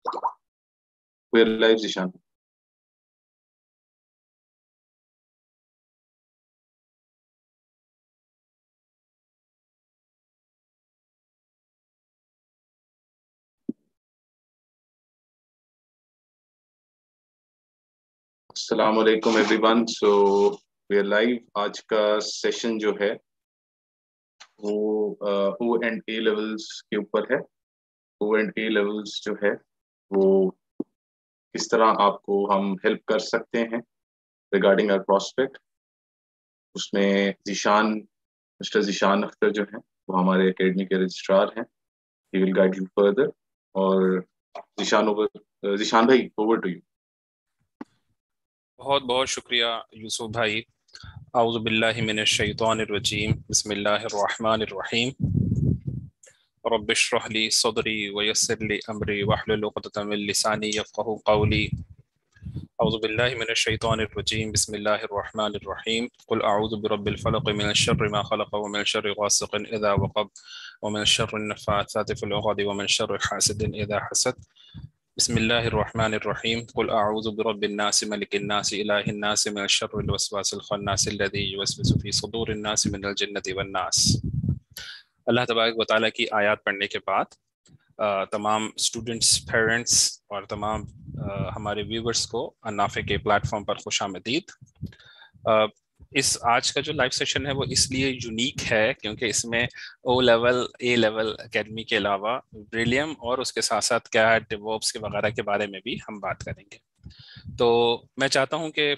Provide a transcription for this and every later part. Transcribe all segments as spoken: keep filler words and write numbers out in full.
We are live Zeeshan. अस्सलाम वालेकुम everyone. So we are live. आज का सेशन जो है वो ओ एंड ए लेवल्स के ऊपर है। ओ एंड ए लेवल्स जो है वो किस तरह आपको हम हेल्प कर सकते हैं रिगार्डिंग आवर प्रोस्पेक्ट। उसमें जीशान, मिस्टर जीशान अख्तर जो है वो हमारे एकेडमी के रजिस्ट्रार हैं। He will guide you further. और जीशान ओवर, जीशान भाई ओवर टू यू। बहुत बहुत शुक्रिया यूसुफ भाई। आऊज़ु बिल्लाहि मिनश शैतानिर रजीम, बिस्मिल्लाहिर रहमानिर रहीम। रब्बिश्रह ली सदरी व यस्सिर ली अमरी वहलुल उक़दतम मिन लिसानी यफ़क़हू क़ौली। आऊज़ु बिल्लाहि मिनश शैतानिर रजीम, बिस्मिल्लाहिर रहमानिर रहीम। क़ुल अऊज़ु बिरब्बिल फ़लक़ मिन शर्रि मा ख़लक़ व मिन शर्रि गासिक़िन इज़ा वक़ब व मिन शर्रिन नफ़्फ़ाथाति फ़िल उक़द व मिन शर्रि हासिदिन इज़ा हसद। बिस्मिल्लाहिर्रहमानिर्रहीम। क़ुल अऊज़ु बिरब्बिन नास मलिकिन नास इलाहिन नास मिन शर्रिल वसवासिल ख़न्नास अल्लज़ी युवस्विसु फ़ी सुदूरिन नास मिनल जिन्नति वन नास। अल्लाह तबारक व तआला की आयत पढ़ने के बाद तमाम स्टूडेंट्स, पेरेंट्स और तमाम आ, हमारे व्यूवर्स को अन्नाफे के प्लेटफॉर्म पर खुशामदीद। इस आज का जो लाइव सेशन है वो इसलिए यूनिक है क्योंकि इसमें O level, A level academy के अलावा ब्रिलियम और उसके साथ साथ क्या डेवऑप्स के वगैरह के बारे में भी हम बात करेंगे। तो मैं चाहता हूं कि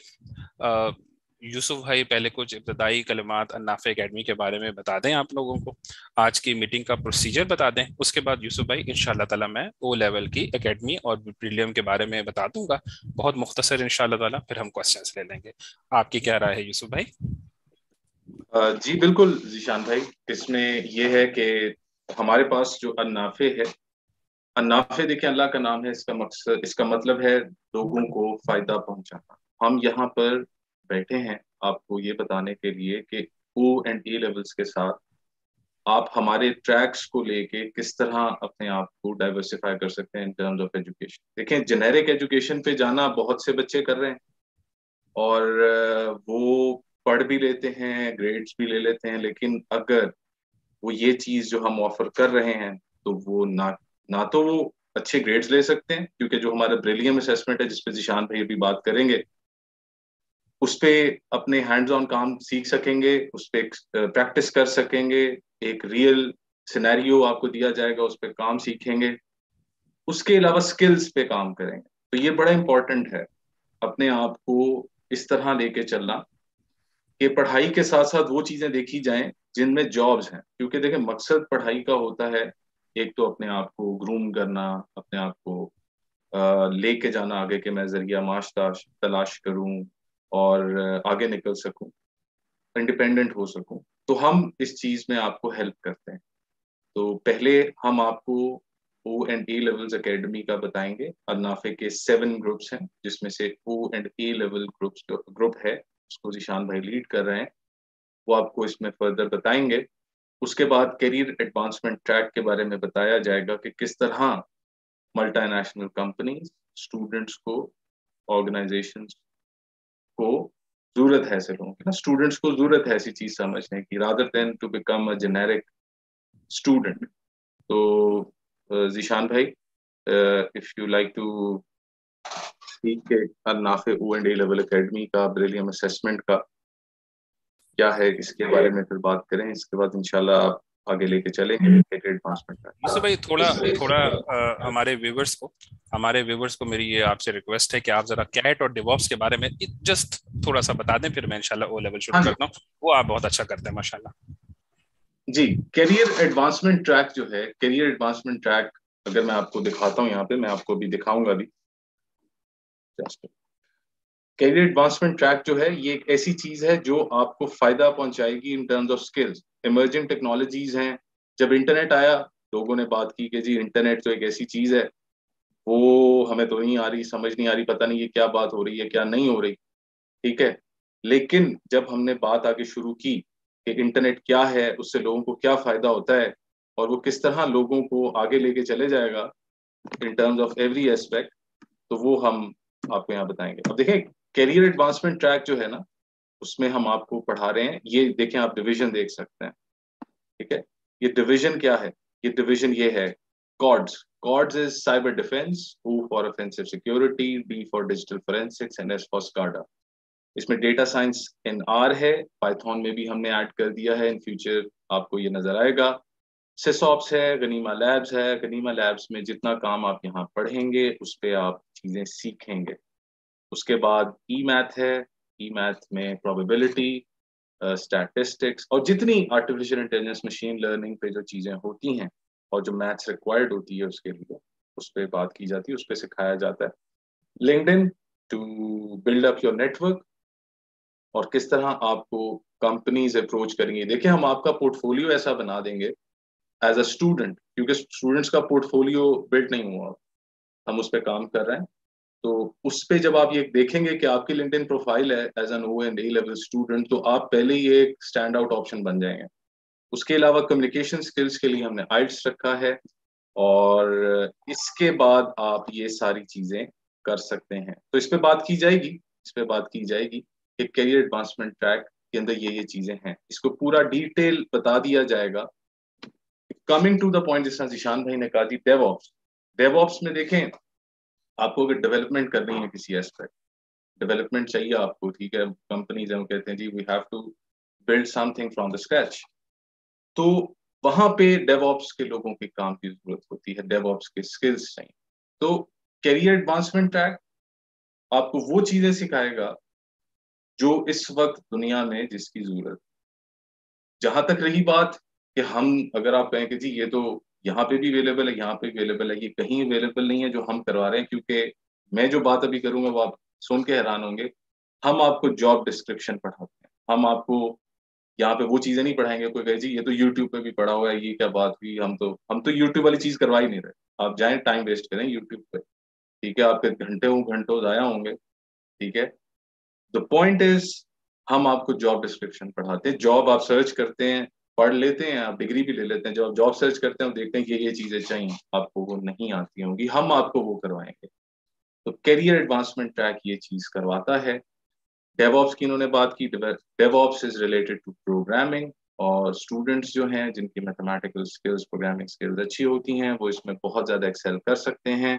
यूसुफ भाई पहले कुछ इब्तदाई कलिमात अन्नाफे एकेडमी के बारे में बता दें, आप लोगों को आज की मीटिंग का प्रोसीजर बता दें। उसके बाद यूसुफ भाई इंशाल्लाह ताला मैं ओ लेवल की एकेडमी और प्रीलियम के बारे में बता दूंगा, बहुत मुख्तसर इंशाल्लाह ताला। फिर हम क्वेश्चंस ले लेंगे। आपकी क्या राय है यूसुफ भाई? अ, जी बिल्कुल जीशान भाई। इसमें यह है कि हमारे पास जो अन्नाफे है, अन्नाफे देखिए अल्लाह का नाम है। इसका मकसद, इसका मतलब है लोगों को फायदा पहुंचाना। हम यहाँ पर बैठे हैं आपको ये बताने के लिए कि ओ एंड ए लेवल्स के साथ आप हमारे ट्रैक्स को लेके किस तरह अपने आप को डाइवर्सिफाई कर सकते हैं इन टर्म्स ऑफ एजुकेशन। देखें, जेनेरिक एजुकेशन पे जाना बहुत से बच्चे कर रहे हैं और अ, वो पढ़ भी लेते हैं, ग्रेड्स भी ले लेते हैं, लेकिन अगर वो ये चीज जो हम ऑफर कर रहे हैं तो वो ना ना तो वो अच्छे ग्रेड्स ले सकते हैं, क्योंकि जो हमारा ब्रिलियम असेसमेंट है जिसपे जिशान भाई अभी बात करेंगे, उस पे अपने हैंड्स ऑन काम सीख सकेंगे, उस पे प्रैक्टिस कर सकेंगे। एक रियल सिनेरियो आपको दिया जाएगा, उस पे काम सीखेंगे। उसके अलावा स्किल्स पे काम करेंगे। तो ये बड़ा इंपॉर्टेंट है अपने आप को इस तरह लेके चलना कि पढ़ाई के साथ साथ वो चीजें देखी जाएं जिनमें जॉब्स हैं। क्योंकि देखिए, मकसद पढ़ाई का होता है एक तो अपने आप को ग्रूम करना, अपने आप को अ, लेके जाना आगे, के मैं जरिया माश ताश तलाश करूं और अ, आगे निकल सकूं, इंडिपेंडेंट हो सकूं। तो हम इस चीज में आपको हेल्प करते हैं। तो पहले हम आपको O and A levels academy का बताएंगे। अन्नाफे के सेवन ग्रुप्स हैं जिसमें से O and A level groups group है, उसको जिशान भाई लीड कर रहे हैं। वो आपको इसमें फर्दर बताएंगे। उसके बाद करियर एडवांसमेंट ट्रैक के बारे में बताया जाएगा कि किस तरह मल्टीनेशनल कंपनीज स्टूडेंट्स को, ऑर्गेनाइजेशंस को जरूरत है ऐसे लोगों की ना, स्टूडेंट्स को जरूरत है ऐसी चीज समझने की, rather than to become a generic student. तो जीशान भाई, if you like to speak अन्नाफे O and A level academy का ब्रिलियम असेसमेंट का क्या है, इसके बारे में फिर बात करें। इसके बाद इंशाल्लाह आप आगे लेके चलेंगे करियर एडवांसमेंट यूसुफ भाई का। थोड़ा थोड़ा अ, हमारे व्यूवर्स को हमारे व्यूवर्स को मेरी ये आपसे रिक्वेस्ट है कि आप जरा कैट और डिवॉप्स के बारे में जस्ट थोड़ा सा बता दें, फिर मैं इंशाल्लाह ओ लेवल शुरू हाँ जी, करता हूँ। वो आप बहुत अच्छा करते हैं माशाल्लाह। जी। करियर एडवांसमेंट ट्रैक जो है, करियर एडवांसमेंट ट्रैक अगर मैं आपको दिखाता हूँ यहाँ पे, मैं आपको भी दिखाऊंगा भी। करियर एडवांसमेंट ट्रैक जो है ये एक ऐसी चीज है जो आपको फायदा पहुंचाएगी in terms of skills. Emerging technologies हैं। जब इंटरनेट आया, लोगों ने बात की कि जी इंटरनेट तो एक ऐसी चीज है, वो हमें तो नहीं आ रही, समझ नहीं आ रही, पता नहीं ये क्या बात हो रही है, क्या नहीं हो रही। ठीक है। लेकिन जब हमने बात आगे शुरू की कि इंटरनेट क्या है, उससे लोगों को क्या फायदा होता है और वो किस तरह लोगों को आगे लेके चले जाएगा, in terms of every aspect, तो वो हम आपको यहाँ बताएंगे। अब देखें कैरियर एडवांसमेंट ट्रैक जो है ना, उसमें हम आपको पढ़ा रहे हैं, ये देखें आप डिवीजन देख सकते हैं, ठीक है। ये डिवीजन क्या है, ये डिवीजन ये है cords. Cords is cyber defence, O for offensive security, D for digital forensics and S for SCADA. इसमें डेटा साइंस इन आर है, पाइथन में भी हमने ऐड कर दिया है, इन फ्यूचर आपको ये नजर आएगा। सिसऑप्स है, गनीमा लैब्स है। गनीमा लैब्स में जितना काम आप यहाँ पढ़ेंगे उस पर आप चीजें सीखेंगे। उसके बाद ई मैथ है, ई मैथ में प्रोबेबिलिटी, स्टैटिस्टिक्स और जितनी आर्टिफिशियल इंटेलिजेंस मशीन लर्निंग पे जो चीजें होती हैं और जो मैथ्स रिक्वायर्ड होती है उसके लिए, उस पर बात की जाती है, उस पर सिखाया जाता है। LinkedIn to build up your network, और किस तरह आपको कंपनीज अप्रोच करेंगी। देखिए हम आपका पोर्टफोलियो ऐसा बना देंगे एज अ स्टूडेंट, क्योंकि स्टूडेंट्स का पोर्टफोलियो बिल्ड नहीं हुआ, हम उस पर काम कर रहे हैं। तो उस पे जब आप ये देखेंगे कि आपकी लिंक्डइन प्रोफाइल है as an O and A level student, तो आप पहले ही एक स्टैंड आउट ऑप्शन बन जाएंगे। उसके अलावा कम्युनिकेशन स्किल्स के लिए हमने आइट्स रखा है, और इसके बाद आप ये सारी चीजें कर सकते हैं। तो इस पे बात की जाएगी, इस पे बात की जाएगी कि करियर एडवांसमेंट ट्रैक के अंदर ये ये चीजें हैं, इसको पूरा डिटेल बता दिया जाएगा। कमिंग टू द पॉइंट, जिस तरह जिशान भाई ने कहा जी डेवऑप्स। डेवऑप्स में देखें, आपको अगर डेवलपमेंट करनी है किसी एस्पेक्ट, डेवलपमेंट चाहिए आपको, ठीक है, कंपनीज हैं कहते हैं जी we have to build something from the scratch, तो वहां पे डेवऑप्स के लोगों के काम की जरूरत होती है, डेवऑप्स के स्किल्स चाहिए। तो कैरियर एडवांसमेंट ट्रैक आपको वो चीजें सिखाएगा जो इस वक्त दुनिया में जिसकी जरूरत। जहां तक रही बात कि हम, अगर आप कहें कि जी ये तो यहाँ पे भी अवेलेबल है, यहाँ पे अवेलेबल है, ये कहीं अवेलेबल नहीं है जो हम करवा रहे हैं, क्योंकि मैं जो बात अभी करूंगा वो आप सुन के हैरान होंगे। हम आपको जॉब डिस्क्रिप्शन पढ़ाते हैं, हम आपको यहाँ पे वो चीजें नहीं पढ़ाएंगे। कोई कहे जी ये तो यूट्यूब पे भी पढ़ा हुआ है, ये क्या बात हुई, हम तो हम तो यूट्यूब वाली चीज करवा ही नहीं रहे। आप जाएं टाइम वेस्ट करें यूट्यूब पे, ठीक है, आपके घंटे घंटों जाया होंगे, ठीक है। द पॉइंट इज हम आपको जॉब डिस्क्रिप्शन पढ़ाते हैं। जॉब आप सर्च करते हैं, पढ़ लेते हैं, आप डिग्री भी ले लेते हैं, जब आप जॉब सर्च करते हैं देखते हैं कि ये चीजें चाहिए, आपको वो नहीं आती होंगी, हम आपको वो करवाएंगे। तो कैरियर एडवांसमेंट ट्रैक ये चीज करवाता है। डेवऑप्स की इन्होंने बात की, DevOps is related to programming, और स्टूडेंट्स जो हैं जिनकी मैथमेटिकल स्किल्स, प्रोग्रामिंग स्किल्स अच्छी होती हैं, वो इसमें बहुत ज्यादा एक्सेल कर सकते हैं।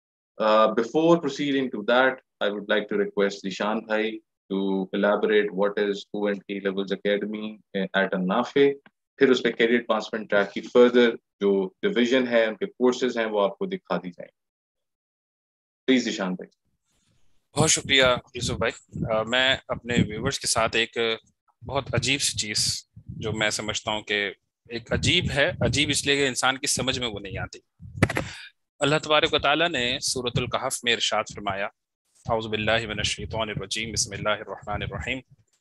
Before proceeding to that, I would like to request Zeeshan भाई to elaborate what is O and A levels academy at अन्नाफे, फिर उस पर कैरियर एडवांसमेंट ट्रैक की फर्दर जो डिवीजन है, उनके कोर्सेज हैं, वो आपको दिखा दी जाएंगे। प्लीज जिशान भाई। बहुत शुक्रिया यूसुफ भाई। आ, मैं अपने व्यूवर्स के साथ एक बहुत अजीब सी चीज़, जो मैं समझता हूँ कि एक अजीब है, अजीब इसलिए कि इंसान की समझ में वो नहीं आती। अल्लाह तबारक व तआला ने सूरतुल कहफ में इरशाद फरमाया, औज़ु बिल्लाहि मिनश शैतानिर रजीम, बिस्मिल्लाहिर रहमानिर रहीम,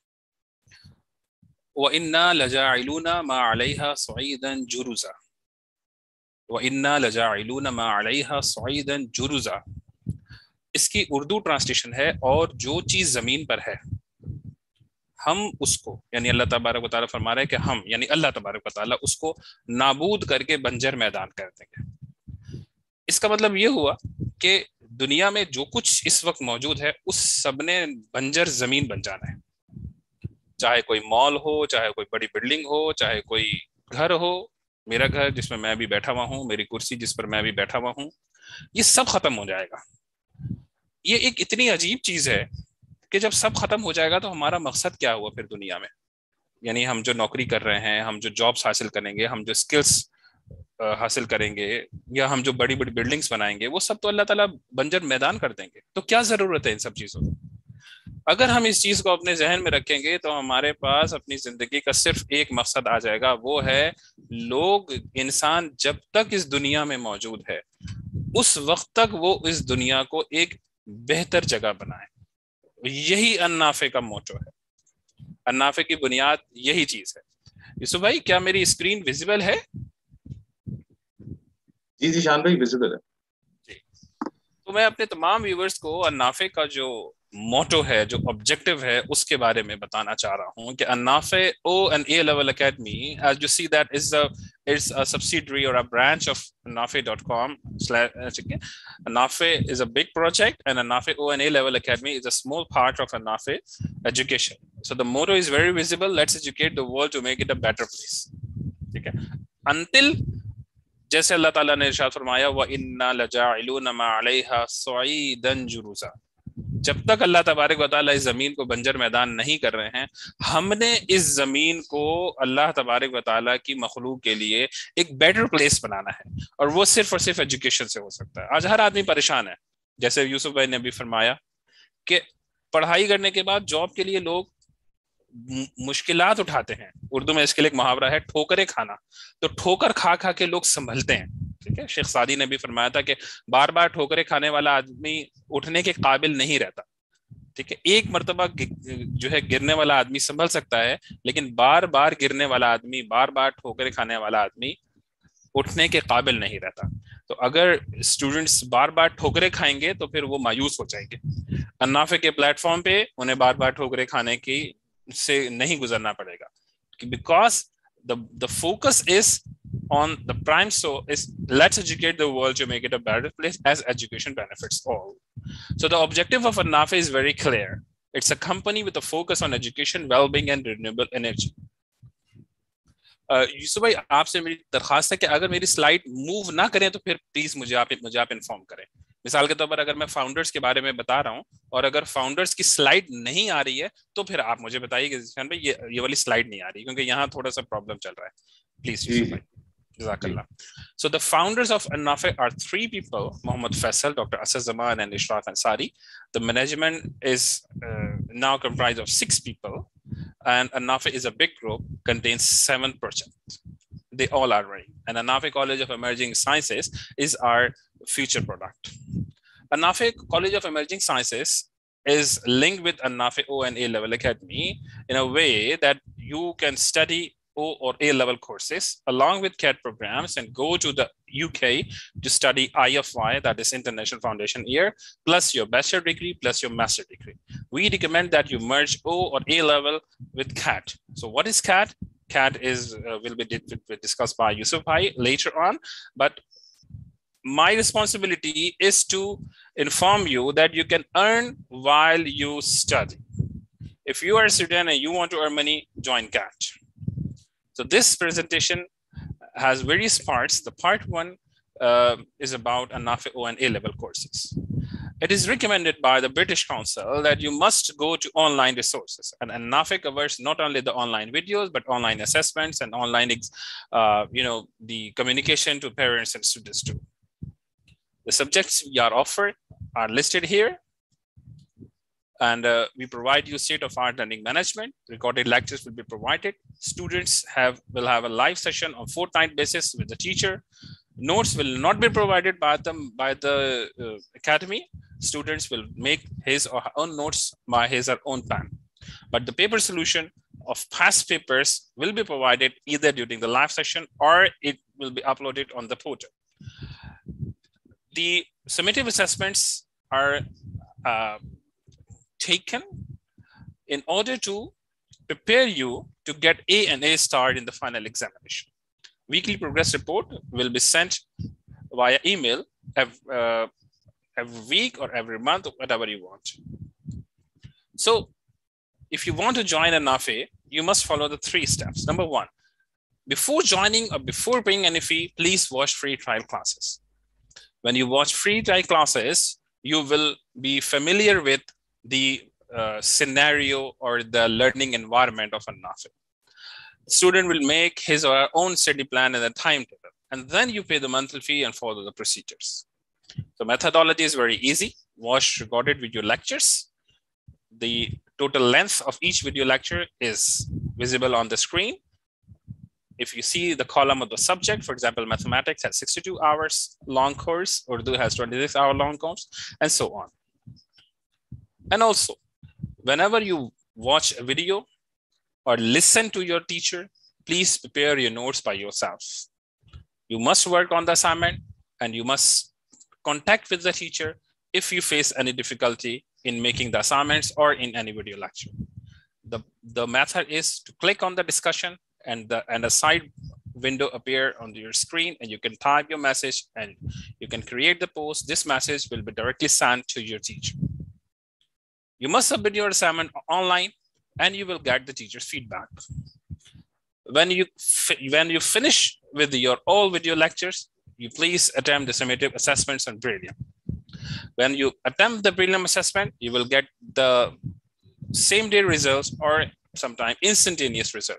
व इन्ना लजाइलूना मा अलैहा सईदन जुरुजा, व इन्ना लजाइलूना मा अलैहा सईदन जुरुजा। इसकी उर्दू ट्रांसलेशन है, और जो चीज जमीन पर है हम उसको, यानी अल्लाह तबारक व तआला फरमा रहे हैं कि हम, यानी अल्लाह तबारक व तआला उसको नाबूद करके बंजर मैदान कर देंगे। इसका मतलब ये हुआ कि दुनिया में जो कुछ इस वक्त मौजूद है उस सब ने बंजर जमीन बन जाना है। चाहे कोई मॉल हो, चाहे कोई बड़ी बिल्डिंग हो, चाहे कोई घर हो, मेरा घर जिसमें मैं भी बैठा हुआ हूँ, मेरी कुर्सी जिस पर मैं भी बैठा हुआ हूँ, ये सब खत्म हो जाएगा। ये एक इतनी अजीब चीज है कि जब सब खत्म हो जाएगा तो हमारा मकसद क्या हुआ फिर दुनिया में। यानी हम जो नौकरी कर रहे हैं, हम जो जॉब्स हासिल करेंगे, हम जो स्किल्स हासिल करेंगे, या हम जो बड़ी बड़ी बिल्डिंग्स बनाएंगे, वो सब तो अल्लाह ताला बंजर मैदान कर देंगे। तो क्या जरूरत है इन सब चीजों की? अगर हम इस चीज को अपने जहन में रखेंगे तो हमारे पास अपनी जिंदगी का सिर्फ एक मकसद आ जाएगा, वो है लोग, इंसान जब तक इस दुनिया में मौजूद है उस वक्त तक वो इस दुनिया को एक बेहतर जगह बनाए। यही अन्नाफे का मोटो है, अन्नाफे की बुनियाद यही चीज है। यूसुफ भाई, क्या मेरी स्क्रीन विजिबल है? जी जी शान भाई, विजिबल है जी। तो मैं अपने तमाम व्यूवर्स को अन्नाफे का जो मोटो है, जो ऑब्जेक्टिव है, उसके बारे में बताना चाह रहा हूँ कि अन्नाफे O and A level academy, as you see that is a it's a subsidiary or a branch of annafe dot com. Annafe is a big project, and Annafe O and A Level Academy is a small part of Annafe education. So the motto is very visible: let's educate the world to make it a better place. Okay? Until जैसे अल्लाह ताला ने इरशाद फरमाया, व इन्ना लजाइलून मा अलैहा सईदन जुरूजा, जब तक अल्लाह तबारक व तआला इस जमीन को बंजर मैदान नहीं कर रहे हैं, हमने इस जमीन को अल्लाह तबारक व तआला की मखलूक के लिए एक बेटर प्लेस बनाना है, और वो सिर्फ और सिर्फ एजुकेशन से हो सकता है। आज हर आदमी परेशान है, जैसे यूसुफ भाई ने अभी फरमाया कि पढ़ाई करने के बाद जॉब के लिए लोग मुश्किलात उठाते हैं। उर्दू में इसके लिए एक मुहावरा है, ठोकरें खाना। तो ठोकर खा खा के लोग संभलते हैं। ठीक है, शेख सादी ने भी फरमाया था कि बार बार ठोकरें खाने वाला आदमी उठने के काबिल नहीं रहता। ठीक है, एक मर्तबा जो है गिरने वाला आदमी संभल सकता है, लेकिन बार बार गिरने वाला आदमी, बार बार ठोकरें खाने वाला आदमी उठने के काबिल नहीं रहता। तो अगर स्टूडेंट्स बार बार ठोकरें खाएंगे तो फिर वो मायूस हो जाएंगे। अन्नाफे के प्लेटफॉर्म पे उन्हें बार बार ठोकरें खाने की से नहीं गुजरना पड़ेगा, because the the focus is on the prime, so is let's educate the world to make it a better place, as education benefits all. So the objective of Annafe is very clear. It's a company with a focus on education, well-being and renewable energy. Yusuf भाई, आपसे मेरी दरखास्त है कि अगर मेरी slide move ना करें तो फिर प्लीज मुझे आप मुझे आप इन्फॉर्म करें। मिसाल के तौर पर अगर मैं फाउंडर्स के बारे में बता रहा हूं और अगर फाउंडर्स की स्लाइड नहीं आ रही है तो फिर आप मुझे बताइए कि जिशान भाई ये ये वाली स्लाइड नहीं आ रही, क्योंकि यहाँ थोड़ा सा प्रॉब्लम चल रहा है। प्लीज यूसुफ भाई। Jazakallah. So the founders of Annafe are three people: Mohammed Faisal, Doctor Asad Zaman, and Ishraq Ansari. The management is uh, now comprised of six people, and Annafe is a big group, contains seven projects. They all are running. And Annafe College of Emerging Sciences is our future product. Annafe College of Emerging Sciences is linked with Annafe O and A Level Academy in a way that you can study O or A level courses along with C A T programs and go to the U K to study I F Y, that is International Foundation Year, plus your bachelor degree plus your master degree. We recommend that you merge O or A level with C A T. So what is C A T? C A T is uh, will be discussed by Yusuf Bhai later on, but my responsibility is to inform you that you can earn while you study. If you are a student and you want to earn money, join C A T. So this presentation has various parts. The part one uh, is about Annafe O and A level courses. It is recommended by the British Council that you must go to online resources. And Annafe covers not only the online videos, but online assessments and online, uh, you know, the communication to parents and students too. The subjects we are offered are listed here. And uh, we provide you state-of-art learning management. Recorded lectures will be provided. Students have will have a live session on fortnight basis with the teacher. Notes will not be provided by them by the uh, academy. Students will make his or her own notes by his or own pen. But the paper solution of past papers will be provided either during the live session or it will be uploaded on the portal. The summative assessments are uh, taken in order to prepare you to get A and A star in the final examination. Weekly progress report will be sent via email every, uh, every week or every month, or whatever you want. So if you want to join Annafe, you must follow the three steps. Number one, before joining or before paying any fee, please watch free trial classes. When you watch free trial classes, you will be familiar with the uh, scenario or the learning environment of Annafe. Student will make his or her own study plan and a timetable, and then you pay the monthly fee and follow the procedures. So methodology is very easy. Watch recorded video lectures. The total length of each video lecture is visible on the screen. If you see the column of the subject, for example, mathematics has sixty-two hours long course, Urdu has twenty-six hour long course, and so on. And also, whenever you watch a video or listen to your teacher, please prepare your notes by yourself. You must work on the assignment and you must contact with the teacher if you face any difficulty in making the assignments or in any video lecture. The, the method is to click on the discussion and, the, and a side window appear on your screen, and you can type your message and you can create the post. This message will be directly sent to your teacher. You must submit your assignment online and you will get the teacher's feedback. When you, when you finish with your all video lectures, you please attempt the summative assessments on Brilliant. When you attempt the Brilliant assessment, you will get the same day results or sometimes instantaneous result.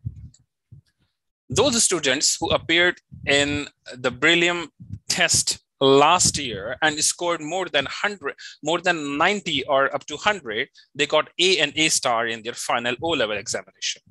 Those students who appeared in the Brilliant test last year and scored more than one hundred, more than ninety or up to one hundred, they got A and A star in their final O-level examination.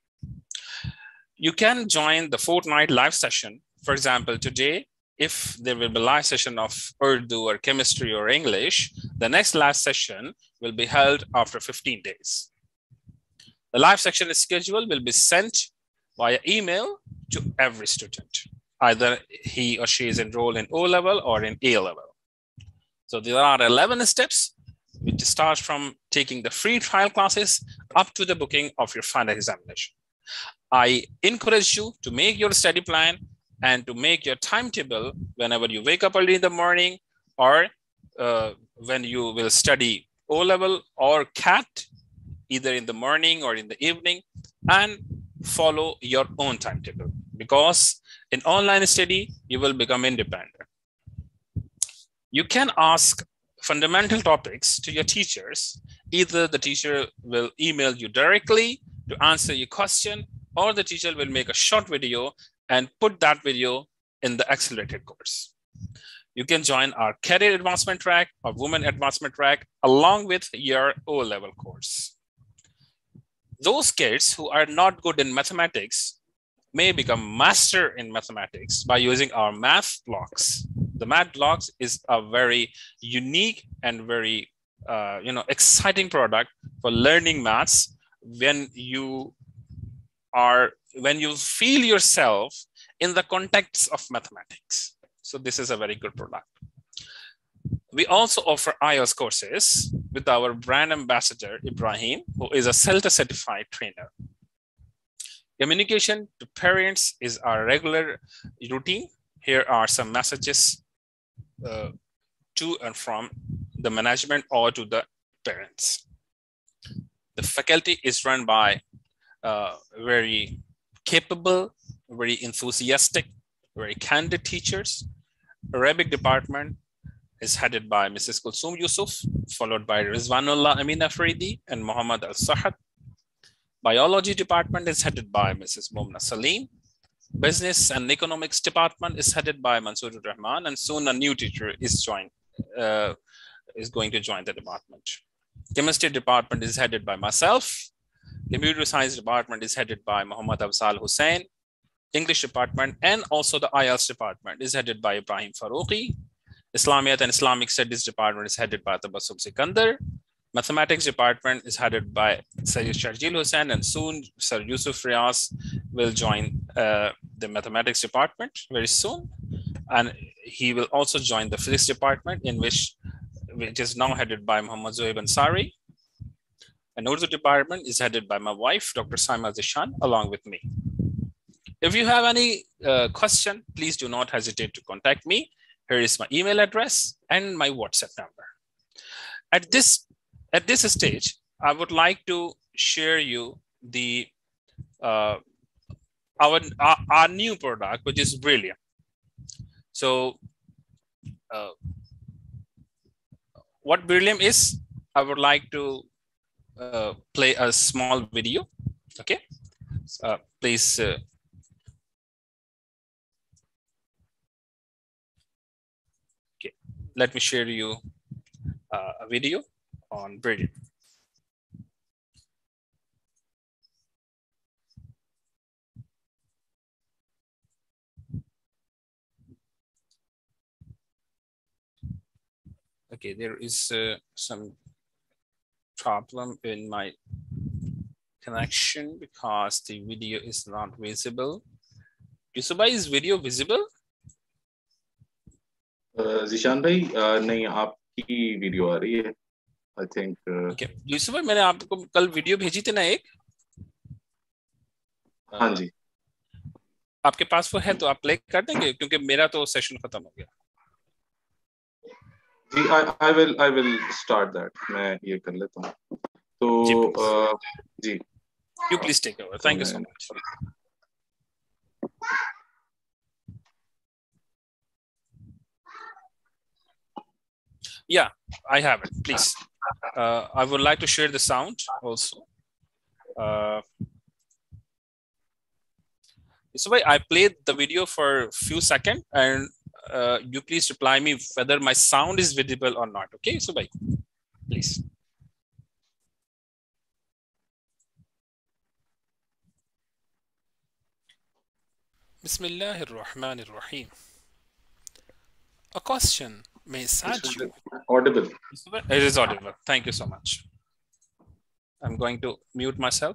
You can join the fortnight live session. For example, today, if there will be a live session of Urdu or chemistry or English, the next live session will be held after fifteen days. The live session schedule will be sent via email to every student. Either he or she is enrolled in O-level or in A-level. So there are eleven steps, which starts from taking the free trial classes up to the booking of your final examination. I encourage you to make your study plan and to make your timetable whenever you wake up early in the morning, or uh, when you will study O-level or C A T, either in the morning or in the evening, and follow your own timetable. Because in online study, you will become independent. You can ask fundamental topics to your teachers. Either the teacher will email you directly to answer your question, or the teacher will make a short video and put that video in the accelerated course. You can join our career advancement track or women advancement track along with your O-level course. Those kids who are not good in mathematics may become master in mathematics by using our math blocks. The math blocks is a very unique and very uh, you know, exciting product for learning maths when you are, when you feel yourself in the context of mathematics. So this is a very good product. We also offer I E L T S courses with our brand ambassador, Ibrahim, who is a CELTA certified trainer. Communication to parents is our regular routine. Here are some messages uh, to and from the management or to the parents. The faculty is run by uh, very capable, very enthusiastic, very candid teachers. Arabic department is headed by Missus Kulsum Yusuf, followed by Rizwanullah Amin Afridi and Muhammad Al-Sahad. Biology department is headed by Missus Momna Salim. Business and economics department is headed by Mansoor Rahman, and soon a new teacher is joined, uh, is going to join the department. Chemistry department is headed by myself. Computer science department is headed by Muhammad Afzal Hussain. English department and also the I E L T S department is headed by Ibrahim Farouqi. Islamiyat and Islamic Studies department is headed by Tabassum Sikandar. Mathematics department is headed by Sayyid Sharjil Hussain, and soon Sir Yusuf Riaz will join uh, the mathematics department very soon. And he will also join the physics department, in which, which is now headed by Muhammad Zoeb Ansari. And Urdu department is headed by my wife, Doctor Saima Zishan, along with me. If you have any uh, question, please do not hesitate to contact me. Here is my email address and my WhatsApp number. At this, at this stage, I would like to share you the uh, our, our, our new product, which is Brilliant. So uh, what Brilliant is, I would like to uh, play a small video. Okay, uh, please. Uh, okay, let me share you uh, a video on Brilliant. Okay, there is uh, some problem in my connection because the video is not visible. Yusubai, is video visible? Zeeshan भाई नहीं, आपकी video आ रही है, I think. Okay Yusuf भाई, मैंने आपको कल video भेजी थी ना एक, हाँ जी आपके पास वो है तो आप प्ले कर देंगे, क्योंकि मेरा तो सेशन खत्म हो गया। जी, I I will I will start that, मैं ये कर लेता हूँ जी तो प्लीज, uh, जी। यू प्लीज टेक ओवर, तो थैंक यू मैं so much. Yeah, I have it. Please. Uh, I would like to share the sound also. Uh, so I played the video for a few seconds, and uh, you please reply me whether my sound is visible or not. Okay, so please. Bismillahir Rahmanir Rahim. A question may sad you. Audible. It is audible. Thank you so much. I'm going to mute myself.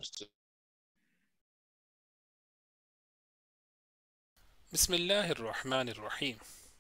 Bismillahir Rahmanir Rahim.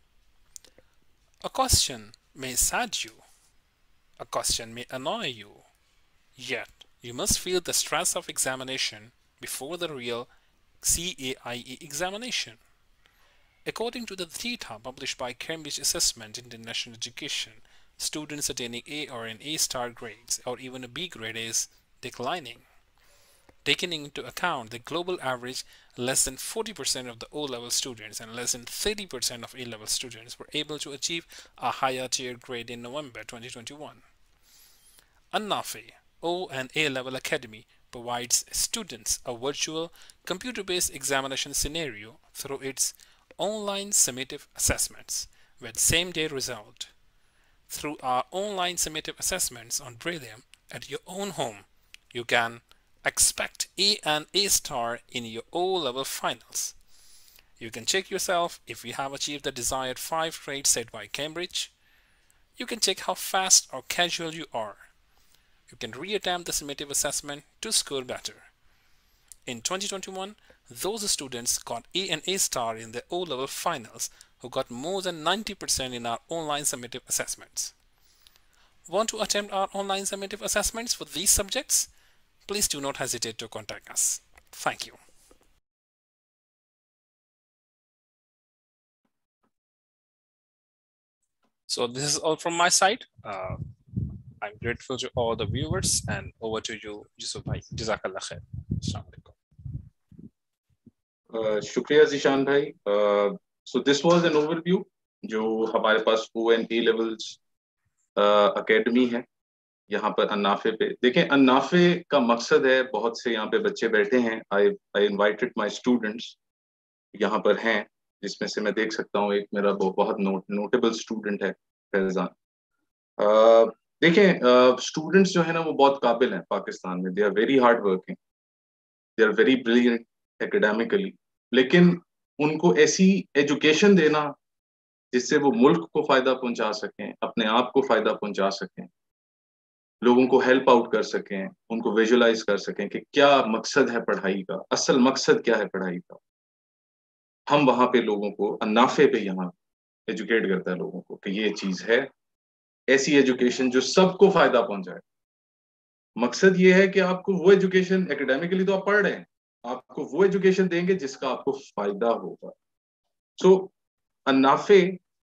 A question may sad you. A question may annoy you. Yet, you must feel the stress of examination before the real C A I E examination. According to the data published by Cambridge Assessment International Education, students attaining A or an A star grades or even a B grade is declining. Taking into account the global average, less than forty percent of the O-level students and less than thirty percent of A-level students were able to achieve a higher tier grade in November twenty twenty-one. An-Nafi O and A-level Academy provides students a virtual computer-based examination scenario through its online summative assessments with same-day result. Through our online summative assessments on Brilliant at your own home, you can expect A and A star in your O-level finals. You can check yourself if you have achieved the desired five grades set by Cambridge. You can check how fast or casual you are. You can reattempt the summative assessment to score better. In twenty twenty-one, those students got A and A star in their O-level finals who got more than ninety percent in our online summative assessments. Want to attempt our online summative assessments for these subjects? Please do not hesitate to contact us. Thank you. So this is all from my side. Uh, I'm grateful to all the viewers, and over to you, Yusuf bhai. Jazakallah khair. Assalamu alaikum. Uh, शुक्रिया ज़ीशान भाई. uh, so this was an overview जो हमारे पास O and A levels academy uh, है यहाँ पर अन्नाफे पे. देखें, अन्नाफे का मकसद है, बहुत से यहाँ पे बच्चे बैठे हैं. I I invited my students यहाँ पर हैं, जिसमें से मैं देख सकता हूँ एक मेरा बहुत नोट नोटेबल स्टूडेंट है, फैजान. uh, देखें, स्टूडेंट्स uh, जो है ना वो बहुत काबिल हैं पाकिस्तान में. They are very hard working, they are very brilliant academically, लेकिन उनको ऐसी एजुकेशन देना जिससे वो मुल्क को फायदा पहुंचा सकें, अपने आप को फायदा पहुंचा सकें, लोगों को हेल्प आउट कर सकें, उनको विजुअलाइज कर सकें कि क्या मकसद है पढ़ाई का, असल मकसद क्या है पढ़ाई का. हम वहां पे लोगों को अन्नाफे पे यहाँ एजुकेट करता है लोगों को कि ये चीज है, ऐसी एजुकेशन जो सबको फायदा पहुंचाए. मकसद ये है कि आपको वो एजुकेशन, एकेडमिकली तो आप पढ़ रहे हैं, आपको वो एजुकेशन देंगे जिसका आपको फायदा होगा. सो so, अन्नाफे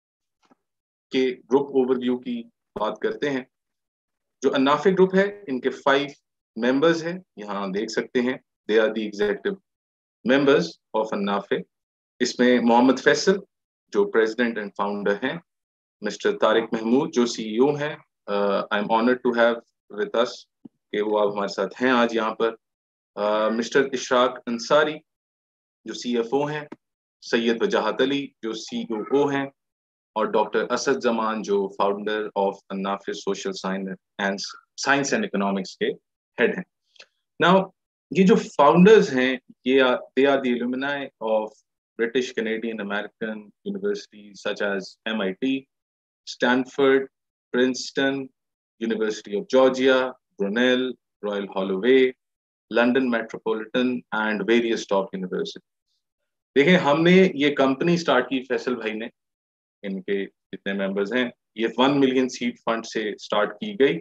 के ग्रुप ओवरव्यू की बात करते हैं. जो अन्नाफे ग्रुप है, इनके फाइव मेंबर्स हैं, यहाँ देख सकते हैं. They are the executive members of Annafe. इसमें मोहम्मद फैसल जो प्रेसिडेंट एंड फाउंडर हैं, मिस्टर तारिक महमूद जो सीईओ हैं. I am honoured to have with us कि वो आप हमारे साथ हैं आज यहाँ पर. मिस्टर इशराक अंसारी जो सीएफओ हैं, सैयद वजाहत अली जो सीओओ हैं, और डॉक्टर असद जमान जो founder of Annafe social science and science and economics के हेड हैं. नाउ ये जो फाउंडर्स हैं, ये they are the alumni of British Canadian American universities such as MIT, Stanford, Princeton, University of Georgia, Brunel, Royal Holloway, London Metropolitan and various top university. देखें, हमने ये company start की फैसल भाई ने, इनके जितने मेंबर्स हैं, ये वन मिलियन सीड फंड से स्टार्ट की गई.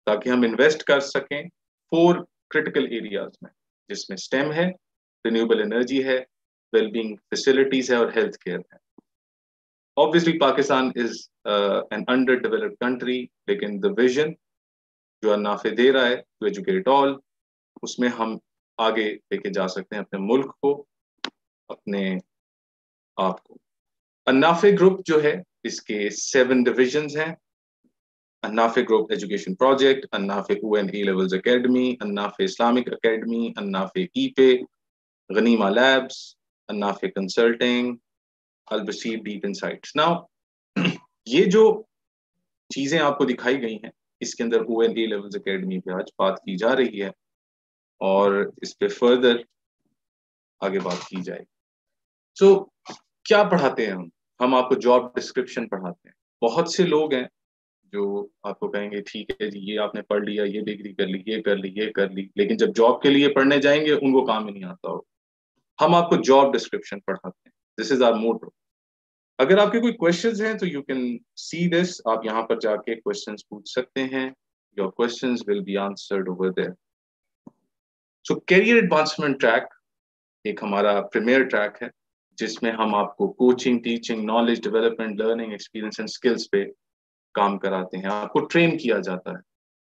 ताकि हम इन्वेस्ट कर सकें फोर क्रिटिकल एरियाज में, जिसमें स्टेम है, रिन्यूएबल एनर्जी है, वेलबींग फैसिलिटीज है और हेल्थ केयर है। Obviously Pakistan is an under developed country, लेकिन द विजन जो अन्नाफे दे रहा है टू एजुकेट ऑल, उसमें हम आगे लेके जा सकते हैं अपने मुल्क को, अपने आप को। अन्नाफे ग्रुप जो है इसके सेवन डिविजन्स हैं। Annafe group education project, Annafe O and A levels academy, Annafe Islamic academy, Annafe epay, Ghanima labs, Annafe consulting, Al Basir deep insights. Now ये जो चीजें आपको दिखाई गई हैं, इसके अंदर O and A levels academy पे आज बात की जा रही है और इस पे फर्दर आगे बात की जाएगी। सो so, क्या पढ़ाते हैं हम हम आपको जॉब डिस्क्रिप्शन पढ़ाते हैं। बहुत से लोग हैं जो आपको कहेंगे ठीक है जी, ये आपने पढ़ लिया, ये डिग्री कर ली, ये कर ली, ये कर ली, लेकिन जब जॉब के लिए पढ़ने जाएंगे उनको काम ही नहीं आता हो। हम आपको जॉब डिस्क्रिप्शन पढ़ाते हैं। This is our motto. अगर आपके कोई क्वेश्चंस हैं तो यू कैन सी दिस, आप यहाँ पर जाके क्वेश्चंस पूछ सकते हैं। Your questions will be answered over there. So career advancement track एक हमारा प्रीमियर ट्रैक है, जिसमें हम आपको coaching, teaching, knowledge development, learning, experience and skills पे काम कराते हैं, आपको ट्रेन किया जाता है।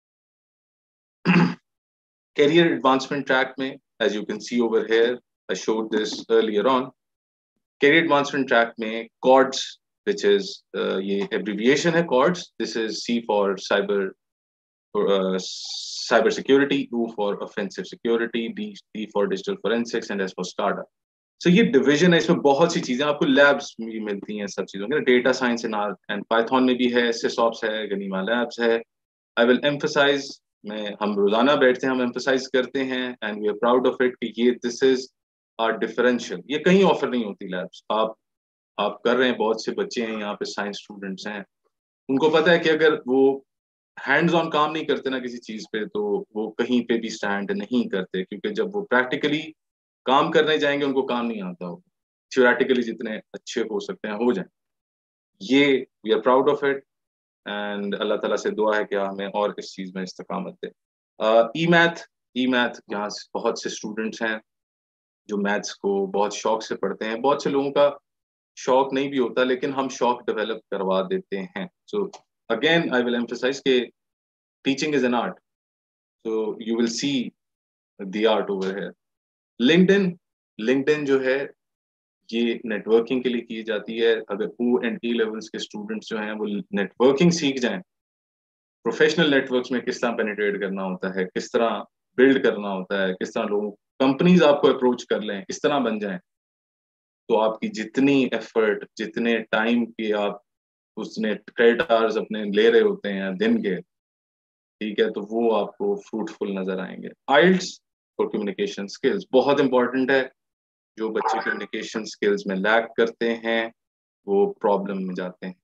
कैरियर एडवांसमेंट ट्रैक में, as you can see over here, I showed this earlier on, career advancement track में कॉर्ड्स, which is uh, ये abbreviation है CORDS, this is C for cyber uh, cyber security, U for offensive security, D, D for digital forensics and S for SCADA. So ये division है, इसमें बहुत सी चीजें आपको labs भी मिलती हैं, सब चीजों में data science and and Python में भी है, सिसऑप्स है, गनीमा लैब्स है। आई विल एम्फसाइज, मैं हम रोजाना बैठते हैं, हम एम्फसाइज करते हैं and we are proud of it कि ये दिस इज आवर डिफरेंशियल। ये कहीं ऑफर नहीं होती लैब्स। आप आप कर रहे हैं, बहुत से बच्चे हैं यहाँ पे, साइंस स्टूडेंट्स हैं, उनको पता है कि अगर वो हैंड्स ऑन काम नहीं करते ना किसी चीज पे, तो वो कहीं पे भी स्टैंड नहीं करते, क्योंकि जब वो प्रैक्टिकली काम करने जाएंगे उनको काम नहीं आता हो। थ्योरेटिकली जितने अच्छे हो सकते हैं हो जाए। ये we are proud of it and अल्लाह ताला से दुआ है कि हमें और इस चीज में इस्तेकामत दे। ई मैथ ई मैथ यहाँ बहुत से स्टूडेंट्स हैं जो मैथ्स को बहुत शौक से पढ़ते हैं। बहुत से लोगों का शौक नहीं भी होता, लेकिन हम शौक डेवलप करवा देते हैं। So again I will emphasise के teaching is an art, so you will see the art over here. LinkedIn LinkedIn जो है ये नेटवर्किंग के लिए की जाती है। अगर ओ एंड ई लेवल्स के स्टूडेंट्स जो हैं वो नेटवर्किंग सीख जाएं, प्रोफेशनल नेटवर्क्स में किस तरह पेनिट्रेट करना होता है, किस तरह बिल्ड करना होता है, किस तरह लोग कंपनीज आपको अप्रोच कर लें, इस तरह बन जाएं, तो आपकी जितनी एफर्ट, जितने टाइम के आप उसने क्रेडिट आवर्स अपने ले रहे होते हैं दिन के, ठीक है, तो वो आपको फ्रूटफुल नजर आएंगे। आइल्स फॉर कम्युनिकेशन स्किल्स बहुत इंपॉर्टेंट है। जो बच्चे कम्युनिकेशन स्किल्स में लैक करते हैं वो प्रॉब्लम में जाते हैं।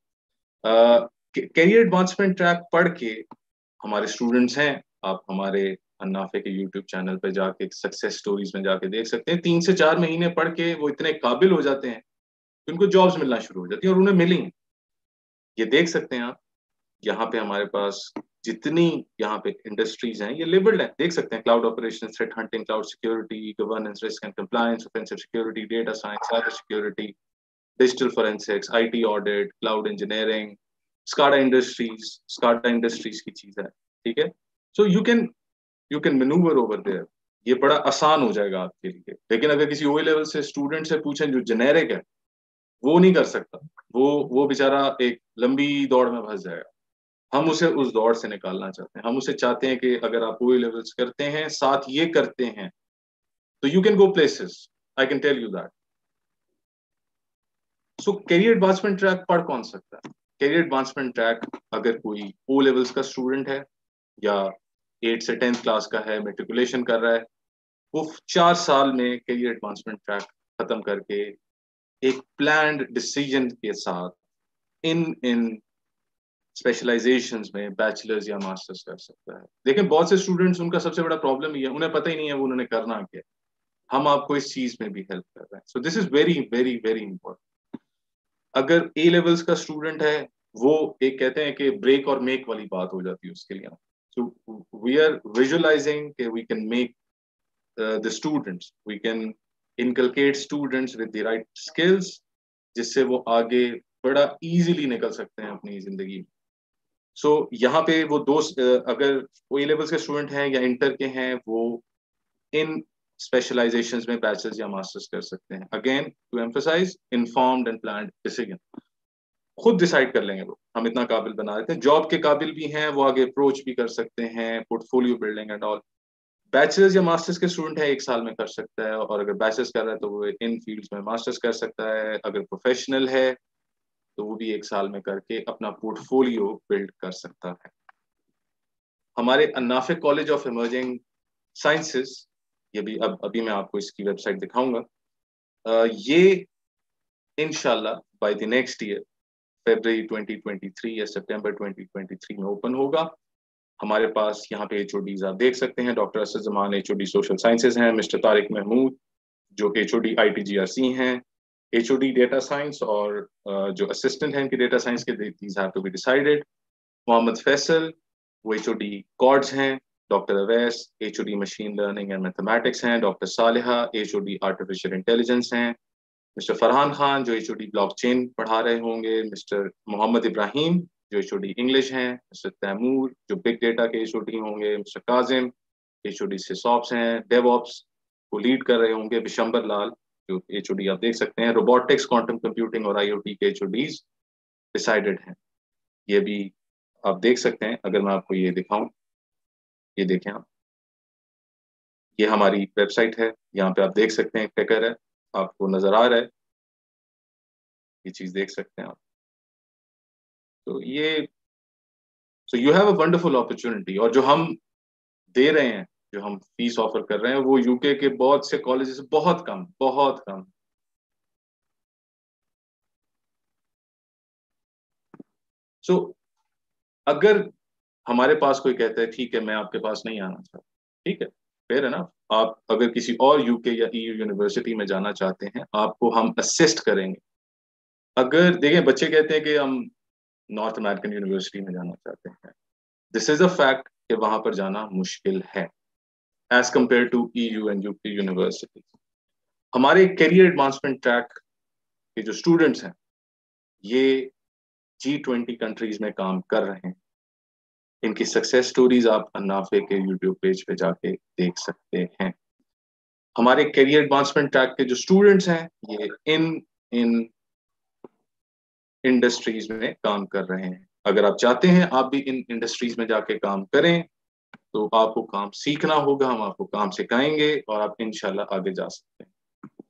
कैरियर एडवांसमेंट ट्रैक पढ़ के हमारे स्टूडेंट्स हैं, आप हमारे अन्नाफे के यूट्यूब चैनल पे जाके सक्सेस स्टोरीज में जाके देख सकते हैं। तीन से चार महीने पढ़ के वो इतने काबिल हो जाते हैं कि उनको जॉब्स मिलना शुरू हो जाती है और उन्हें मिली। ये देख सकते हैं आप, यहाँ पे हमारे पास जितनी यहाँ पे इंडस्ट्रीज हैं ये लेबल्ड है, देख सकते हैं। Cloud operation, threat hunting, cloud security, governance, risk and compliance, offensive security, data science, cyber security, digital forensics, IT audit, cloud engineering, SCADA industries. SCADA industries की चीज है, ठीक है। So you can you can manoeuvre over there. ये बड़ा आसान हो जाएगा आपके लिए। लेकिन अगर किसी ओ लेवल से स्टूडेंट से पूछें जो जेनेरिक है, वो नहीं कर सकता, वो वो बेचारा एक लंबी दौड़ में फंस जाएगा। हम उसे उस दौड़ से निकालना चाहते हैं। हम उसे चाहते हैं कि अगर आप ओ लेवल्स करते हैं, साथ ये करते हैं, तो you can go places, I can tell you that. So career advancement track पढ़ कौन सकता है? कैरियर एडवांसमेंट ट्रैक अगर कोई ओ लेवल्स का स्टूडेंट है या एट से टेंथ क्लास का है, मेट्रिकुलेशन कर रहा है, वो चार साल में कैरियर एडवांसमेंट ट्रैक खत्म करके एक प्लान्ड डिसीजन के साथ इन इन स्पेशलाइजेशंस में बैचलर्स या मास्टर्स कर सकता है। लेकिन बहुत से स्टूडेंट्स, उनका सबसे बड़ा प्रॉब्लम ये है, उन्हें पता ही नहीं है वो उन्होंने करना क्या। हम आपको इस चीज में भी हेल्प कर रहे हैं। So this is very very very important. अगर ए लेवल्स का स्टूडेंट है, वो एक कहते हैं कि ब्रेक और मेक वाली बात हो जाती है उसके लिए। So we are visualizing that we can make uh, the students, we can inculcate students with the right skills, जिससे वो आगे बड़ा easily निकल सकते हैं अपनी जिंदगी में. सो so, यहाँ पे वो दो अगर वो ए लेवल्स के स्टूडेंट हैं या इंटर के हैं, वो इन स्पेशलाइजेशंस में बैचलर्स या मास्टर्स कर सकते हैं. Again to emphasise, informed and planned decision. खुद डिसाइड कर लेंगे वो हम इतना काबिल बना देते हैं. जॉब के काबिल भी हैं, वो आगे अप्रोच भी कर सकते हैं, portfolio building and all. Bachelors या मास्टर्स के स्टूडेंट है एक साल में कर सकता है, और अगर बैचलर्स कर रहा है तो वो इन फील्ड्स में मास्टर्स कर सकता है. अगर प्रोफेशनल है तो वो भी एक साल में करके अपना पोर्टफोलियो बिल्ड कर सकता है. हमारे Annafe college of emerging sciences, ये भी अब अभी मैं आपको इसकी वेबसाइट दिखाऊंगा. ये इंशाल्लाह बाय द नेक्स्ट ईयर फरवरी ट्वेंटी ट्वेंटी थ्री या सितंबर ट्वेंटी ट्वेंटी थ्री में ओपन होगा. हमारे पास यहाँ पे एचओडीज आप देख सकते हैं. Doctor Asad Zaman HOD social sciences हैं, मिस्टर तारिक महमूद जो एचओडी आईटीजीआरसी हैं, एचओडी डेटा साइंस और जो असिस्टेंट हैं इनके डेटा साइंस के, these have to be decided. Mohammad Faisal वो एचओडी कॉर्ड्स हैं. Doctor Awais HOD machine learning and mathematics हैं. Doctor Saliha HOD artificial intelligence हैं. मिस्टर फरहान खान जो एचओडी ब्लॉकचेन पढ़ा रहे होंगे. मिस्टर मोहम्मद इब्राहिम जो एचओडी इंग्लिश हैं. मिस्टर तैमूर जो बिग डेटा के एचओडी होंगे. मिस्टर काजिम एचओडी सिसॉप्स हैं, डेवऑप्स को लीड कर रहे होंगे. बिशंबर लाल जो एचओडी आप देख सकते हैं. रोबोटिक्स, क्वांटम कंप्यूटिंग और आईओटी के एचओडीज डिसाइडेड हैं. ये भी आप देख सकते हैं. अगर मैं आपको ये दिखाऊं, ये देखें आप, ये हमारी वेबसाइट है. यहाँ पे आप देख सकते हैं टेकर है, आपको नजर आ रहा है, ये चीज देख सकते हैं आप. तो ये so you have a wonderful opportunity. और जो हम दे रहे हैं, जो हम फीस ऑफर कर रहे हैं, वो यूके के बहुत से कॉलेजेस बहुत कम बहुत कम. सो so, अगर हमारे पास कोई कहता है ठीक है मैं आपके पास नहीं आना चाहता, ठीक है, फेयर है ना. आप अगर किसी और यूके या ईयू यूनिवर्सिटी में जाना चाहते हैं, आपको हम असिस्ट करेंगे. अगर देखिए बच्चे कहते हैं कि हम नॉर्थ अमेरिकन यूनिवर्सिटी में जाना चाहते हैं, दिस इज अ फैक्ट कि वहां पर जाना मुश्किल है as compare to EU and UK university. हमारे करियर एडवांसमेंट ट्रैक के जो स्टूडेंट्स हैं, ये जी ट्वेंटी कंट्रीज में काम कर रहे हैं. इनकी सक्सेस स्टोरीज आप अन्नाफे के यूट्यूब पेज पे जाके देख सकते हैं. हमारे करियर एडवांसमेंट ट्रैक के जो स्टूडेंट्स हैं, ये इन इन इंडस्ट्रीज में काम कर रहे हैं. अगर आप चाहते हैं आप भी इन इंडस्ट्रीज में जाके काम करें, तो आपको काम सीखना होगा, हम आपको काम सिखाएंगे और आप इंशाल्लाह आगे जा सकते हैं.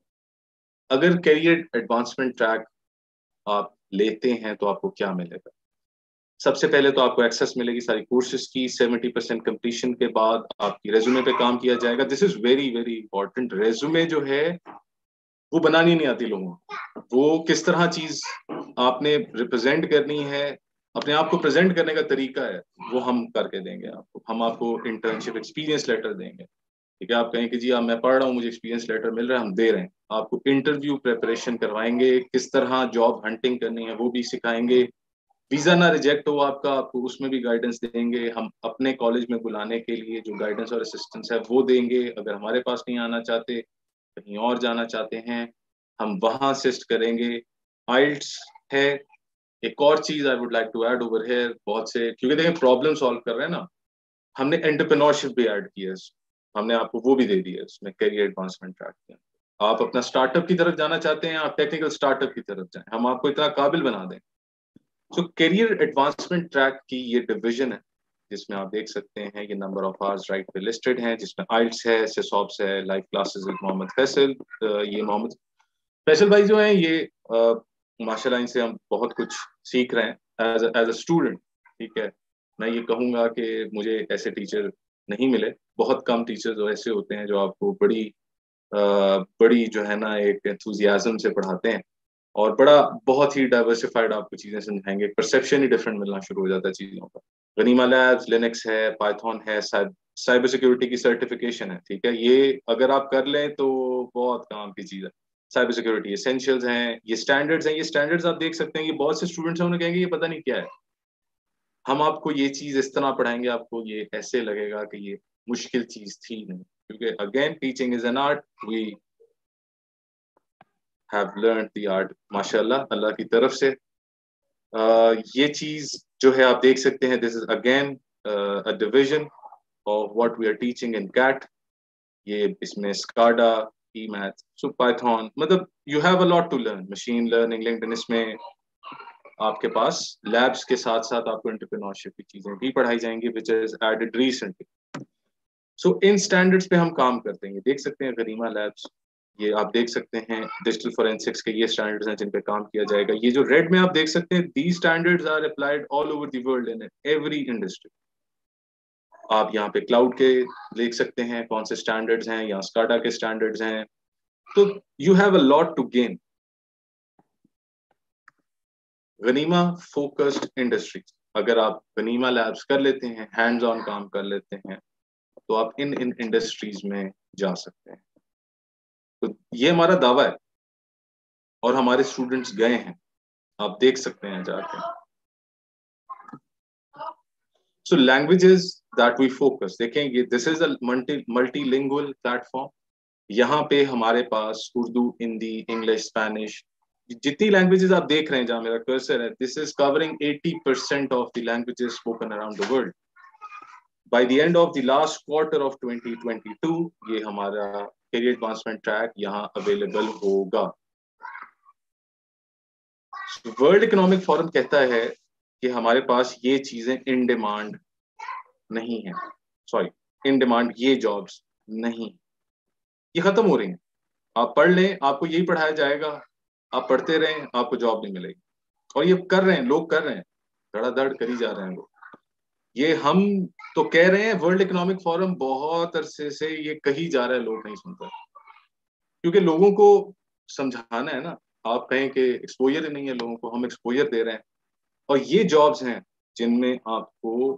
अगर करियर एडवांसमेंट ट्रैक आप लेते हैं तो आपको क्या मिलेगा? सबसे पहले तो आपको एक्सेस मिलेगी सारी कोर्सेज की. सेवेंटी परसेंट कंप्लीशन के बाद आपकी रेज्यूमे पे काम किया जाएगा. This is very very important. Resume जो है वो बनानी नहीं आती लोगों को. वो किस तरह चीज आपने रिप्रेजेंट करनी है, अपने आप को प्रेजेंट करने का तरीका है, वो हम करके देंगे आपको. हम आपको इंटर्नशिप एक्सपीरियंस लेटर देंगे, ठीक है. आप कहें कि जी आप मैं पढ़ रहा हूँ, मुझे एक्सपीरियंस लेटर मिल रहा है, हम दे रहे हैं. आपको इंटरव्यू प्रिपरेशन करवाएंगे, किस तरह जॉब हंटिंग करनी है वो भी सिखाएंगे. वीजा ना रिजेक्ट हो आपका, आपको उसमें भी गाइडेंस देंगे. हम अपने कॉलेज में बुलाने के लिए जो गाइडेंस और असिस्टेंस है वो देंगे. अगर हमारे पास नहीं आना चाहते, कहीं और जाना चाहते हैं, हम वहां असिस्ट करेंगे. आइल्ट्स है एक और चीज I would like to add over here. बहुत से क्योंकि देखिए प्रॉब्लम सॉल्व कर रहे हैं ना, हमने एंटरप्रेन्योरशिप भी ऐड किया है. हमने आपको वो भी दे दिया है उसमें करियर एडवांसमेंट ट्रैक के. आप अपना स्टार्टअप की तरफ जाना चाहते हैं, आप टेक्निकल स्टार्टअप की तरफ जाएं, हम आपको इतना काबिल बना दें. सो करियर एडवांसमेंट ट्रैक की ये डिवीजन है जिसमें आप देख सकते हैं ये नंबर ऑफ आवर्स राइट पे लिस्टेड हैं, जिसमें आइल्ट्स है, सिसॉप्स है, live classes with Mohammad Faisal. ये मोहम्मद फैसल भाई जो हैं ये माशाल्लाह इनसे हम बहुत कुछ सीख रहे हैं एज एज अ स्टूडेंट, ठीक है. मैं ये कहूँगा कि मुझे ऐसे टीचर नहीं मिले. बहुत कम टीचर्स ऐसे होते हैं जो आपको बड़ी आ, बड़ी जो है ना एक एंथुजियाज्म से पढ़ाते हैं और बड़ा बहुत ही डाइवर्सिफाइड आपको चीजें समझाएंगे. परसेप्शन ही डिफरेंट मिलना शुरू हो जाता है चीजों का. गनीमा लैब्स, लिनक्स है, पाइथन है, साइबर सिक्योरिटी की सर्टिफिकेशन है, ठीक है. ये अगर आप कर लें तो बहुत काम की चीज है. साइबर सिक्योरिटी एसेंशियल्स हैं, ये स्टैंडर्ड्स हैं. ये स्टैंडर्ड्स आप देख सकते हैं, ये बहुत से स्टूडेंट्स हैं उन्हें कहेंगे ये पता नहीं क्या है. हम आपको ये चीज इस तरह पढ़ाएंगे, आपको ये ऐसे लगेगा कि ये मुश्किल चीज थी नहीं, क्योंकि again teaching is an art, we have learned the art माशाल्लाह अल्लाह की तरफ से। uh, ये चीज जो है आप देख सकते हैं, this is again a division of what we are teaching in CAT. ये इसमें SCADA, E math, so Python, मतलब you have a lot to learn, machine learning, LinkedIn, इसमें आपके पास लैब्स के साथ साथ आपको एंटरप्रेन्योरशिप की चीजें भी पढ़ाई जाएंगी, which is added recently. So इन स्टैंडर्ड्स पे हम काम करते हैं, देख सकते हैं गरीमा लैब्स, ये आप देख सकते हैं डिजिटल फोरेंसिक्स के ये स्टैंडर्ड्स हैं जिन पे काम किया जाएगा। ये जो रेड में आप देख सकते हैं, the standards are applied all over the world in every industry. आप यहाँ पे क्लाउड के देख सकते हैं कौन से स्टैंडर्ड्स हैं, यहाँ स्काडा के स्टैंडर्ड्स हैं, तो you have a lot to gain. Ghanima focused industries, अगर आप गनीमा लैब्स कर लेते हैं, हैंड्स ऑन काम कर लेते हैं, तो आप इन इन इंडस्ट्रीज में जा सकते हैं। तो ये हमारा दावा है और हमारे स्टूडेंट्स गए हैं, आप देख सकते हैं जाके। So languages that we focus, देखेंगे this is a multi multilingual platform. यहाँ पे हमारे पास उर्दू, हिंदी, इंग्लिश, स्पेनिश, जितनी लैंग्वेजेस आप देख रहे हैं जहाँ मेरा कर्सर है, this is covering eighty percent of the languages spoken around the world. By the end of the last quarter of twenty twenty two ये हमारा करियर एडवांसमेंट ट्रैक यहाँ अवेलेबल होगा। वर्ल्ड इकोनॉमिक फोरम कहता है कि हमारे पास ये चीजें इन डिमांड नहीं है, सॉरी इन डिमांड ये जॉब्स नहीं, ये खत्म हो रही हैं। आप पढ़ लें, आपको यही पढ़ाया जाएगा, आप पढ़ते रहें, आपको जॉब नहीं मिलेगी। और ये कर रहे हैं, लोग कर रहे हैं, धड़ाधड़ करी जा रहे हैं लोग। ये हम तो कह रहे हैं, वर्ल्ड इकोनॉमिक फोरम बहुत अरसे से ये कही जा रहा है, लोग नहीं सुनते, क्योंकि लोगों को समझाना है ना। आप कहें कि एक्सपोजर ही नहीं है लोगों को, हम एक्सपोजर दे रहे हैं। और ये जॉब्स हैं जिनमें आपको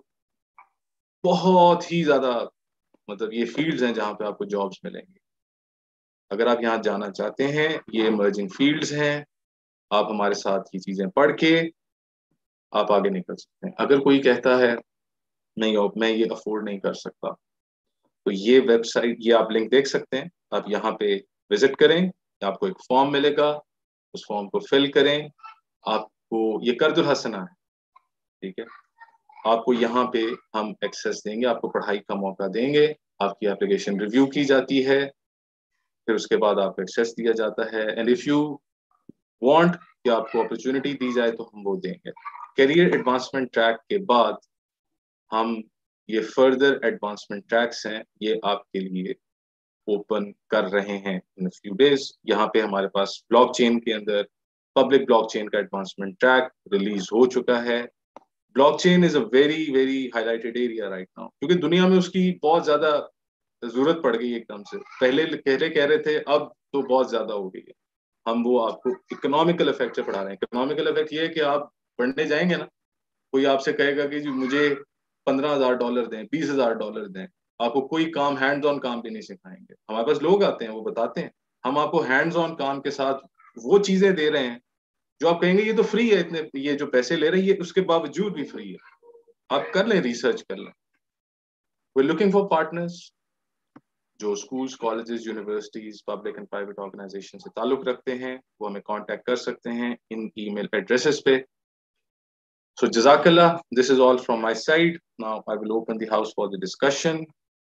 बहुत ही ज्यादा, मतलब ये फील्ड्स हैं जहां पे आपको जॉब्स मिलेंगे। अगर आप यहाँ जाना चाहते हैं, ये इमर्जिंग फील्ड्स हैं, आप हमारे साथ ये चीजें पढ़ के आप आगे निकल सकते हैं। अगर कोई कहता है नहीं हो, मैं ये अफोर्ड नहीं कर सकता, तो ये वेबसाइट, ये आप लिंक देख सकते हैं, आप यहाँ पे विजिट करें, आपको एक फॉर्म मिलेगा, उस फॉर्म को फिल करें। आपको ये कर्जुल हसना है, ठीक है, आपको यहाँ पे हम एक्सेस देंगे, आपको पढ़ाई का मौका देंगे, आपकी एप्लीकेशन रिव्यू की जाती है, फिर उसके बाद आपको एक्सेस दिया जाता है। एंड इफ यू वांट कि आपको अपॉर्चुनिटी दी जाए तो हम वो देंगे। करियर एडवांसमेंट ट्रैक के बाद हम ये फर्दर एडवांसमेंट ट्रैक्स हैं, ये आपके लिए ओपन कर रहे हैं इन फ्यू डेज। यहाँ पे हमारे पास ब्लॉकचेन के अंदर पब्लिक ब्लॉकचेन का एडवांसमेंट ट्रैक रिलीज हो चुका है। Blockchain is a very very highlighted area right now, क्योंकि दुनिया में उसकी बहुत ज्यादा जरूरत पड़ गई एकदम से। पहले पहले कह रहे थे, अब तो बहुत ज्यादा हो गई है। हम वो आपको इकोनॉमिकल इफेक्ट से पढ़ा रहे हैं। इकोनॉमिकल इफेक्ट ये है कि आप पढ़ने जाएंगे ना, कोई आपसे कहेगा कि जी मुझे पंद्रह हजार डॉलर दें, बीस हजार डॉलर दें, आपको कोई काम हैंड्स ऑन काम भी नहीं सिखाएंगे। हमारे पास लोग आते हैं, वो बताते हैं, हम आपको हैंड्स ऑन काम के साथ वो चीजें दे रहे हैं जो आप कहेंगे ये तो फ्री है, इतने ये जो पैसे ले रहे हैं ये उसके बावजूद भी फ्री है। आप कर लें, रिसर्च कर लें। वी लुकिंग फॉर पार्टनर्स जो schools, colleges, universities, public and private organisation से ताल्लुक रखते हैं, वो हमें कांटेक्ट कर सकते हैं इन ईमेल एड्रेसेस पे। So Jazakallah, this is all from my side. Now I will open the house for the discussion.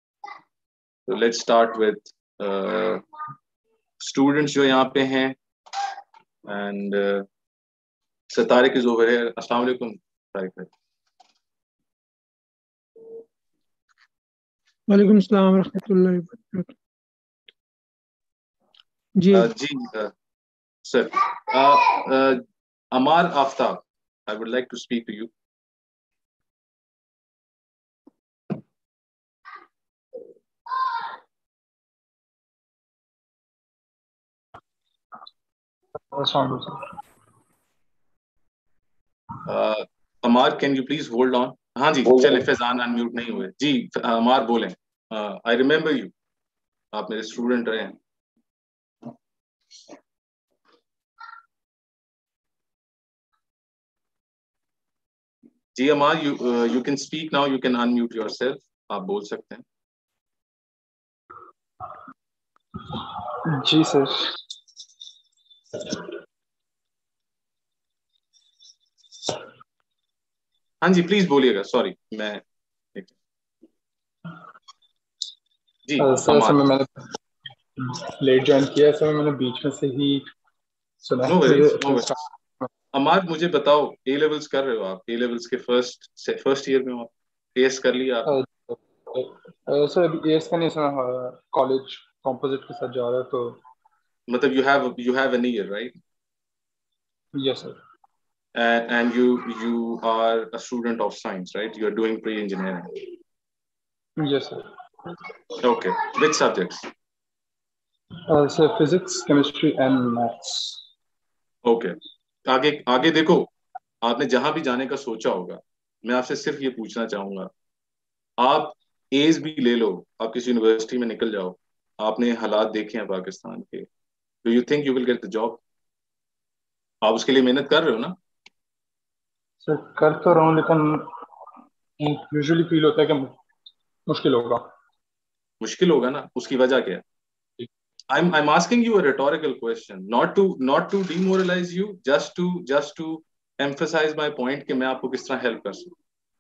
So let's start with uh, students जो यहाँ पे हैं, and uh, Sir Tariq is over here. Assalamu alaikum, Tariq. वालेकुम सलाम रहमतुल्लाहि व बरकातहू। जी Uh, जी uh, sir, uh, uh, Amar Aftab, I would like to speak to you. Uh, Amar, can you please hold on? हाँ जी, चले, Faizan unmute नहीं हुए जी। अमार बोलें। आई रिमेम्बर यू, आप मेरे स्टूडेंट रहे हैं। जी Ammar, you you can speak now, you can unmute yourself, आप बोल सकते हैं। जी सर। हाँ जी प्लीज बोलिएगा, सॉरी मैं जी सर अमार। समय मैंने लेट ज्वाइन किया, समय मैंने बीच में से ही सुना नो है वरीज, नो मुझे वरीज। अमार मुझे बताओ, ए लेवल्स कर रहे हो आप, ए लेवल्स के फर्स्ट से फर्स्ट ईयर में हो आप, टेस्ट कर लिया आपने? सर अभी एयर्स का नहीं सुना, कॉलेज कॉम्पोजिट के साथ जा रहा है तो। मतलब you have you have an year right? Yes sir. and, and you you are a student of science, right? You are doing pre-engineering. Yes sir. Okay. Which subjects? Sir physics, chemistry and maths. Okay. आगे आगे देखो, आपने जहां भी जाने का सोचा होगा, मैं आपसे सिर्फ ये पूछना चाहूंगा, आप एज भी ले लो, आप किसी यूनिवर्सिटी में निकल जाओ, आपने हालात देखे हैं पाकिस्तान के, do you think you will get the job? आप उसके लिए मेहनत कर रहे हो ना? सर कर तो रहा हूँ, लेकिन यूजुअली फील होता है कि मुश्किल होगा। मुश्किल होगा ना, उसकी वजह क्या है? I'm I'm asking you a rhetorical question, not to not to demoralize you, just to just to emphasize my point कि मैं आपको किस तरह हेल्प कर सकूं।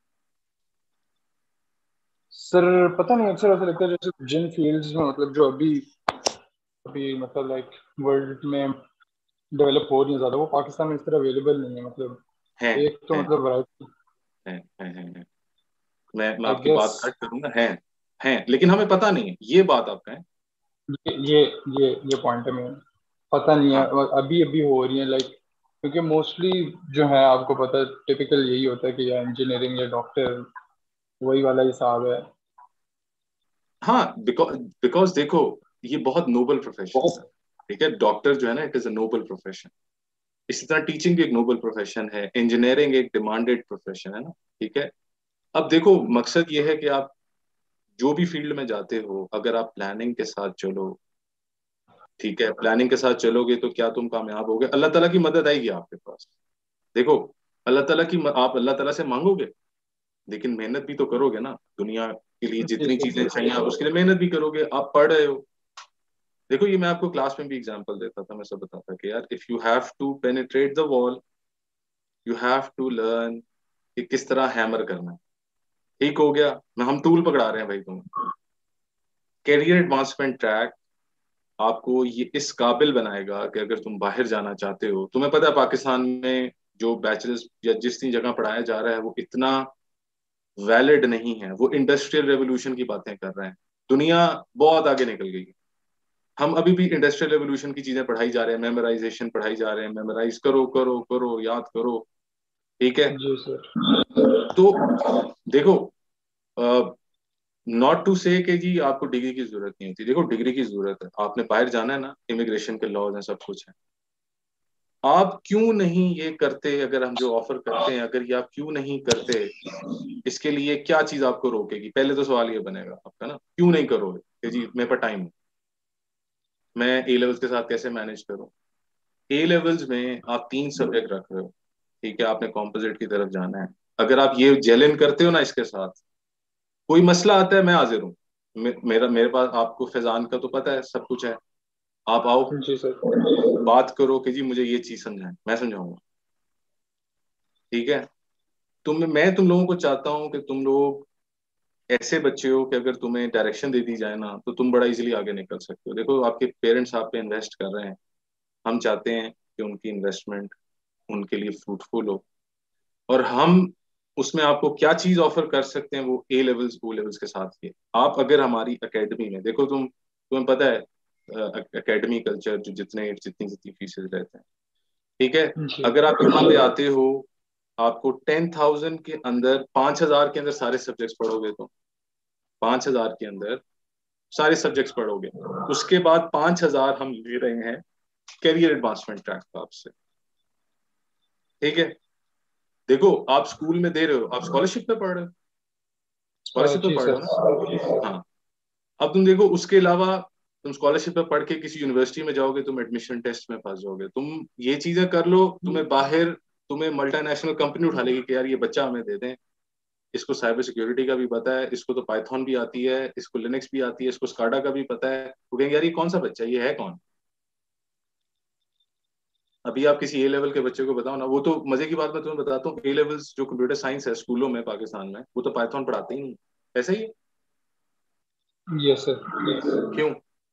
सर पता नहीं, अक्सर ऐसा लगता है जैसे जिन फील्ड्स में मतलब जो अभी अभी मतलब लाइक वर्ल्ड में डेवलप हो रही है ज्यादा, वो पाकिस्तान में इस तरह अवेलेबल नहीं है। मतलब है एक तो है मतलब वैरायटी। है है है, है। मैं मैं आई आपकी गेस बात कट करूंगा, है है लेकिन हमें पता नहीं है, ये बात आप कहें। ये ये ये ये पॉइंट है, मैं पता नहीं है हाँ और अभी अभी हो रही है लाइक, क्योंकि मोस्टली जो है आपको पता है टिपिकल यही होता है कि या इंजीनियरिंग या डॉक्टर, वही वाला हिसाब है। हाँ, बिकॉज बिकॉज देखो, ये बहुत नोबल प्रोफेशन है, बहुत। ठीक है? डॉक्टर जो है ना, it is a noble profession. इसी तरह टीचिंग भी एक नोबल प्रोफेशन है, इंजीनियरिंग एक डिमांडेड प्रोफेशन है ना, ठीक है? अब देखो, मकसद ये है कि आप जो भी फील्ड में जाते हो, अगर आप प्लानिंग के साथ चलो, ठीक है, प्लानिंग के साथ चलोगे तो क्या तुम कामयाब होगे? अल्लाह ताला की मदद आएगी आपके पास। देखो, अल्लाह ताला की आप अल्लाह ताला से मांगोगे, लेकिन मेहनत भी तो करोगे ना, दुनिया के लिए जी जितनी चीजें सर। चाहिए आप उसके लिए मेहनत भी करोगे। आप पढ़ रहे हो, देखो ये मैं आपको क्लास में भी एग्जांपल देता था, मैं सब बताता कि यार, if you have to penetrate the wall, you have to learn कि किस तरह हैमर करना है। ठीक हो गया, मैं हम टूल पकड़ा रहे हैं भाई तुम्हें। कैरियर एडवांसमेंट ट्रैक आपको ये इस काबिल बनाएगा कि अगर तुम बाहर जाना चाहते हो, तुम्हें पता है पाकिस्तान में जो बैचलर्स या जिस जगह पढ़ाया जा रहा है वो इतना वैलिड नहीं है, वो इंडस्ट्रियल रेवोल्यूशन की बातें कर रहे हैं। दुनिया बहुत आगे निकल गई है, हम अभी भी इंडस्ट्रियल रेवोल्यूशन की चीजें पढ़ाई जा रहे हैं, मेमोराइजेशन पढ़ाई जा रहे हैं, मेमोराइज करो करो करो, याद करो, ठीक है? जी सर। तो देखो, नॉट टू से कि जी आपको डिग्री की जरूरत नहीं होती, देखो डिग्री की जरूरत है, आपने बाहर जाना है ना, इमिग्रेशन के लॉज हैं, सब कुछ है। आप क्यों नहीं ये करते? अगर हम जो ऑफर करते हैं, अगर ये आप क्यों नहीं करते, इसके लिए क्या चीज आपको रोकेगी? पहले तो सवाल ये बनेगा आपका ना, क्यों नहीं करोगे कि जी मेरे पास टाइम है, मैं ए लेवल्स के साथ कैसे मैनेज करूं? ए लेवल्स में आप तीन सब्जेक्ट रख रहे हो, ठीक है, आपने कॉम्पोजिट की तरफ जाना है। अगर आप ये जेलिन करते हो ना इसके साथ, कोई मसला आता है, मैं हाजिर हूँ। मे, मेरा मेरे पास, आपको फैजान का तो पता है, सब कुछ है। आप आओ, जी सर। बात करो कि जी मुझे ये चीज समझाएं, मैं समझाऊंगा, ठीक है? तुम मैं तुम लोगों को चाहता हूँ कि तुम लोग ऐसे बच्चे हो कि अगर तुम्हें डायरेक्शन दे दी जाए ना, तो तुम बड़ा इजीली आगे निकल सकते हो। देखो, आपके पेरेंट्स आप पे इन्वेस्ट कर रहे हैं, हम चाहते हैं कि उनकी इन्वेस्टमेंट उनके लिए फ्रूटफुल हो, और हम उसमें आपको क्या चीज ऑफर कर सकते हैं, वो ए लेवल्स ओ लेवल्स के साथ ही है। आप अगर हमारी एकेडमी में देखो, तुम तुम्हें पता है एकेडमी कल्चर जो जितने जितनी जितनी फीसेस रहते हैं, ठीक है? जी अगर आप यहाँ पे आते हो, आपको टेन थाउजेंड के अंदर, पांच हजार के अंदर सारे सब्जेक्ट्स पढ़ोगे, तो पांच हजार के अंदर सारे सब्जेक्ट्स पढ़ोगे, उसके बाद पांच हजार हम ले रहे हैं कैरियर एडवांसमेंट ट्रैक का आपसे, ठीक है? देखो, आप स्कूल में दे रहे हो, आप स्कॉलरशिप पे पढ़ रहे हो, स्कॉलरशिप पे जी पढ़ रहे सर। हो ना? हाँ। अब तुम देखो, उसके अलावा तुम स्कॉलरशिप पे पढ़ के किसी यूनिवर्सिटी में जाओगे, तुम एडमिशन टेस्ट में फंस जाओगे। तुम ये चीजें कर लो, तुम्हें बाहर तुम्हें मल्टीनेशनल कंपनी उठा लेगी कि यार ये बच्चा हमें दे दें, इसको साइबर सिक्योरिटी का भी पता है, इसको तो पाइथन भी आती है, इसको लिनक्स भी आती है, इसको स्काडा का भी पता है। वो कहेंगे यार ये कौन सा बच्चा है, ये है कौन। अभी आप किसी ए लेवल के बच्चे को बताओ ना, वो तो मजे की बात मैं तुम्हें बताता हूँ, ए लेवल्स जो कंप्यूटर साइंस है स्कूलों में पाकिस्तान में, वो तो पाइथन पढ़ाते ही नहीं। ऐसे ही यस सर। क्यों?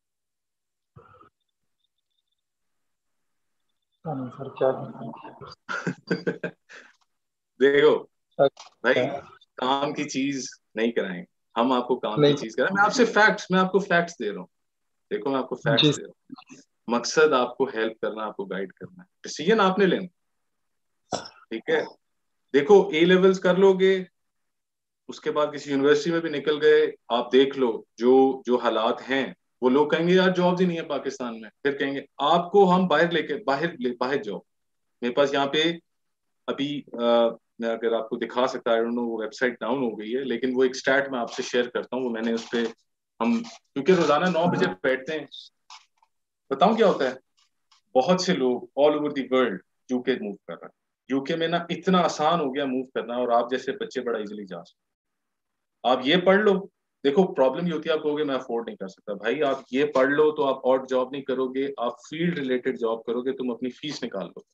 सर क्या करें? देखो भाई, अच्छा, काम की चीज नहीं कराएंगे हम आपको, काम की नहीं चीज कराएं। मैं आपसे फैक्ट्स मैं आपको फैक्ट्स दे रहा हूँ। देखो मैं आपको जी फैक्ट्स दे रहा हूँ। मकसद आपको हेल्प करना, आपको गाइड करना है, डिसीजन आपने लेना, ठीक है। देखो ए लेवल्स कर लोगे, उसके बाद किसी यूनिवर्सिटी में भी निकल गए, आप देख लो जो जो हालात हैं, वो लोग कहेंगे यार जॉब्स ही नहीं है पाकिस्तान में, फिर कहेंगे आपको हम बाहर लेके बाहर ले बाहर जाओ। मेरे पास यहाँ पे अभी आ, मैं अगर आपको दिखा सकता, आई डोंट नो वो वेबसाइट डाउन हो गई है, लेकिन वो एक स्टैट मैं आपसे शेयर करता हूँ, वो मैंने उस पर, हम क्योंकि रोजाना नौ बजे बैठते हैं। बताऊं क्या होता है, बहुत से लोग all over the world UK move कर रहे हैं। यूके में ना इतना आसान हो गया मूव करना, और आप जैसे बच्चे बड़ा इजीली जा सकते, आप ये पढ़ लो। देखो प्रॉब्लम ये होती है, आप कहोगे मैं अफोर्ड नहीं कर सकता, भाई आप ये पढ़ लो तो आप और जॉब नहीं करोगे, आप फील्ड रिलेटेड जॉब करोगे, तुम अपनी फीस निकाल लो।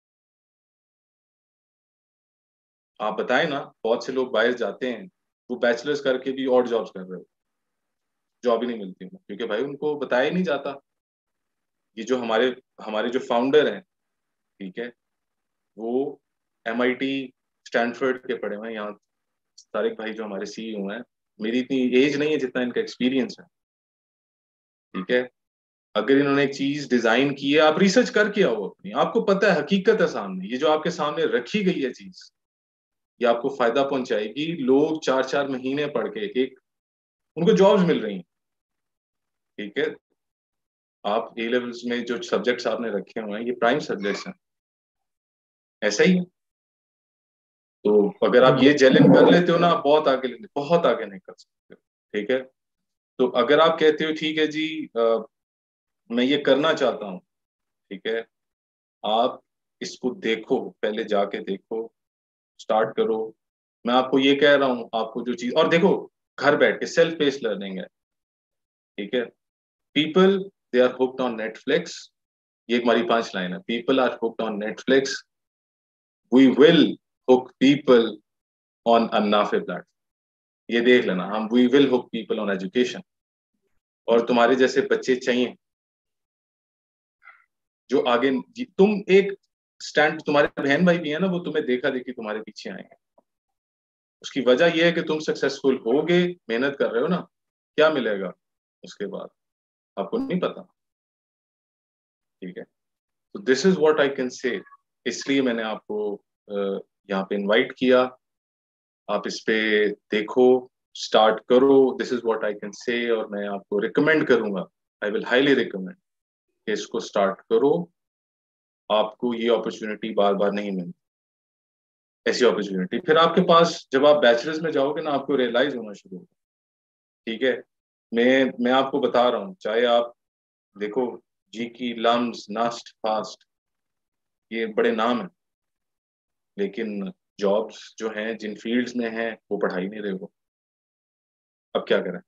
आप बताएं ना, बहुत से लोग बाहर जाते हैं, वो बैचलर्स करके भी और जॉब्स कर रहे हो, जॉब ही नहीं मिलती उनको, क्योंकि भाई उनको बताया ही नहीं जाता। ये जो हमारे हमारे जो फाउंडर हैं, ठीक है, वो एम आई टी स्टैनफोर्ड के पढ़े हुए हैं। यहाँ तारिक भाई जो हमारे सी ई ओ हैं, मेरी इतनी एज नहीं है जितना इनका एक्सपीरियंस है, ठीक है। अगर इन्होंने एक चीज डिजाइन की है, आप रिसर्च करके आओ अपनी, आपको पता है हकीकत है सामने, ये जो आपके सामने रखी गई है चीज, ये आपको फायदा पहुंचाएगी। लोग चार चार महीने पढ़ के एक उनको जॉब्स मिल रही हैं, ठीक है। आप ए लेवल्स में जो सब्जेक्ट्स आपने रखे हुए हैं, ये प्राइम सब्जेक्ट्स हैं, ऐसा ही है। तो अगर आप ये जेलिन कर लेते हो ना, आप बहुत आगे लेते बहुत आगे नहीं कर सकते हो, ठीक है। तो अगर आप कहते हो ठीक है जी, आ, मैं ये करना चाहता हूँ, ठीक है, आप इसको देखो, पहले जाके देखो, स्टार्ट करो। मैं आपको ये कह रहा हूँ, आपको जो चीज, और देखो घर बैठ के सेल्फ पेस्ड लर्निंग है, ठीक है। People they are hooked on Netflix, ये हमारी पांच लाइन है, people are hooked on Netflix, we will hook people on Annafe platform. ये देख लेना, हम we will hook people on education. और तुम्हारे जैसे बच्चे चाहिए जो आगे, तुम एक स्टैंड, तुम्हारे बहन भाई भी है ना, वो तुम्हें देखा देखी तुम्हारे पीछे आएंगे। उसकी वजह यह है कि तुम सक्सेसफुल होगे, मेहनत कर रहे हो ना, क्या मिलेगा उसके बाद आपको नहीं पता, ठीक है। तो this is what I can say, इसलिए मैंने आपको अ, यहाँ पे इनवाइट किया। आप इस पे देखो, स्टार्ट करो, this is what I can say. और मैं आपको रिकमेंड करूंगा, आई विल हाईली रिकमेंड कि इसको स्टार्ट करो। आपको ये अपॉर्चुनिटी बार बार नहीं मिलती, ऐसी अपॉर्चुनिटी फिर आपके पास जब आप बैचलर्स में जाओगे ना, आपको रियलाइज होना शुरू होगा, ठीक है। मैं मैं आपको बता रहा हूँ, चाहे आप देखो जी की, लम्स, नस्ट, फास्ट, ये बड़े नाम हैं, लेकिन जॉब्स जो हैं जिन फील्ड्स में हैं वो पढ़ाई नहीं रहे हो। अब क्या करें?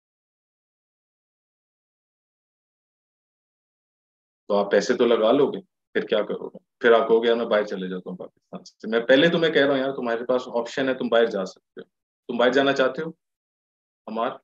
तो आप पैसे तो लगा लोगे, फिर क्या करोगे? फिर आप कहोगे यार मैं बाहर चले जाता हूँ पाकिस्तान से। मैं पहले तुम्हें कह रहा हूँ यार, तुम्हारे पास ऑप्शन है, तुम बाहर जा सकते हो। तुम बाहर जाना चाहते हो हमार?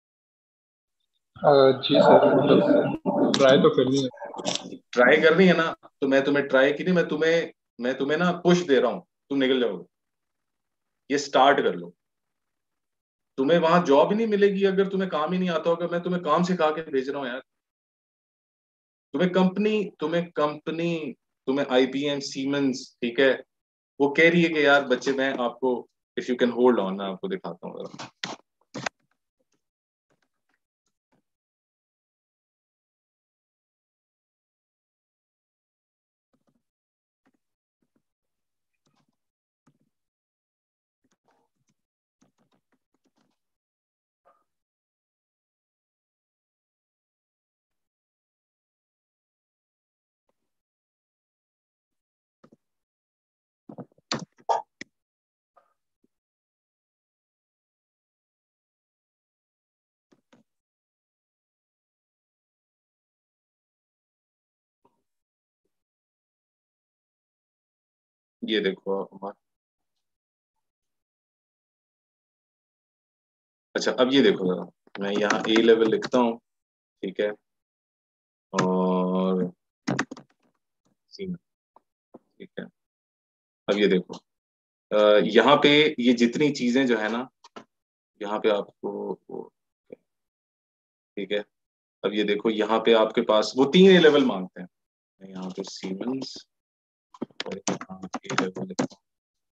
जी सर, मतलब ट्राई तो करनी है। ट्राई करनी है ना, तो मैं तुम्हें ट्राई की नहीं, मैं तुम्हें मैं तुम्हें ना पुश दे रहा हूँ, तुम निकल जाओगे। ये स्टार्ट कर लो। तुम्हें वहां जॉब ही नहीं मिलेगी अगर तुम्हें काम ही नहीं आता होगा, मैं तुम्हें काम सिखा के भेज रहा हूँ यार। तुम्हें कंपनी तुम्हें कंपनी तुम्हें आई बी एम, सीमेंस, ठीक है, वो कह रही है कि यार बच्चे, मैं आपको, if you can hold on, मैं आपको दिखाता हूँ जरा। ये देखो आप, अच्छा अब ये देखो जरा, मैं यहाँ ए लेवल लिखता हूँ, ठीक है, और सी में, ठीक है। अब ये देखो, अ, यहाँ पे ये जितनी चीजें जो है ना, यहाँ पे आपको वो, ठीक है। अब ये देखो, यहाँ पे आपके पास वो तीन ए लेवल मांगते हैं, मैं यहाँ पे सीमेंस और यहाँ ए लेवल लिखता हूँ।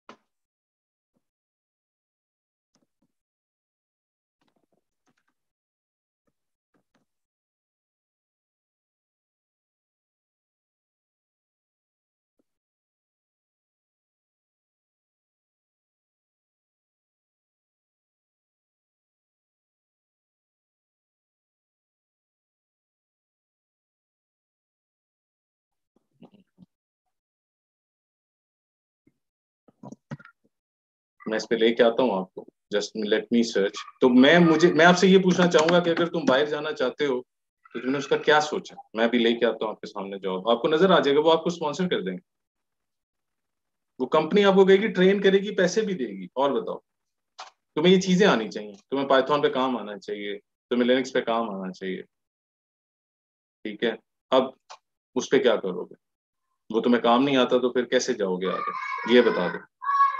मैं इस पे लेके आता हूँ आपको, जस्ट लेट मी सर्च। तो मैं मुझे मैं आपसे ये पूछना चाहूंगा कि अगर तुम बाहर जाना चाहते हो तो तुमने उसका क्या सोचा? मैं भी लेके आता हूँ आपके सामने जॉब, आपको नजर आ जाएगा, वो आपको स्पॉन्सर कर देंगे, वो कंपनी आपको कहेगी, ट्रेन करेगी, पैसे भी देगी। और बताओ, तुम्हें ये चीजें आनी चाहिए, तुम्हें पाइथन पे काम आना चाहिए, तुम्हें लिनक्स पे काम आना चाहिए, ठीक है। अब उस पे क्या करोगे? वो तुम्हें काम नहीं आता तो फिर कैसे जाओगे आगे, ये बता दो,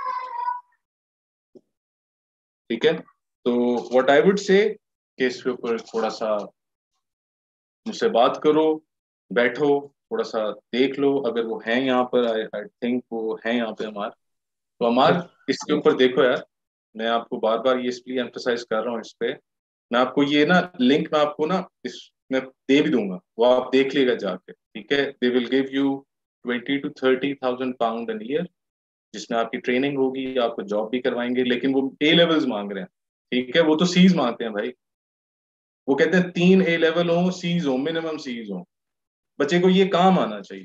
ठीक है। तो व्हाट आई वुड से कि इसके ऊपर थोड़ा सा मुझसे बात करो, बैठो, थोड़ा सा देख लो, अगर वो है यहाँ पर, आई आई थिंक वो है यहाँ पे हमार, तो हमार इसके ऊपर देखो यार। मैं आपको बार बार ये इसलिए एम्फोसाइज कर रहा हूँ इस पे, मैं आपको ये ना लिंक मैं आपको ना इसमें दे भी दूंगा, वो आप देख लीजिएगा जाके, ठीक है। They will give you twenty two thirty thousand pound an year, जिसमें आपकी ट्रेनिंग होगी, आपको जॉब भी करवाएंगे, लेकिन वो ए लेवल्स मांग रहे हैं, ठीक है। वो तो सीज मांगते हैं भाई, वो कहते हैं तीन ए लेवल हो, सीज हो, मिनिमम सीज हो, बच्चे को ये काम आना चाहिए,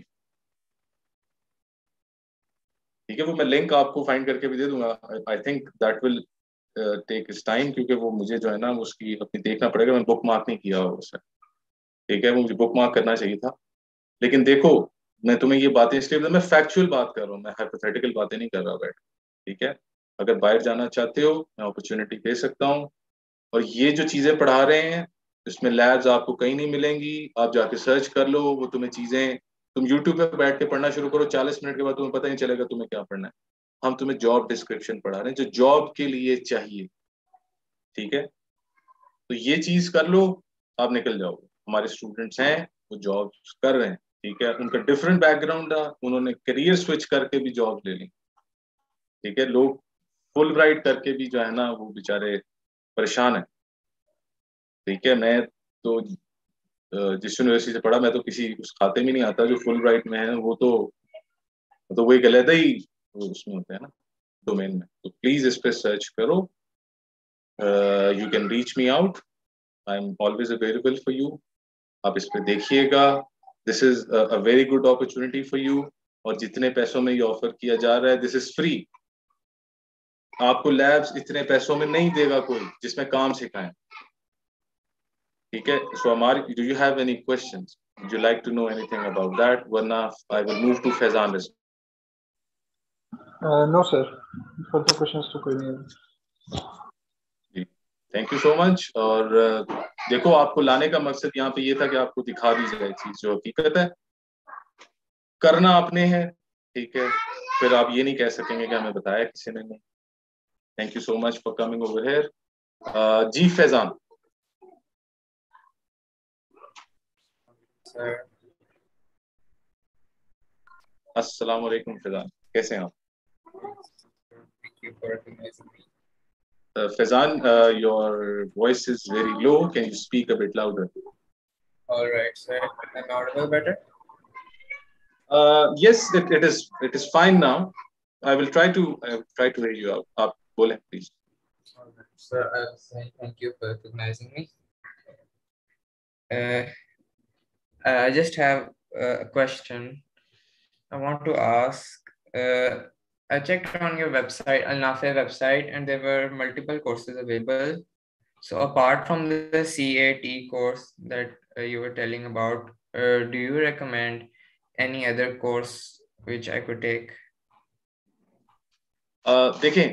ठीक है। वो मैं लिंक आपको फाइंड करके भी दे दूंगा, I think that will take इस टाइम, क्योंकि वो मुझे जो है ना उसकी अपनी देखना पड़ेगा, मैं बुक मार्क नहीं किया उसे, ठीक है, वो मुझे बुक मार्क करना चाहिए था। लेकिन देखो, मैं तुम्हें ये बातें इसलिए, मैं फैक्चुअल बात कर रहा हूँ, मैं हाइपोथेटिकल बातें नहीं कर रहा बैठ, ठीक है। अगर बाहर जाना चाहते हो, मैं अपॉर्चुनिटी दे सकता हूँ, और ये जो चीजें पढ़ा रहे हैं, इसमें लैब्स आपको कहीं नहीं मिलेंगी, आप जाके सर्च कर लो, वो तुम्हें चीजें, तुम यूट्यूब पे बैठ के पढ़ना शुरू करो, चालीस मिनट के बाद तुम्हें पता नहीं चलेगा तुम्हें क्या पढ़ना है। हम तुम्हें जॉब डिस्क्रिप्शन पढ़ा रहे हैं जो जॉब के लिए चाहिए, ठीक है। तो ये चीज कर लो, आप निकल जाओगे। हमारे स्टूडेंट्स हैं, वो जॉब कर रहे हैं, ठीक है, उनका डिफरेंट बैकग्राउंड है, उन्होंने करियर स्विच करके भी जॉब ले ली, ठीक है। लोग फुल ब्राइट करके भी जो है ना वो बेचारे परेशान है, ठीक है। मैं तो अ, जिस यूनिवर्सिटी से पढ़ा, मैं तो किसी उस खाते में नहीं आता, जो फुल ब्राइट में है वो तो, तो वो एक अलग ही वो उसमें होता है ना, डोमेन में। तो प्लीज इस पे सर्च करो, you can reach me out, I am always available for you. आप इस पे देखिएगा, this is a very good opportunity for you, और जितने पैसों में ये ऑफर किया जा रहा है, दिस इज फ्री। आपको लैब्स इतने पैसों में नहीं देगा कोई जिसमें काम सिखाएं, ठीक है। सो हमारी, do you have any questions, would you like to know anything about that, वरना I will move to Faizan Raza. No sir, further questions तो कोई नहीं है जी, थैंक यू सो मच। और uh, देखो, आपको लाने का मकसद यहाँ पे ये था कि आपको दिखा दी जाए चीज जो हकीकत है, करना आपने है, ठीक है। फिर आप ये नहीं कह सकेंगे कि हमें बताया किसी ने नहीं। Thank you so much for coming over here. जी फैजान। सर अस्सलाम वालेकुम फैजान, कैसे हैं आप? thank you for recognizing me. Uh, Faizan, uh, your voice is very low. Can you speak a bit louder? All right, sir. Am I audible better? Uh, yes, it, it is. It is fine now. I will try to I will try to hear you out. Aap bole, please. All right, sir. I was saying thank you for recognizing me. Uh, I just have a question. I want to ask. Uh, I checked on your website, Al Nafi website, and there were multiple courses available. So apart from the C A T course that uh, you were telling about, uh, do you recommend any other course which I could take? uh, देखें,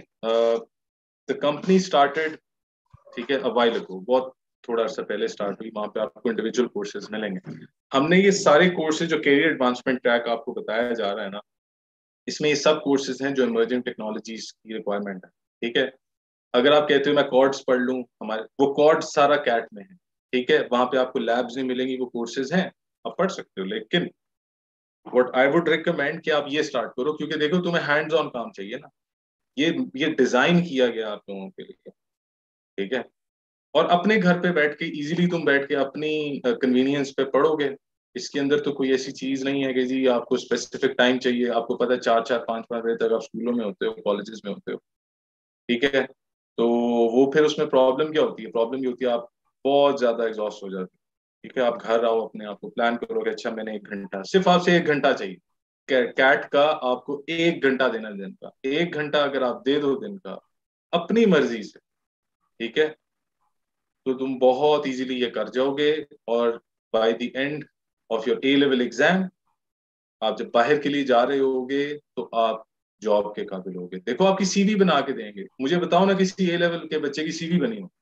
the company started, ठीक है, a while अगो, बहुत थोड़ा सा पहले start हुई। वहां पे आपको इंडिविजुअल कोर्सेज मिलेंगे। हमने ये सारे कोर्सेज जो कैरियर एडवांसमेंट ट्रैक आपको बताया जा रहा है ना, इसमें ये सब कोर्सेज हैं जो इमर्जिंग टेक्नोलॉजीज की रिक्वायरमेंट है, ठीक है। अगर आप कहते हो मैं कॉर्ड्स पढ़ लूँ, हमारे वो कॉर्ड्स सारा कैट में है, ठीक है। वहां पे आपको लैब्स नहीं मिलेंगी, वो कोर्सेज हैं, आप पढ़ सकते हो। लेकिन व्हाट आई वुड रिकमेंड कि आप ये स्टार्ट करो, क्योंकि देखो तुम्हें हैंड्स ऑन काम चाहिए ना, ये ये डिजाइन किया गया आप लोगों के लिए, ठीक है। और अपने घर पे बैठ के इजीली तुम बैठ के अपनी कन्वीनियंस पे पढ़ोगे। इसके अंदर तो कोई ऐसी चीज नहीं है कि जी आपको स्पेसिफिक टाइम चाहिए। आपको पता है चार चार पांच पांच बजे तक आप स्कूलों में होते हो, कॉलेजेस में होते हो, ठीक है। तो वो फिर उसमें प्रॉब्लम क्या होती है? प्रॉब्लम ये होती है आप बहुत ज्यादा एग्जॉस्ट हो जाते हो, ठीक है। आप घर आओ, अपने आप को प्लान करोगे, अच्छा मैंने एक घंटा, सिर्फ आपसे एक घंटा चाहिए। कैट का आपको एक घंटा देना दिन का, एक घंटा अगर आप दे दो दिन का अपनी मर्जी से, ठीक है, तो तुम बहुत इजीली ये कर जाओगे। और by the end of your A level exam, आप जब बाहर के लिए जा रहे होगे तो आप जॉब के काबिल होगे। देखो आपकी सीवी बना के देंगे। मुझे बताओ ना किसी ए लेवल के बच्चे की सीवी बनी हो?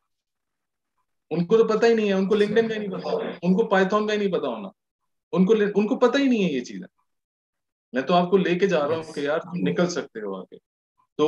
उनको तो पता ही नहीं है, उनको लिंक्डइन का ही नहीं पता, उनको पाइथन का ही नहीं पता होना, उनको उनको पता ही नहीं है ये चीज। मैं तो आपको लेके जा रहा हूँ कि यार तुम निकल सकते हो आगे। तो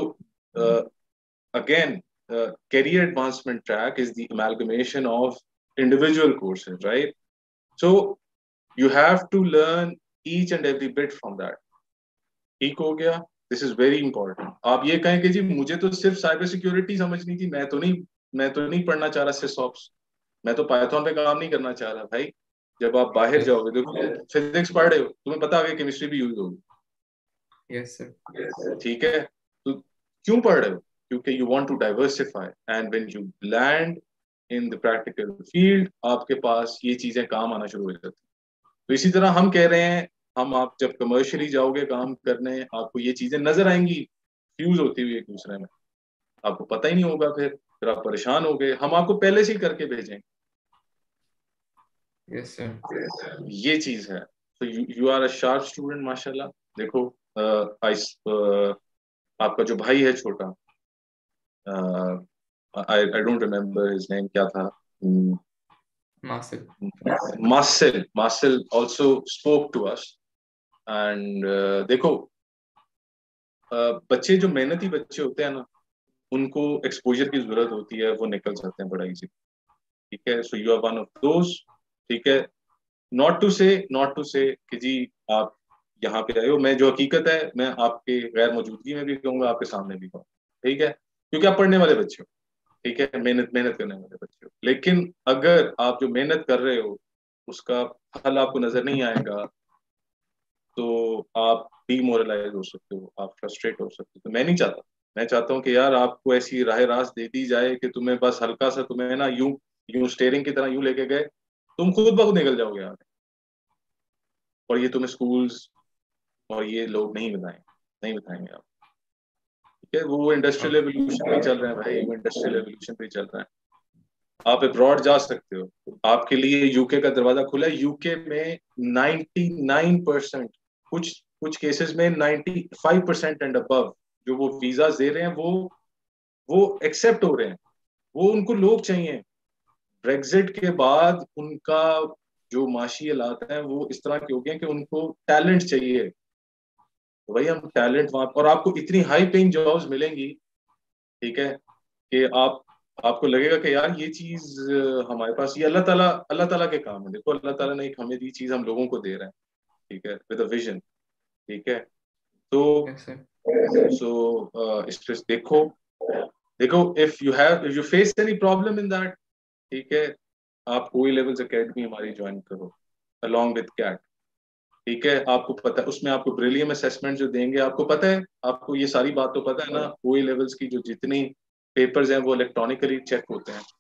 again, career advancement track is the amalgamation of individual courses, right? So you have to learn each and every bit from that. ठीक हो गया? This is very important. आप ये कहें कि जी मुझे तो सिर्फ साइबर सिक्योरिटी समझनी थी, मैं तो नहीं मैं तो नहीं पढ़ना चाह रहा सिसऑप्स, मैं तो पाइथन पे काम नहीं करना चाह रहा। भाई जब आप बाहर जाओगे, देखो फिजिक्स पढ़ रहे हो, तुम्हें पता है केमिस्ट्री भी यूज होगी, यस सर, ठीक है। तो क्यों पढ़ रहे हो? क्योंकि you want to diversify, and when you land in the practical field, आपके पास ये चीजें काम आना शुरू हो जाती हैं। तो इसी तरह हम कह रहे हैं, हम आप जब कमर्शियली जाओगे काम करने, आपको ये चीजें नजर आएंगी फ्यूज होती हुई एक दूसरे में, आपको पता ही नहीं होगा, फिर फिर आप परेशान हो गए। हम आपको पहले से ही करके भेजेंगे। यस सर, ये चीज है। तो you you are a sharp student माशाल्लाह। देखो आई आपका जो भाई है छोटा, I I don't remember his name, क्या था? Masil, Masil Masil also spoke to us. And देखो, uh, बच्चे जो मेहनती बच्चे होते हैं ना, उनको एक्सपोजर की जरूरत होती है, वो निकल जाते हैं बड़ा इजी, ठीक है। So you are one of those, ठीक है। Not to say not to say कि जी आप यहाँ पे आए हो, मैं जो हकीकत है मैं आपके गैर मौजूदगी में भी कहूंगा, आपके सामने भी कहूँ, ठीक है, क्योंकि आप पढ़ने वाले बच्चे हो, ठीक है, मेहनत मेहनत करने वाले बच्चे हो। लेकिन अगर आप जो मेहनत कर रहे हो उसका फल आपको नजर नहीं आएगा, तो आप डीमोरलाइज हो सकते हो, आप फ्रस्ट्रेट हो सकते हो। तो मैं नहीं चाहता, मैं चाहता हूँ कि यार आपको ऐसी राह रास्त दे दी जाए कि तुम्हें बस हल्का सा, तुम्हें ना यूं यूं स्टेयरिंग की तरह यूं लेके गए, तुम खुद ब खुद निकल जाओगे आगे। और ये तुम्हें स्कूल्स और ये लोग नहीं बताएंगे, नहीं बताएंगे आप, ठीक है। वो इंडस्ट्रियल रेवोल्यूशन भी चल रहा है भाई, वो इंडस्ट्रियल रेवोल्यूशन भी चल रहा है। आप अब्रॉड जा सकते हो, आपके लिए यूके का दरवाजा खुला है। यूके में निन्यानवे परसेंट, कुछ कुछ केसेस में पचानवे परसेंट एंड अबव जो वो वीजा दे रहे हैं, वो वो एक्सेप्ट हो रहे हैं, वो उनको लोग चाहिए। ब्रेग्जिट के बाद उनका जो माशी हालात हैं वो इस तरह के हो गए कि उनको टैलेंट चाहिए। तो भाई हम टैलेंट वहां, और आपको इतनी हाई पेइंग जॉब्स मिलेंगी, ठीक है, कि आप आपको लगेगा कि यार ये चीज हमारे पास, ये अल्लाह ताला अल्लाह ताला के काम है। देखो अल्लाह ताला ने एक हमें दी चीज हम लोगों को दे रहे हैं, ठीक है, विद अ विजन, ठीक है। तो यस सर, सो इस पे देखो देखो if you have if you face any problem in that, ठीक है, आप कोई लेवल्स एकेडमी हमारी ज्वाइन करो अलोंग विद कैट, ठीक है। आपको पता है उसमें आपको ब्रिलियम असेसमेंट जो देंगे, आपको पता है, आपको ये सारी बात तो पता है ना, ओई लेवल्स की जो जितनी पेपर्स हैं वो इलेक्ट्रॉनिकली चेक होते हैं,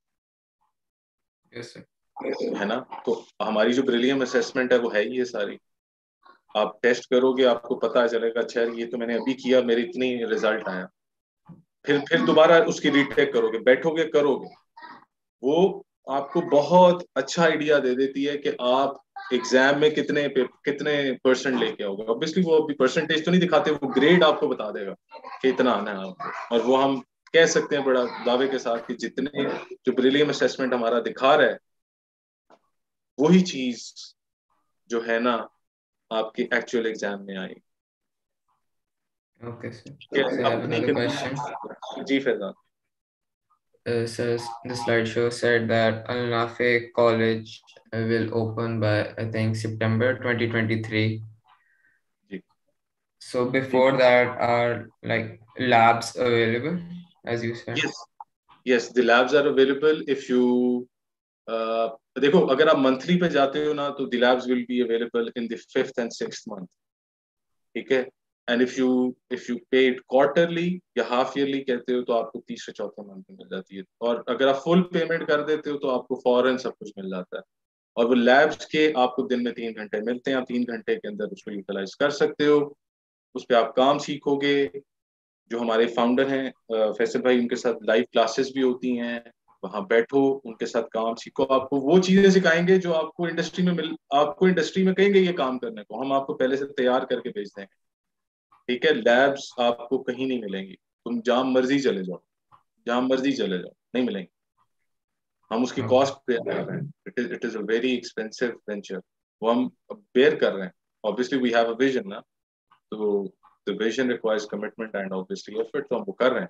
यस सर, है ना। तो हमारी जो ब्रिलियम असेसमेंट है वो है ही ये सारी। आप टेस्ट करोगे, आपको पता चलेगा अच्छा ये तो मैंने अभी किया, मेरे इतनी रिजल्ट आया। फिर फिर दोबारा उसकी रीटेक करोगे, बैठोगे करोगे, वो आपको बहुत अच्छा आइडिया दे देती है कि आप एग्जाम में कितने कितने परसेंट लेके आओगे। ऑब्वियसली वो अभी परसेंटेज तो नहीं दिखाते, वो ग्रेड आपको बता देगा कि इतना आना है आपको। और वो हम कह सकते हैं बड़ा दावे के साथ कि जितने जो प्रीलिम असेसमेंट हमारा दिखा रहा है वही चीज जो है ना आपके एक्चुअल एग्जाम में आएगी। Okay, sir. कि So I have अपनी another question. Ji Faizan. Uh, says the slideshow said that Al Nafi College uh, will open by I think September twenty twenty-three. Ji So before that, are like labs available, as you said? yes yes the labs are available if you uh, देखो अगर आप monthly पे जाते हो ना तो the labs will be available in the fifth and sixth month, ठीक है। And if you if you pay it quarterly या हाफ ईयरली कहते हो तो आपको तीसरे चौथे मंथ में मिल जाती है। और अगर आप फुल पेमेंट कर देते हो तो आपको फौरन सब कुछ मिल जाता है। और वो लैब्स के आपको दिन में तीन घंटे मिलते हैं, आप तीन घंटे के अंदर उसको यूटिलाइज कर सकते हो। उस पर आप काम सीखोगे। जो हमारे फाउंडर हैं फैसल भाई, उनके साथ लाइव क्लासेस भी होती हैं, वहां बैठो उनके साथ काम सीखो। आपको वो चीजें सिखाएंगे जो आपको इंडस्ट्री में मिल आपको इंडस्ट्री में कहेंगे ये काम करने को, हम आपको पहले से तैयार करके भेज देंगे, ठीक है। लैब्स आपको कहीं नहीं मिलेंगी, तुम जहां मर्जी चले जाओ, जहां मर्जी चले जाओ नहीं मिलेंगी। हम उसकी कॉस्ट बेयर कर रहे हैं। It is it is a very expensive venture, वो हम बेयर कर रहे हैं। Obviously we have a vision ना, तो the vision requires commitment and obviously effort, तो हम वो कर रहे हैं।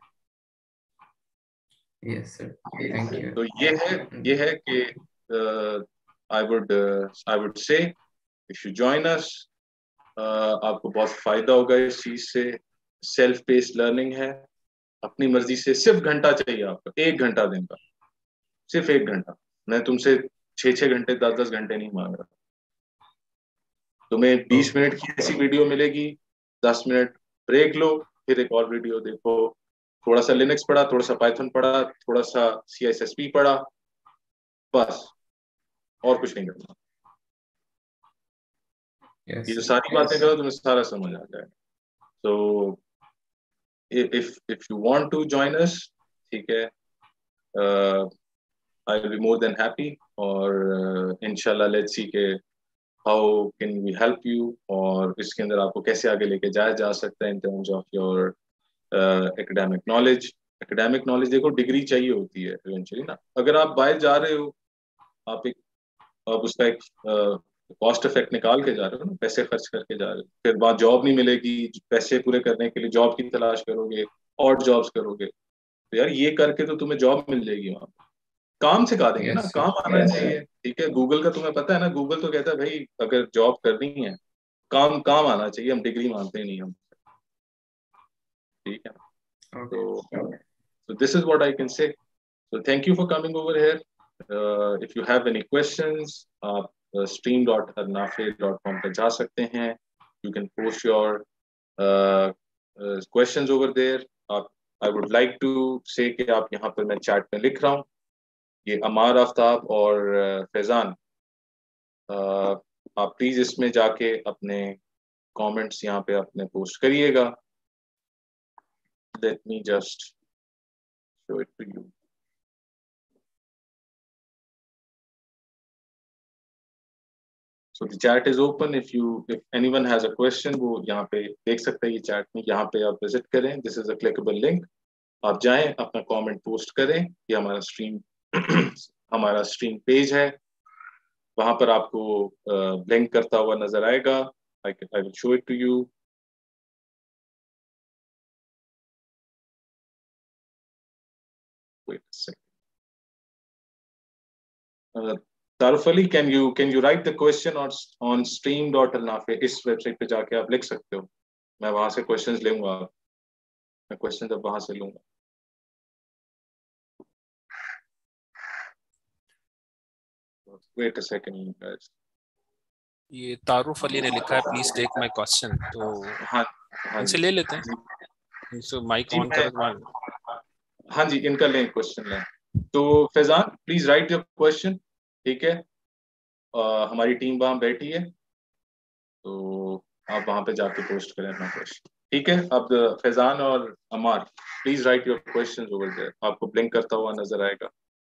Yes, sir. Thank you. तो ये है ये है कि I would I would say if you join us, आपको बहुत फायदा होगा इस चीज से। सेल्फ बेस्ड लर्निंग है, अपनी मर्जी से। सिर्फ घंटा चाहिए आपको, एक घंटा दिन का, सिर्फ एक घंटा। मैं तुमसे छह छह घंटे दस दस घंटे नहीं मांग रहा। तुम्हें बीस मिनट की ऐसी वीडियो मिलेगी, दस मिनट ब्रेक लो, फिर एक और वीडियो देखो। थोड़ा सा लिनक्स पढ़ा, थोड़ा सा पाइथन पढ़ा, थोड़ा सा सी एस एस पी पढ़ा, बस और कुछ नहीं करना। Yes, ये जो sir. सारी बातें करो तुम्हें सारा समझ आ जाएगा। तो if if you want to join us, ठीक है, uh, I will be more than happy। और uh, inshallah let's see के how can we help you, और इसके अंदर आपको कैसे आगे लेके जाया जा सकता है in terms of your uh, academic knowledge। academic knowledge देखो डिग्री चाहिए होती है eventually ना। अगर आप बाहर जा रहे हो, आप एक आप उसका एक कॉस्ट इफेक्ट निकाल के जा रहे हो ना, पैसे खर्च करके जा रहे हो, फिर वहां जॉब नहीं मिलेगी, पैसे पूरे करने के लिए जॉब की तलाश करोगे और जॉब्स करोगे, तो यार ये करके तो तुम्हें जॉब मिल जाएगी वहां। काम सिखा देंगे ना, Yes, sir. काम आना चाहिए, ठीक है। गूगल का तुम्हें पता है ना, गूगल तो कहता है भाई अगर जॉब करनी है काम काम आना चाहिए, हम डिग्री मानते ही नहीं हम, ठीक है। Okay. तो so this is what I can say। So thank you for coming over here। Uh, if you have any questions, आप uh, stream dot arnafe dot com पे जा सकते हैं। You can post your uh, uh, questions over there। आप I would like to say कि आप यहाँ पर मैं चैट में लिख रहा हूँ, ये अमार आफ्ताब और uh, फैजान, uh, आप प्लीज इसमें जाके अपने कमेंट्स यहाँ पे अपने पोस्ट करिएगा। Let me just show it to you। So the chat is open। If you if anyone has a question, वो यहाँ पे देख सकते हैं ये चैट में। यहाँ पे आप विजिट करें, this is a clickable link. आप जाएं, अपना कमेंट पोस्ट करें। ये हमारा स्ट्रीम हमारा स्ट्रीम पेज है, वहां पर आपको ब्लिंक करता हुआ नजर आएगा। I I will show it to you. Wait a second। Uh, Taruf Ali, can you can you write the question on on stream dot Arnafe, इस वेबसाइट पे जाके आप लिख सकते हो। मैं वहां से क्वेश्चंस लूंगा, मैं क्वेश्चन अब वहां से लूंगा। Wait a second guys। ये तारुफ अली ने लिखा है प्लीज टेक माय क्वेश्चन, तो हाँ हाँ इनसे जी ले लेते हैं। इनसे माइक जी ऑन मैं कर। हाँ जी इनका लें क्वेश्चन लें। तो Faizan please write your question, ठीक है। uh, हमारी टीम वहां बैठी है, तो आप वहां पे जाके पोस्ट करें अपना क्वेश्चन, ठीक है। अब फैजान और Ammar please write your question over there, आपको ब्लिंक करता हुआ नजर आएगा।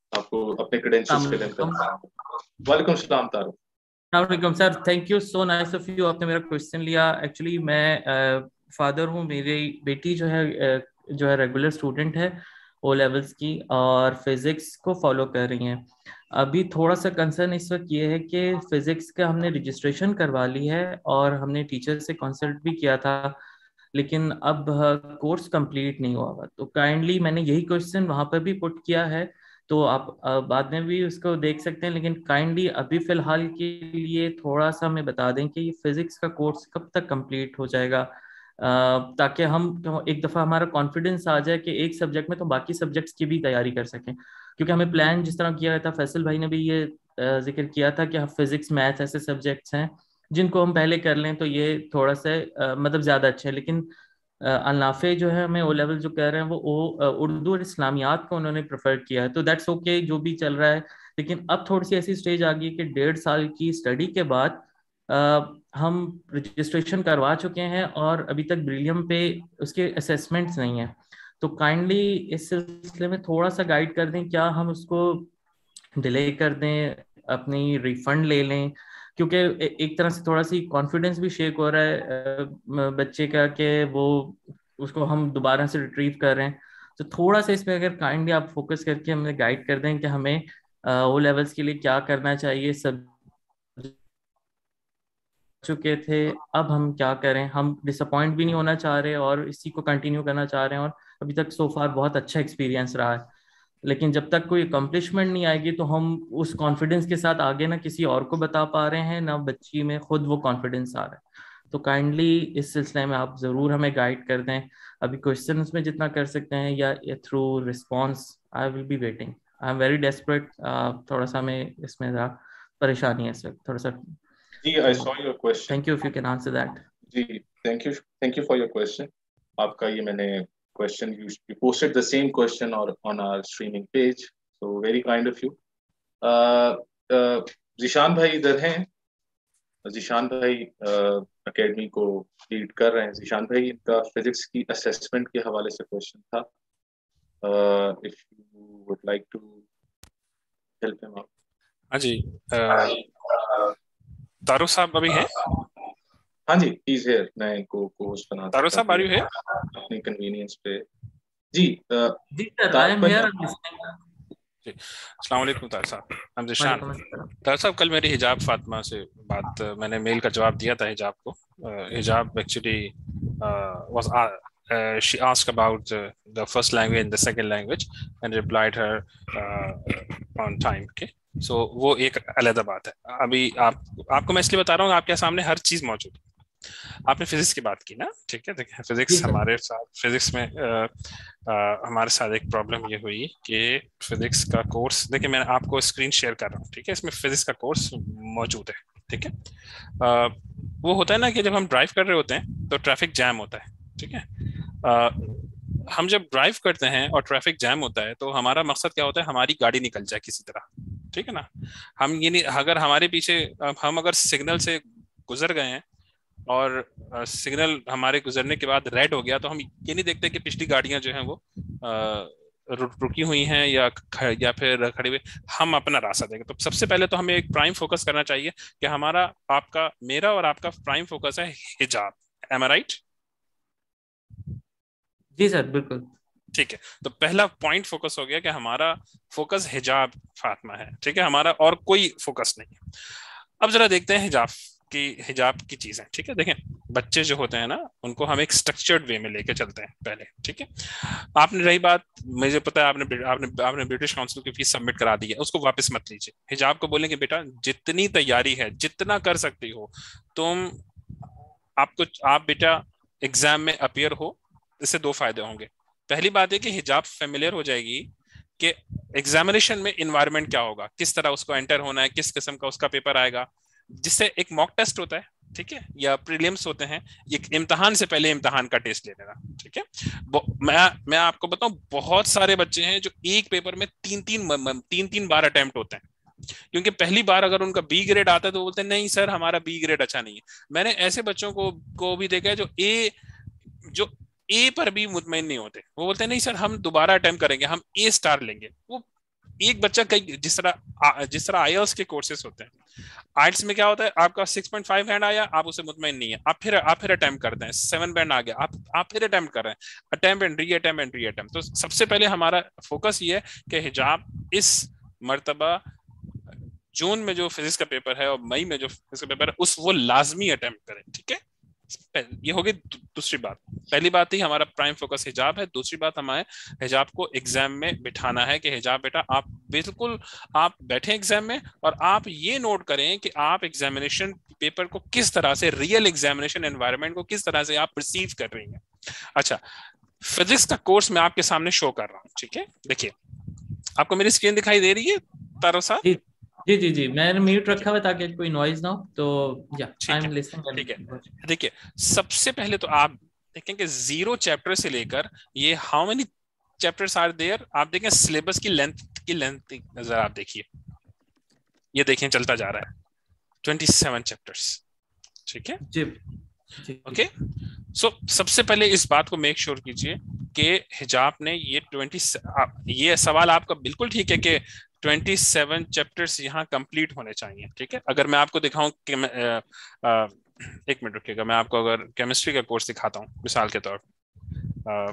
आपको अपने क्रेडेंशियल्स फिल इन करना है। वालेकुम सलाम तारुक। वालेकुम sir, thank you, so nice of you, आपने मेरा क्वेश्चन लिया। एक्चुअली मैं फादर हूँ, मेरी बेटी जो है uh, जो है रेगुलर स्टूडेंट है ओ लेवल्स की, और फिजिक्स को फॉलो कर रही हैं। अभी थोड़ा सा कंसर्न इस वक्त ये है कि फिजिक्स का हमने रजिस्ट्रेशन करवा ली है और हमने टीचर से कंसल्ट भी किया था, लेकिन अब कोर्स कंप्लीट नहीं हुआ हुआ। तो काइंडली मैंने यही क्वेश्चन वहाँ पर भी पुट किया है, तो आप uh, बाद में भी उसको देख सकते हैं, लेकिन काइंडली अभी फिलहाल के लिए थोड़ा सा हमें बता दें कि ये फिजिक्स का कोर्स कब तक कंप्लीट हो जाएगा, uh, ताकि हम तो एक दफ़ा हमारा कॉन्फिडेंस आ जाए कि एक सब्जेक्ट में तो बाकी सब्जेक्ट्स की भी तैयारी कर सकें। क्योंकि हमें प्लान जिस तरह किया गया था, फैसल भाई ने भी ये uh, जिक्र किया था कि फिजिक्स मैथ ऐसे सब्जेक्ट्स हैं जिनको हम पहले कर लें तो ये थोड़ा सा uh, मतलब ज़्यादा अच्छा है। लेकिन अल्नाफे जो है हमें ओ लेवल जो कह रहे हैं वो ओ उर्दू और इस्लामियात को उन्होंने प्रेफर किया है, तो दैट्स ओके जो भी चल रहा है। लेकिन अब थोड़ी सी ऐसी स्टेज आ गई कि डेढ़ साल की स्टडी के बाद आ, हम रजिस्ट्रेशन करवा चुके हैं और अभी तक ब्रिलियम पे उसके असेसमेंट्स नहीं है। तो काइंडली इस सिलसिले में थोड़ा सा गाइड कर दें, क्या हम उसको डिले कर दें, अपनी रिफंड ले लें, क्योंकि एक तरह से थोड़ा सी कॉन्फिडेंस भी शेक हो रहा है बच्चे का कि वो उसको हम दोबारा से रिट्रीव कर रहे हैं। तो थोड़ा सा इसमें अगर काइंडली आप फोकस करके हमें गाइड कर दें कि हमें ओ लेवल्स के लिए क्या करना चाहिए, सब चुके थे अब हम क्या करें, हम डिसअपॉइंट भी नहीं होना चाह रहे और इसी को कंटिन्यू करना चाह रहे हैं, और अभी तक सो फार बहुत अच्छा एक्सपीरियंस रहा है। लेकिन जब तक कोई अकम्पलिशमेंट नहीं आएगी तो हम उस कॉन्फिडेंस के साथ आगे ना किसी और को बता पा रहे हैं, ना बच्ची में खुद वो कॉन्फिडेंस आ रहा है। तो काइंडली इस सिलसिले में आप ज़रूर हमें गाइड कर दें, अभी क्वेश्चन में जितना कर सकते हैं या through response. I will be waiting, I am very desperate. थोड़ा सा हमें इसमें ज़रा परेशानी है इस वक्त थोड़ा सा। जी, I saw your question. Thank you if you can answer that. जी, thank you thank you for your question. आपका ये मैंने question, you, you posted the same question or on our streaming page, so very kind of you. uh, uh, Zeeshan भाई इधर हैं, ज़ीशान भाई academy uh, को lead कर रहे हैं। ज़ीशान भाई, इनका फिजिक्स की असेसमेंट के हवाले से क्वेश्चन था, if you would like to help him out. हाँ जी, तारुक साहब अभी हैं? हाँ जी, he's here, मैं इनको कोर्स बनाता हूं तारुक साहब, are you here? अपनी कन्वीनियंस पे। जी जी sir, I am here, I am listening. जी, अस्सलाम वालेकुम तारुक साहब, हम ज़ीशान। तारुक साहब, कल मेरी हिजाब फातिमा से बात, मैंने मेल का जवाब दिया था हिजाब को। Hijab actually was she asked about the, the first language and the second language and replied her uh, on time. Okay, so वो एक अलग बात है। अभी आप आपको मैं इसलिए बता रहा हूँ, आपके सामने हर चीज मौजूद है। आपने फिजिक्स की बात की ना, ठीक है, देखिए फिजिक्स हमारे साथ फिजिक्स में आ, आ, हमारे साथ एक प्रॉब्लम ये हुई कि फिजिक्स का कोर्स, देखिए मैं आपको स्क्रीन शेयर कर रहा हूँ, ठीक है, इसमें फिजिक्स का कोर्स मौजूद है, ठीक है। आ, वो होता है ना कि जब हम ड्राइव कर रहे होते हैं तो ट्रैफिक जैम होता है, ठीक है। आ, हम जब ड्राइव करते हैं और ट्रैफिक जैम होता है तो हमारा मकसद क्या होता है, हमारी गाड़ी निकल जाए किसी तरह, ठीक है ना। हम ये नहीं, अगर हमारे पीछे हम अगर सिग्नल से गुजर गए हैं और सिग्नल हमारे गुजरने के बाद रेड हो गया तो हम ये नहीं देखते कि पिछली गाड़ियां जो हैं वो रुकी हुई हैं या या फिर खड़ी हुई, हम अपना रास्ता देंगे। तो सबसे पहले तो हमें एक प्राइम फोकस करना चाहिए कि हमारा, आपका, मेरा और आपका प्राइम फोकस है हिजाब। Am I right? जी सर, बिल्कुल ठीक है। तो पहला पॉइंट फोकस हो गया कि हमारा फोकस हिजाब फातिमा है, ठीक है, हमारा और कोई फोकस नहीं है। अब जरा देखते हैं हिजाब की हिजाब की चीजें, ठीक है। देखें, बच्चे जो होते हैं ना, उनको हम एक स्ट्रक्चर्ड वे में लेके चलते हैं पहले, ठीक है। आपने रही बात, मुझे पता है आपने आपने आपने ब्रिटिश काउंसिल की फीस सबमिट करा दी है, उसको वापस मत लीजिए। हिजाब को बोलेंगे बेटा जितनी तैयारी है, जितना कर सकती हो तुम, आपको आप बेटा एग्जाम में अपीयर हो। इससे दो फायदे होंगे। पहली बात है कि हिजाब फेमिलियर हो जाएगी कि एग्जामिनेशन में इन्वायरमेंट क्या होगा, किस तरह उसको एंटर होना है, किस किस्म का उसका पेपर आएगा, जिससे एक मॉक टेस्ट होता है, ठीक है, या प्रीलिम्स होते हैं, एक इम्तिहान से पहले इम्तिहान का टेस्ट ले लेना, ठीक है। मैं मैं आपको बताऊं, बहुत सारे बच्चे हैं जो एक पेपर में तीन तीन तीन तीन बार अटेम्प्ट होते हैं, क्योंकि पहली बार अगर उनका बी ग्रेड आता है तो बोलते हैं नहीं सर हमारा बी ग्रेड अच्छा नहीं है। मैंने ऐसे बच्चों को को भी देखा है जो ए जो ए पर भी मुतमईन नहीं होते, वो बोलते हैं नहीं सर हम दोबारा अटेम्प्ट करेंगे, हम ए स्टार लेंगे। वो एक बच्चा कई जिस तरह जिस तरह आईएलटीएस के कोर्सेज होते हैं, आइल्स में क्या होता है, आपका सिक्स पॉइंट फाइव बैंड आया, आप उसे मुतमईन नहीं है, आप फिर आप फिर अटेम्प्ट करते हैं, सेवन बैंड आ गया, आप आप फिर अटेम्प्ट कर रहे हैं, attempt and reattempt and reattempt. तो सबसे पहले हमारा फोकस ये है कि हिजाब इस मर्तबा जून में जो फिजिक्स का पेपर है और मई में जो फिजिक्स का पेपर है उस वो लाजमी अटेम्प्ट करें, ठीक है। ये होगी दूसरी बात। पहली बात ही हमारा प्राइम फोकस हिजाब है, दूसरी बात हमारे हिजाब को एग्जाम में बिठाना है कि हिजाब बेटा आप बिल्कुल आप बैठे एग्जाम में और आप ये नोट करें कि आप एग्जामिनेशन पेपर को किस तरह से, रियल एग्जामिनेशन एनवायरनमेंट को किस तरह से आप परसीव कर रही हैं। अच्छा, फिजिक्स का कोर्स मैं आपके सामने शो कर रहा हूँ, ठीक है। देखिए आपको मेरी स्क्रीन दिखाई दे रही है तारो साहब? जी जी जी, मैंने म्यूट रखा हुआ ताकि कोई नॉइज ना हो, तो या आई एम लिसनिंग। ठीक है, देखिए सबसे पहले तो आप देखें कि जीरो चैप्टर से लेकर ये how many chapters are there, आप देखें सिलेबस की लेंथ की लेंथ जरा आप देखिए, ये देखें चलता जा रहा है ट्वेंटी सेवन चैप्टर्स, ठीक है जी जी। ओके, सो सबसे पहले इस बात को मेक श्योर कीजिए कि हिजाब ने ये ट्वेंटी, ये सवाल आपका बिल्कुल ठीक है कि सत्ताईस चैप्टर्स यहाँ कंप्लीट होने चाहिए, ठीक है। अगर मैं आपको दिखाऊं कि मैं, आ, आ, एक मिनट रुकिएगा, मैं आपको अगर केमिस्ट्री का कोर्स दिखाता हूँ मिसाल के तौर पर,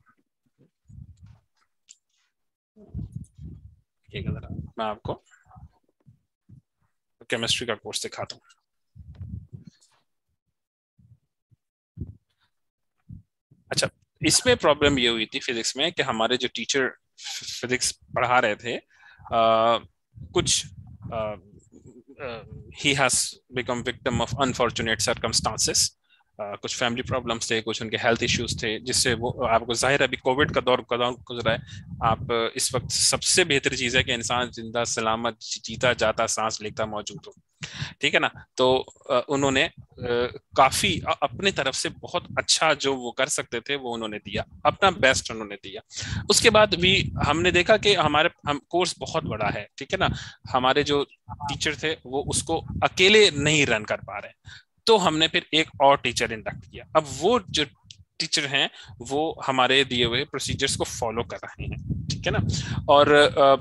मैं आपको केमिस्ट्री का कोर्स दिखाता हूँ। अच्छा, इसमें प्रॉब्लम ये हुई थी फिजिक्स में कि हमारे जो टीचर फिजिक्स पढ़ा रहे थे, Uh, कुछ uh, uh, he has become victim of unfortunate circumstances, uh, कुछ फैमिली प्रॉब्लम्स थे, कुछ उनके हेल्थ इश्यूज थे, जिससे वो आपको जाहिर है अभी कोविड का दौर का दौर गुजरा है। आप इस वक्त सबसे बेहतर चीज है कि इंसान जिंदा सलामत जीता जाता सांस लेता मौजूद हो, ठीक है ना। तो उन्होंने काफी अपने तरफ से बहुत अच्छा जो वो कर सकते थे वो उन्होंने दिया, अपना बेस्ट उन्होंने दिया। उसके बाद भी हमने देखा कि हमारे हम कोर्स बहुत बड़ा है, ठीक है ना, हमारे जो टीचर थे वो उसको अकेले नहीं रन कर पा रहे, तो हमने फिर एक और टीचर इंडक्ट किया। अब वो जो टीचर हैं वो हमारे दिए हुए प्रोसीजर्स को फॉलो कर रहे हैं, ठीक है ना। और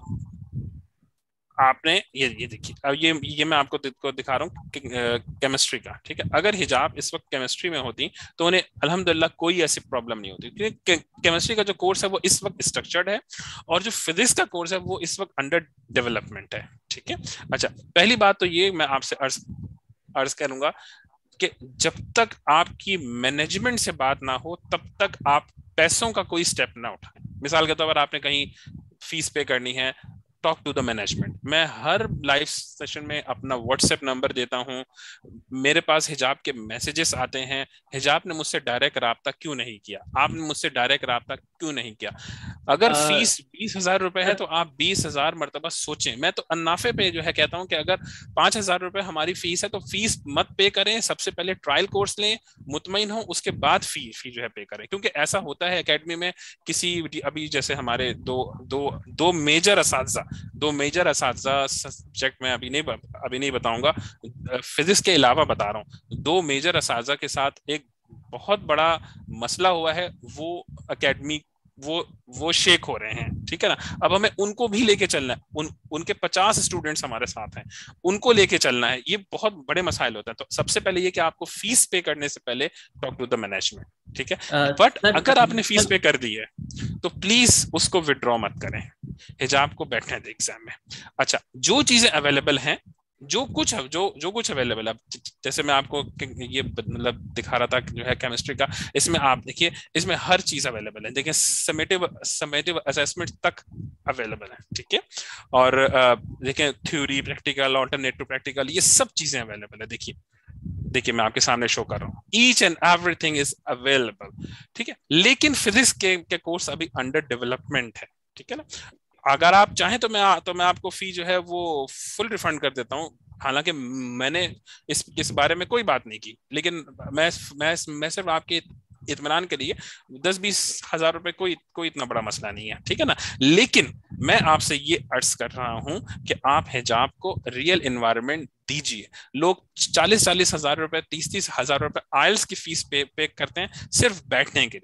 आपने ये ये देखिए, अब ये ये मैं आपको को दिखा रहा हूँ केमिस्ट्री का, ठीक है। अगर हिजाब इस वक्त केमिस्ट्री में होती तो उन्हें अल्हम्दुलिल्लाह कोई ऐसी प्रॉब्लम नहीं होती, क्योंकि केमिस्ट्री का जो कोर्स है वो इस वक्त स्ट्रक्चर्ड है और जो फिजिक्स का कोर्स है वो इस वक्त अंडर डेवलपमेंट है, ठीक है। अच्छा, पहली बात तो ये मैं आपसे अर्ज अर्ज करूंगा कि जब तक आपकी मैनेजमेंट से बात ना हो तब तक आप पैसों का कोई स्टेप ना उठाएं। मिसाल के तौर पर आपने कहीं फीस पे करनी है, टॉक टू द मैनेजमेंट। मैं हर लाइव सेशन में अपना व्हाट्सएप नंबर देता हूं, मेरे पास हिजाब के मैसेजेस आते हैं, हिजाब ने मुझसे डायरेक्ट राब्ता क्यों नहीं किया, आपने मुझसे डायरेक्ट राब्ता क्यों नहीं किया। अगर uh, फीस बीस हजार रुपए है तो आप बीस हजार मरतबा सोचें। मैं तो अन्नाफे पे जो है कहता हूं कि अगर पांच हजार रुपए हमारी फीस है तो फीस मत पे करें, सबसे पहले ट्रायल कोर्स लें, मुतमईन हो, उसके बाद फी फी जो है पे करें। क्योंकि ऐसा होता है एकेडमी में, किसी अभी जैसे हमारे दो दो दो मेजर असातिज़ा दो मेजर असातिज़ा सब्जेक्ट में अभी नहीं अभी नहीं बताऊंगा, फिजिक्स के अलावा बता रहा हूँ, दो मेजर असातिज़ा के साथ एक बहुत बड़ा मसला हुआ है, वो एकेडमी वो वो शेक हो रहे हैं, ठीक है ना। अब हमें उनको भी लेके चलना है, उन उनके पचास स्टूडेंट्स हमारे साथ हैं, उनको लेके चलना है, ये बहुत बड़े मसाइल होते हैं। तो सबसे पहले ये कि आपको फीस पे करने से पहले टॉक टू द मैनेजमेंट, ठीक है। बट uh, अगर आपने फीस पे कर दी है तो प्लीज उसको विड्रॉ मत करें, हिजाब को बैठने दें एग्जाम में। अच्छा, जो चीजें अवेलेबल हैं, जो कुछ जो जो कुछ अवेलेबल है, जैसे मैं आपको ये मतलब दिखा रहा था जो है केमिस्ट्री का, इसमें आप देखिए, इसमें हर चीज अवेलेबल है। देखिए समेटिव समेटिव असेसमेंट तक अवेलेबल है, ठीक है। और देखिए थ्योरी, प्रैक्टिकल, ऑल्टरनेटिव प्रैक्टिकल, ये सब चीजें अवेलेबल है। देखिए देखिए मैं आपके सामने शो कर रहा हूँ, each and everything is available, ठीक है। लेकिन फिजिक्स के, के कोर्स अभी अंडर डेवलपमेंट है, ठीक है ना। अगर आप चाहें तो मैं तो मैं आपको फी जो है वो फुल रिफंड कर देता हूं, हालांकि मैंने इस इस बारे में कोई बात नहीं की, लेकिन मैं मैं मैं सिर्फ आपके इत्मीनान के लिए दस बीस हजार रुपए कोई कोई इतना बड़ा मसला नहीं है, ठीक है ना। लेकिन मैं आपसे ये अर्ज कर रहा हूं कि आप हिजाब को रियल एनवायरनमेंट दीजिए। लोग चालीस चालीस हजार रुपए, तीस तीस हजार रुपए आइल्स की फीस पे पे करते हैं सिर्फ बैठने के लिए,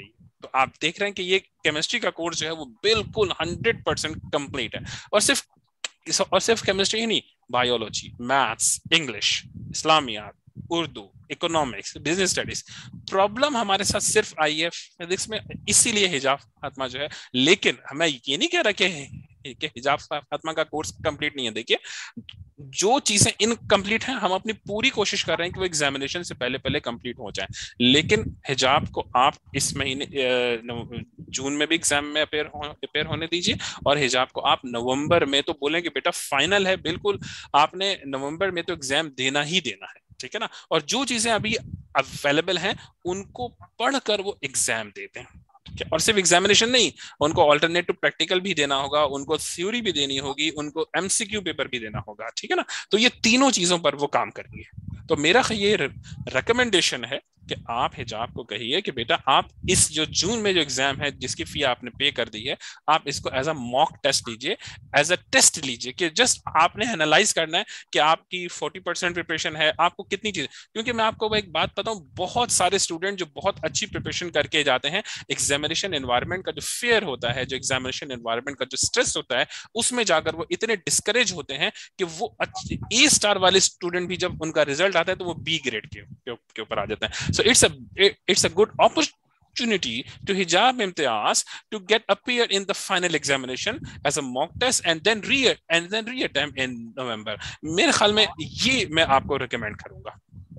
तो आप देख रहे हैं कि ये केमिस्ट्री का कोर्स जो है वो बिल्कुल हंड्रेड परसेंट कंप्लीट है, और सिर्फ और सिर्फ केमिस्ट्री ही नहीं, biology, maths, English, Islamiyat, Urdu, economics, business studies. Problem हमारे साथ सिर्फ आई एफ फिजिक्स में, इसीलिए हिजाब फातिमा जो है। लेकिन हमें ये नहीं कह रहा कि कि हिजाब फातिमा का कोर्स कंप्लीट नहीं है। देखिए जो चीजें इनकम्प्लीट हैं, हम अपनी पूरी कोशिश कर रहे हैं कि वो एग्जामिनेशन से पहले पहले कंप्लीट हो जाए। लेकिन हिजाब को आप इस महीने जून में भी एग्जाम में अपेयर हो, अपेयर होने दीजिए, और हिजाब को आप नवंबर में तो बोलेंगे बेटा फाइनल है, बिल्कुल आपने नवंबर में तो एग्जाम देना ही देना है, ठीक है ना। और जो चीजें अभी अवेलेबल हैं उनको पढ़कर वो एग्जाम देते हैं, और सिर्फ एग्जामिनेशन नहीं, उनको ऑल्टरनेटिव प्रैक्टिकल भी देना होगा, उनको थ्योरी भी देनी होगी, उनको एमसीक्यू पेपर भी देना होगा, ठीक है ना। तो ये तीनों चीजों पर वो काम करेंगे। तो मेरा ये रिकमेंडेशन है कि आप हिजाब को कहिए कि बेटा आप इस जो जून में जो एग्जाम है जिसकी फी आपने पे कर दी है, आप इसको एज अ मॉक टेस्ट लीजिए, एज अ टेस्ट लीजिए, कि जस्ट आपने एनालाइज करना है कि आपकी फोर्टी परसेंट प्रिपरेशन है, आपको कितनी चीज। क्योंकि मैं आपको एक बात बताऊं, बहुत सारे स्टूडेंट जो बहुत अच्छी प्रिपरेशन करके जाते हैं, एग्जामिनेशन एनवायरनमेंट का जो फेयर होता है, जो एग्जामिनेशन एनवायरनमेंट का जो स्ट्रेस होता है, उसमें जाकर वो इतने डिस्करेज होते हैं कि वो ए स्टार वाले स्टूडेंट भी जब उनका रिजल्ट आता है तो वो बी ग्रेड के के ऊपर आ जाते हैं। So it's a it's a good opportunity to hijab imtiyaz to get appear in the final examination as a mock test and then re and then reattempt in November. मेरे ख्याल में ये मैं आपको रिकमेंड करूंगा।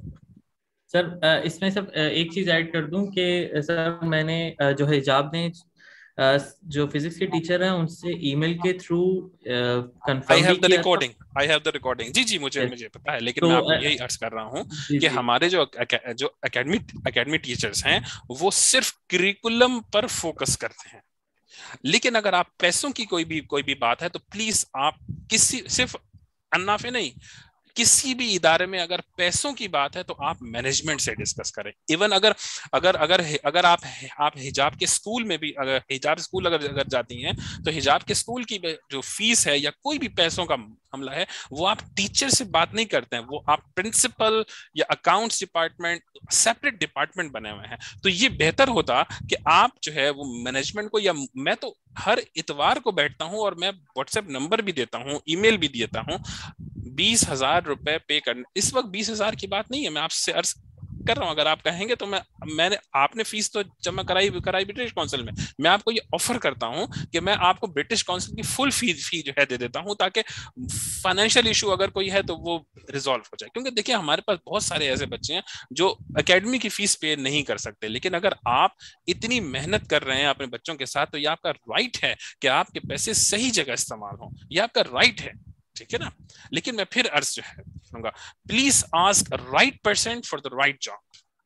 सर इसमें सब एक चीज ऐड कर दूं कि सर मैंने जो हिजाब ने जो फिजिक्स के टीचर हैं उनसे ईमेल के through confirm I have the recording. I have the recording. जी जी मुझे मुझे पता है, लेकिन तो, मैं आपको यही अर्ज कर रहा हूँ कि हमारे जो जो एकेडमी एकेडमी टीचर्स हैं वो सिर्फ करिकुलम पर फोकस करते हैं। लेकिन अगर आप पैसों की कोई भी कोई भी बात है तो प्लीज आप किसी सिर्फ अन्नाफे नहीं, किसी भी इदारे में अगर पैसों की बात है तो आप मैनेजमेंट से डिस्कस करें। इवन अगर अगर अगर अगर आप आप हिजाब के स्कूल में भी अगर हिजाब स्कूल अगर अगर जाती हैं तो हिजाब के स्कूल की जो फीस है या कोई भी पैसों का मामला है वो आप टीचर से बात नहीं करते हैं, वो आप प्रिंसिपल या अकाउंट्स डिपार्टमेंट, सेपरेट डिपार्टमेंट बने हुए हैं। तो ये बेहतर होता कि आप जो है वो मैनेजमेंट को, या मैं तो हर इतवार को बैठता हूं और मैं व्हाट्सएप नंबर भी देता हूं, ईमेल भी देता हूं, बीस हजार रुपए पे करने। इस वक्त बीस हजार की बात नहीं है, मैं आपसे अर्ज कर रहा हूं, अगर आप कहेंगे तो मैं मैंने आपने फीस तो जमा कराई कराई ब्रिटिश काउंसिल में, मैं आपको ये ऑफर करता हूं कि मैं आपको ब्रिटिश काउंसिल की फुल फी फी जो है दे देता हूं, ताकि फाइनेंशियल इशू अगर कोई है तो वो रिजॉल्व हो जाए। क्योंकि देखिए हमारे पास बहुत सारे ऐसे बच्चे हैं जो एकेडमी की फीस पे नहीं कर सकते, लेकिन अगर आप इतनी मेहनत कर रहे हैं अपने बच्चों के साथ तो ये आपका राइट है कि आपके पैसे सही जगह इस्तेमाल हों, ये आपका राइट है, ठीक है ना। लेकिन मैं फिर अर्ज जो है करूंगा, please ask right person for the right job.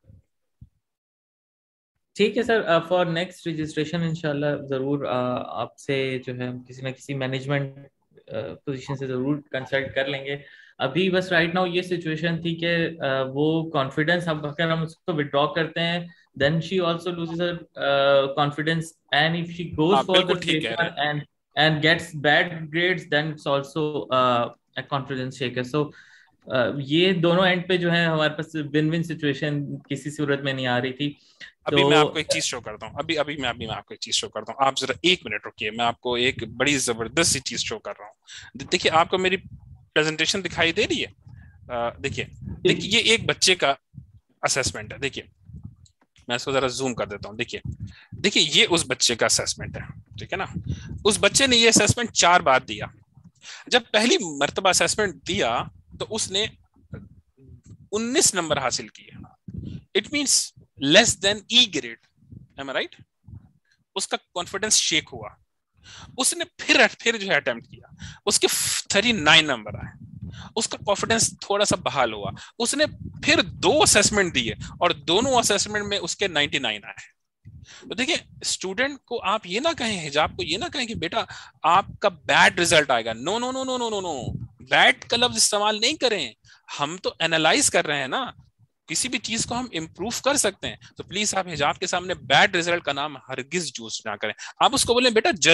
ठीक है सर, फॉर नेक्स्ट रजिस्ट्रेशन इंशाल्लाह जरूर आपसे जो है किसी ना किसी मैनेजमेंट पोजीशन से जरूर कंसल्ट कर लेंगे। अभी बस राइट नाउ ये सिचुएशन थी कि वो कॉन्फिडेंस हम अगर हम उसको विड्रॉ करते हैं then she also loses her confidence, and if she goes for the paper and and gets bad grades then it's also uh, a confidence shaker. so uh, ये दोनों एंड पे जो है हमारे पास विन विन सिचुएशन किसी सूरत में नहीं आ रही थी। अभी तो मैं आपको एक चीज शो करता हूँ, अभी अभी मैं अभी मैं आपको एक चीज शो करता हूँ, आप जरा एक मिनट रुकिए, मैं आपको एक बड़ी जबरदस्त सी चीज शो कर रहा हूँ। देखिए आपको मेरी प्रेजेंटेशन दिखाई दे रही है? देखिए देखिए ये एक बच्चे का असेसमेंट है। देखिए मैं इसको जरा जूम कर देता हूँ। देखिए देखिए ये उस बच्चे का असेसमेंट है, ठीक है ना। उस बच्चे ने ये असेसमेंट चार बार दिया। जब पहली मर्तबा असेसमेंट दिया तो उसने उन्नीस नंबर हासिल किए। It means less than E grade, am I right? उसका कॉन्फिडेंस शेक हुआ। उसने फिर फिर जो है अटेम्प्ट किया, उसके थर्टी नाइन नंबर आए, उसका कॉन्फिडेंस थोड़ा सा बहाल हुआ। उसने फिर दो असेसमेंट दिए और दोनों असेसमेंट में उसके नाइंटी नाइन आए। तो देखिए स्टूडेंट को आप ये ना कहें, हिजाब को ये ना कहें कि बेटा आपका बैड रिजल्ट आएगा। No no no no no no no bad का लफ्ज इस्तेमाल नहीं करें। हम तो एनालाइज कर रहे हैं ना, किसी भी चीज को हम इम्प्रूव कर सकते हैं। तो प्लीज आप हिजाब के सामने बैड रिजल्ट का नाम हरगिज यूज ना करें। आप उसको बोलें बेटा जज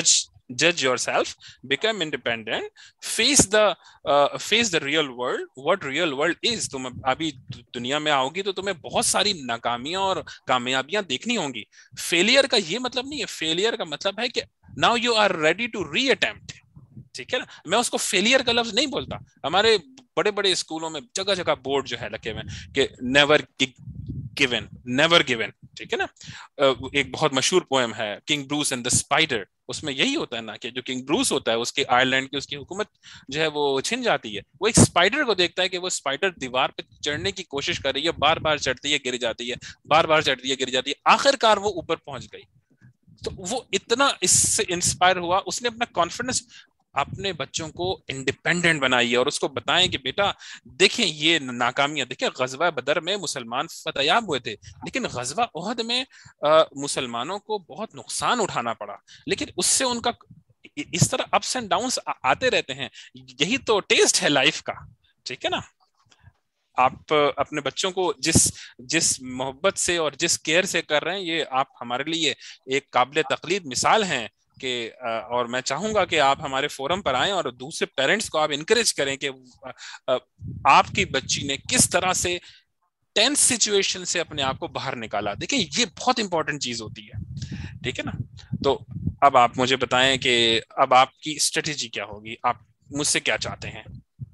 judge yourself, become independent, face the uh, face the real world, what real world is. तुम अभी दुनिया में आओगी तो तुम्हें बहुत सारी नाकामियां और कामयाबियां देखनी होंगी. फेलियर का ये मतलब नहीं है, फेलियर का मतलब है कि now you are ready to re-attempt. ठीक है ना, मैं उसको फेलियर का लफ्ज नहीं बोलता. हमारे बड़े बड़े स्कूलों में जगह जगह बोर्ड जो है लगे हुए कि नेवर गिवन, नेवर गिवन. ठीक है ना, एक बहुत मशहूर पोएम है King Bruce and the spider, उसमें यही होता है ना कि जो किंग ब्रूस होता है उसके आयरलैंड की उसकी हुकूमत जो है वो छिन जाती है. वो एक स्पाइडर को देखता है कि वो स्पाइडर दीवार पे चढ़ने की कोशिश कर रही है, बार बार चढ़ती है गिर जाती है, बार बार चढ़ती है गिर जाती है, आखिरकार वो ऊपर पहुंच गई. तो वो इतना इससे इंस्पायर हुआ, उसने अपना कॉन्फिडेंस, अपने बच्चों को इंडिपेंडेंट बनाइए और उसको बताएं कि बेटा देखें ये नाकामियां, देखें गजवा बदर में मुसलमान फतयाब हुए थे, लेकिन गजवा ओहद में आ, मुसलमानों को बहुत नुकसान उठाना पड़ा, लेकिन उससे उनका इस तरह अप्स एंड डाउन्स आते रहते हैं. यही तो टेस्ट है लाइफ का. ठीक है ना, आप अपने बच्चों को जिस जिस मोहब्बत से और जिस केयर से कर रहे हैं, ये आप हमारे लिए एक काबिल तकलीद मिसाल हैं कि, और मैं चाहूंगा कि आप हमारे फोरम पर आएं और दूसरे पेरेंट्स को आप इनकरेज करें कि आपकी बच्ची ने किस तरह से टेंस सिचुएशन से अपने आप को बाहर निकाला. देखिए ये बहुत इंपॉर्टेंट चीज होती है. ठीक है ना, तो अब आप मुझे बताएं कि अब आपकी स्ट्रेटेजी क्या होगी, आप मुझसे क्या चाहते हैं.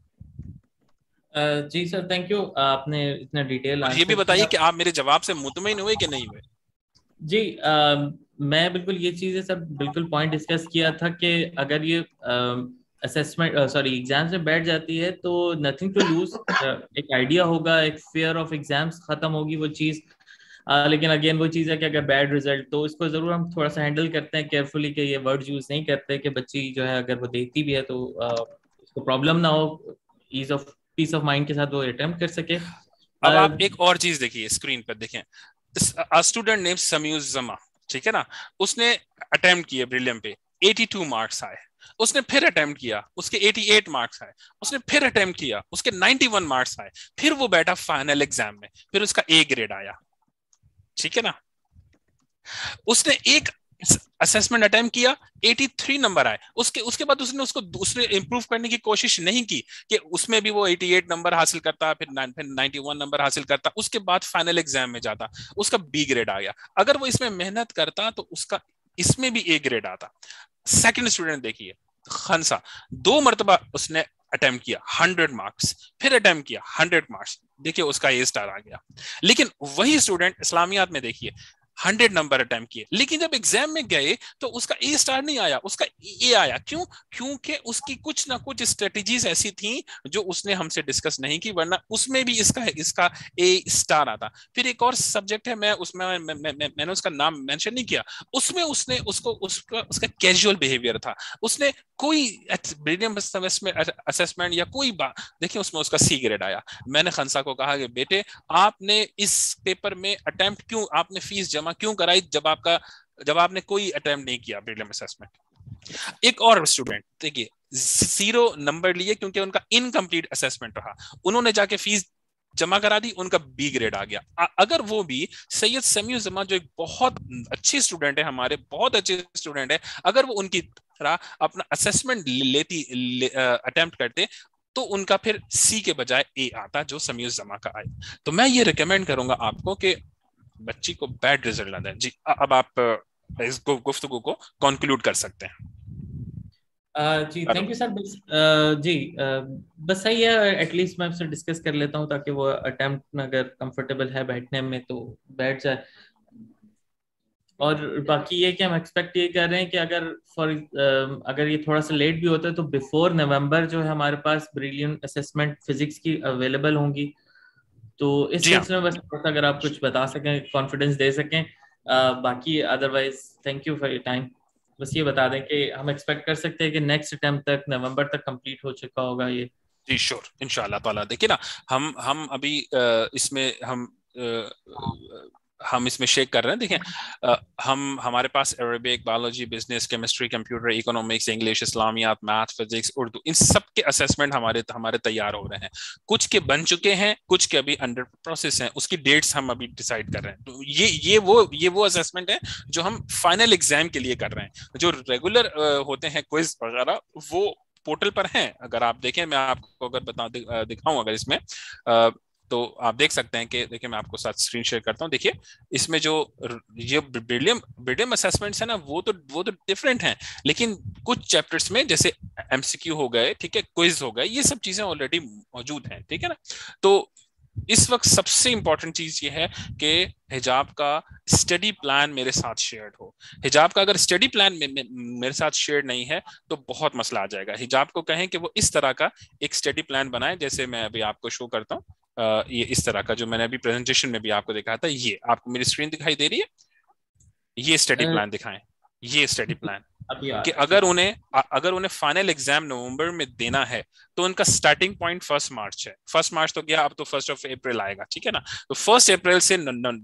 uh, जी सर, थैंक यू, आपने इतना डिटेल. ये भी बताइए कि आप मेरे जवाब से मुतमईन हुए कि नहीं हुए. जी uh, मैं बिल्कुल ये चीजें सब बिल्कुल पॉइंट डिस्कस किया था कि अगर ये असेसमेंट सॉरी एग्जाम्स में बैठ जाती है तो नथिंग टू लूज, एक आइडिया होगा, एक फियर ऑफ एग्जाम्स खत्म होगी वो चीज़. uh, लेकिन अगेन वो चीज़ है कि अगर बैड रिजल्ट तो इसको जरूर हम थोड़ा सा हैंडल करते हैं केयरफुली, कि ये वर्ड यूज नहीं करते कि बच्ची जो है अगर वो देखती भी है तो uh, उसको प्रॉब्लम ना हो, ease of peace of mind के साथ वो अटेम्प्ट कर सके. अब आप एक और चीज देखिए, स्क्रीन पर देखें, स्टूडेंट नेम समयूज जमा. ठीक है ना, उसने अटेम्प्ट किए ब्रिलियम पे, बयासी मार्क्स आए. उसने फिर अटेम्प्ट किया, उसके अठासी मार्क्स आए. उसने फिर अटेम्प्ट किया, उसके इक्यानवे मार्क्स आए. फिर वो बैठा फाइनल एग्जाम में, फिर उसका ए ग्रेड आया. ठीक है ना, उसने एक असेसमेंट अटेम्प्ट किया, तिरासी नंबर आए. उसके उसके बाद उसने उसको दूसरे इंप्रूव करने की कोशिश नहीं की कि उसमें भी वो अठासी नंबर हासिल करता, फिर इक्यानवे नंबर हासिल करता, उसके बाद फाइनल एग्जाम में जाता, उसका बी ग्रेड आ गया. अगर वो इसमें मेहनत करता तो उसका इसमें भी ए ग्रेड आता. सेकंड स्टूडेंट देखिए, खंसा, दो मरतबा उसने अटेम्प्ट किया, हंड्रेड मार्क्स, फिर अटेम्प्ट किया, हंड्रेड मार्क्स, देखिए उसका ए स्टार आ गया. लेकिन वही स्टूडेंट इस्लामियात में देखिए, हंड्रेड नंबर अटेम्प्ट किए, लेकिन जब एग्जाम में गए तो उसका ए स्टार नहीं आया, उसका ए आया. क्यों? क्योंकि उसकी कुछ ना कुछ स्ट्रेटजीज ऐसी थी जो उसने हमसे डिस्कस नहीं की, वरना उसमें भी इसका इसका ए स्टार आता. फिर एक और सब्जेक्ट है, मैं उसमें मैं, मैं, मैं, मैंने उसका नाम मेंशन नहीं किया, उसमें उसने उसको उसका उसका कैजुअल बिहेवियर था. उसने कोई असेसमेंट या कोई बात, देखिए उसमें उसका सी ग्रेड आया. मैंने खंसा को कहा कि बेटे आपने इस पेपर में अटेम्प्ट क्यों, आपने फीस जमा क्यों कराई जब आपका जब आपने कोई अटेम्प्ट नहीं किया प्रीलिम असेसमेंट. एक और स्टूडेंट देखिए, जीरो नंबर लिए क्योंकि उनका इनकम्प्लीट असेसमेंट रहा, उन्होंने जाके फीस जमा करा दी, उनका बी ग्रेड आ गया. अगर वो भी सैयद समीउ जमा जो एक बहुत अच्छी स्टूडेंट है, हमारे बहुत अच्छे स्टूडेंट है, अगर वो उनकी तरह अपना असेसमेंट लेती ले, अटेम्प्ट करते तो उनका फिर सी के बजाय ए आता जो समीउ जमा का आए. तो मैं ये रिकमेंड करूंगा आपको कि बच्ची को बैड रिजल्ट ना दें. जी अब आप इस गुफ्तगू को कंक्लूड कर सकते हैं. Uh, जी थैंक यू सर. बस uh, जी uh, बस सही है, एटलीस्ट मैं आपसे डिस्कस कर लेता हूँ ताकि वो अटेम्प्ट में अगर कंफर्टेबल है बैठने में तो बैठ जाए. और बाकी ये कि हम एक्सपेक्ट ये कर रहे हैं कि अगर फॉर uh, अगर ये थोड़ा सा लेट भी होता है तो बिफोर नवंबर जो है हमारे पास ब्रिलियंट असेसमेंट फिजिक्स की अवेलेबल होंगी. तो इस सिलसिले में बस अगर आप कुछ बता सकें, कॉन्फिडेंस दे सकें. uh, बाकी otherwise thank you for your time. बस ये बता दें कि हम एक्सपेक्ट कर सकते हैं कि नेक्स्ट अटेम्प्ट तक नवंबर तक कंप्लीट हो चुका होगा ये. जी श्योर, इंशाल्लाह ताला. देखिए ना, हम हम अभी इसमें हम हम इसमें शेक कर रहे हैं। देखिए हम हमारे पास Arabic, biology, business, chemistry, computer, economics, English, Islamiyat, math, physics, Urdu, इन सब के असेसमेंट हमारे हमारे तैयार हो रहे हैं। कुछ के बन चुके हैं, कुछ के अभी अंडर प्रोसेस हैं, उसकी डेट्स हम अभी डिसाइड कर रहे हैं। तो ये ये वो ये वो असेसमेंट है जो हम फाइनल एग्जाम के लिए कर रहे हैं। जो रेगुलर होते हैं क्विज वगैरह वो पोर्टल पर हैं, अगर आप देखें, मैं आपको अगर बता दिखाऊं अगर इसमें तो आप देख सकते हैं कि देखिए मैं आपको साथ स्क्रीन शेयर करता हूं। देखिए इसमें जो ये ब्रिलियम ब्रिलियम असेसमेंट्स है ना, वो तो वो तो डिफरेंट हैं, लेकिन कुछ चैप्टर्स में जैसे एमसीक्यू हो गए, ठीक है, क्विज हो गए, ये सब चीजें ऑलरेडी मौजूद हैं, ठीक है ना। तो इस वक्त सबसे इंपॉर्टेंट चीज ये है कि हिजाब का स्टडी प्लान मेरे साथ शेयर्ड हो। हिजाब का अगर स्टडी प्लान में, में, मेरे साथ शेयर नहीं है तो बहुत मसला आ जाएगा। हिजाब को कहें कि वो इस तरह का एक स्टडी प्लान बनाए, जैसे मैं अभी आपको शो करता हूँ। Uh, ये इस तरह का जो मैंने अभी प्रेजेंटेशन में भी आपको दिखाया था, ये आपको मेरी स्क्रीन दिखाई दे रही है, ये स्टडी प्लान दिखाएं। ये स्टडी प्लान कि अगर उन्हें अगर उन्हें फाइनल एग्जाम नवंबर में देना है तो उनका स्टार्टिंग पॉइंट फर्स्ट मार्च है। फर्स्ट मार्च तो गया, अब तो फर्स्ट ऑफ अप्रैल आएगा, ठीक है ना। तो फर्स्ट अप्रैल से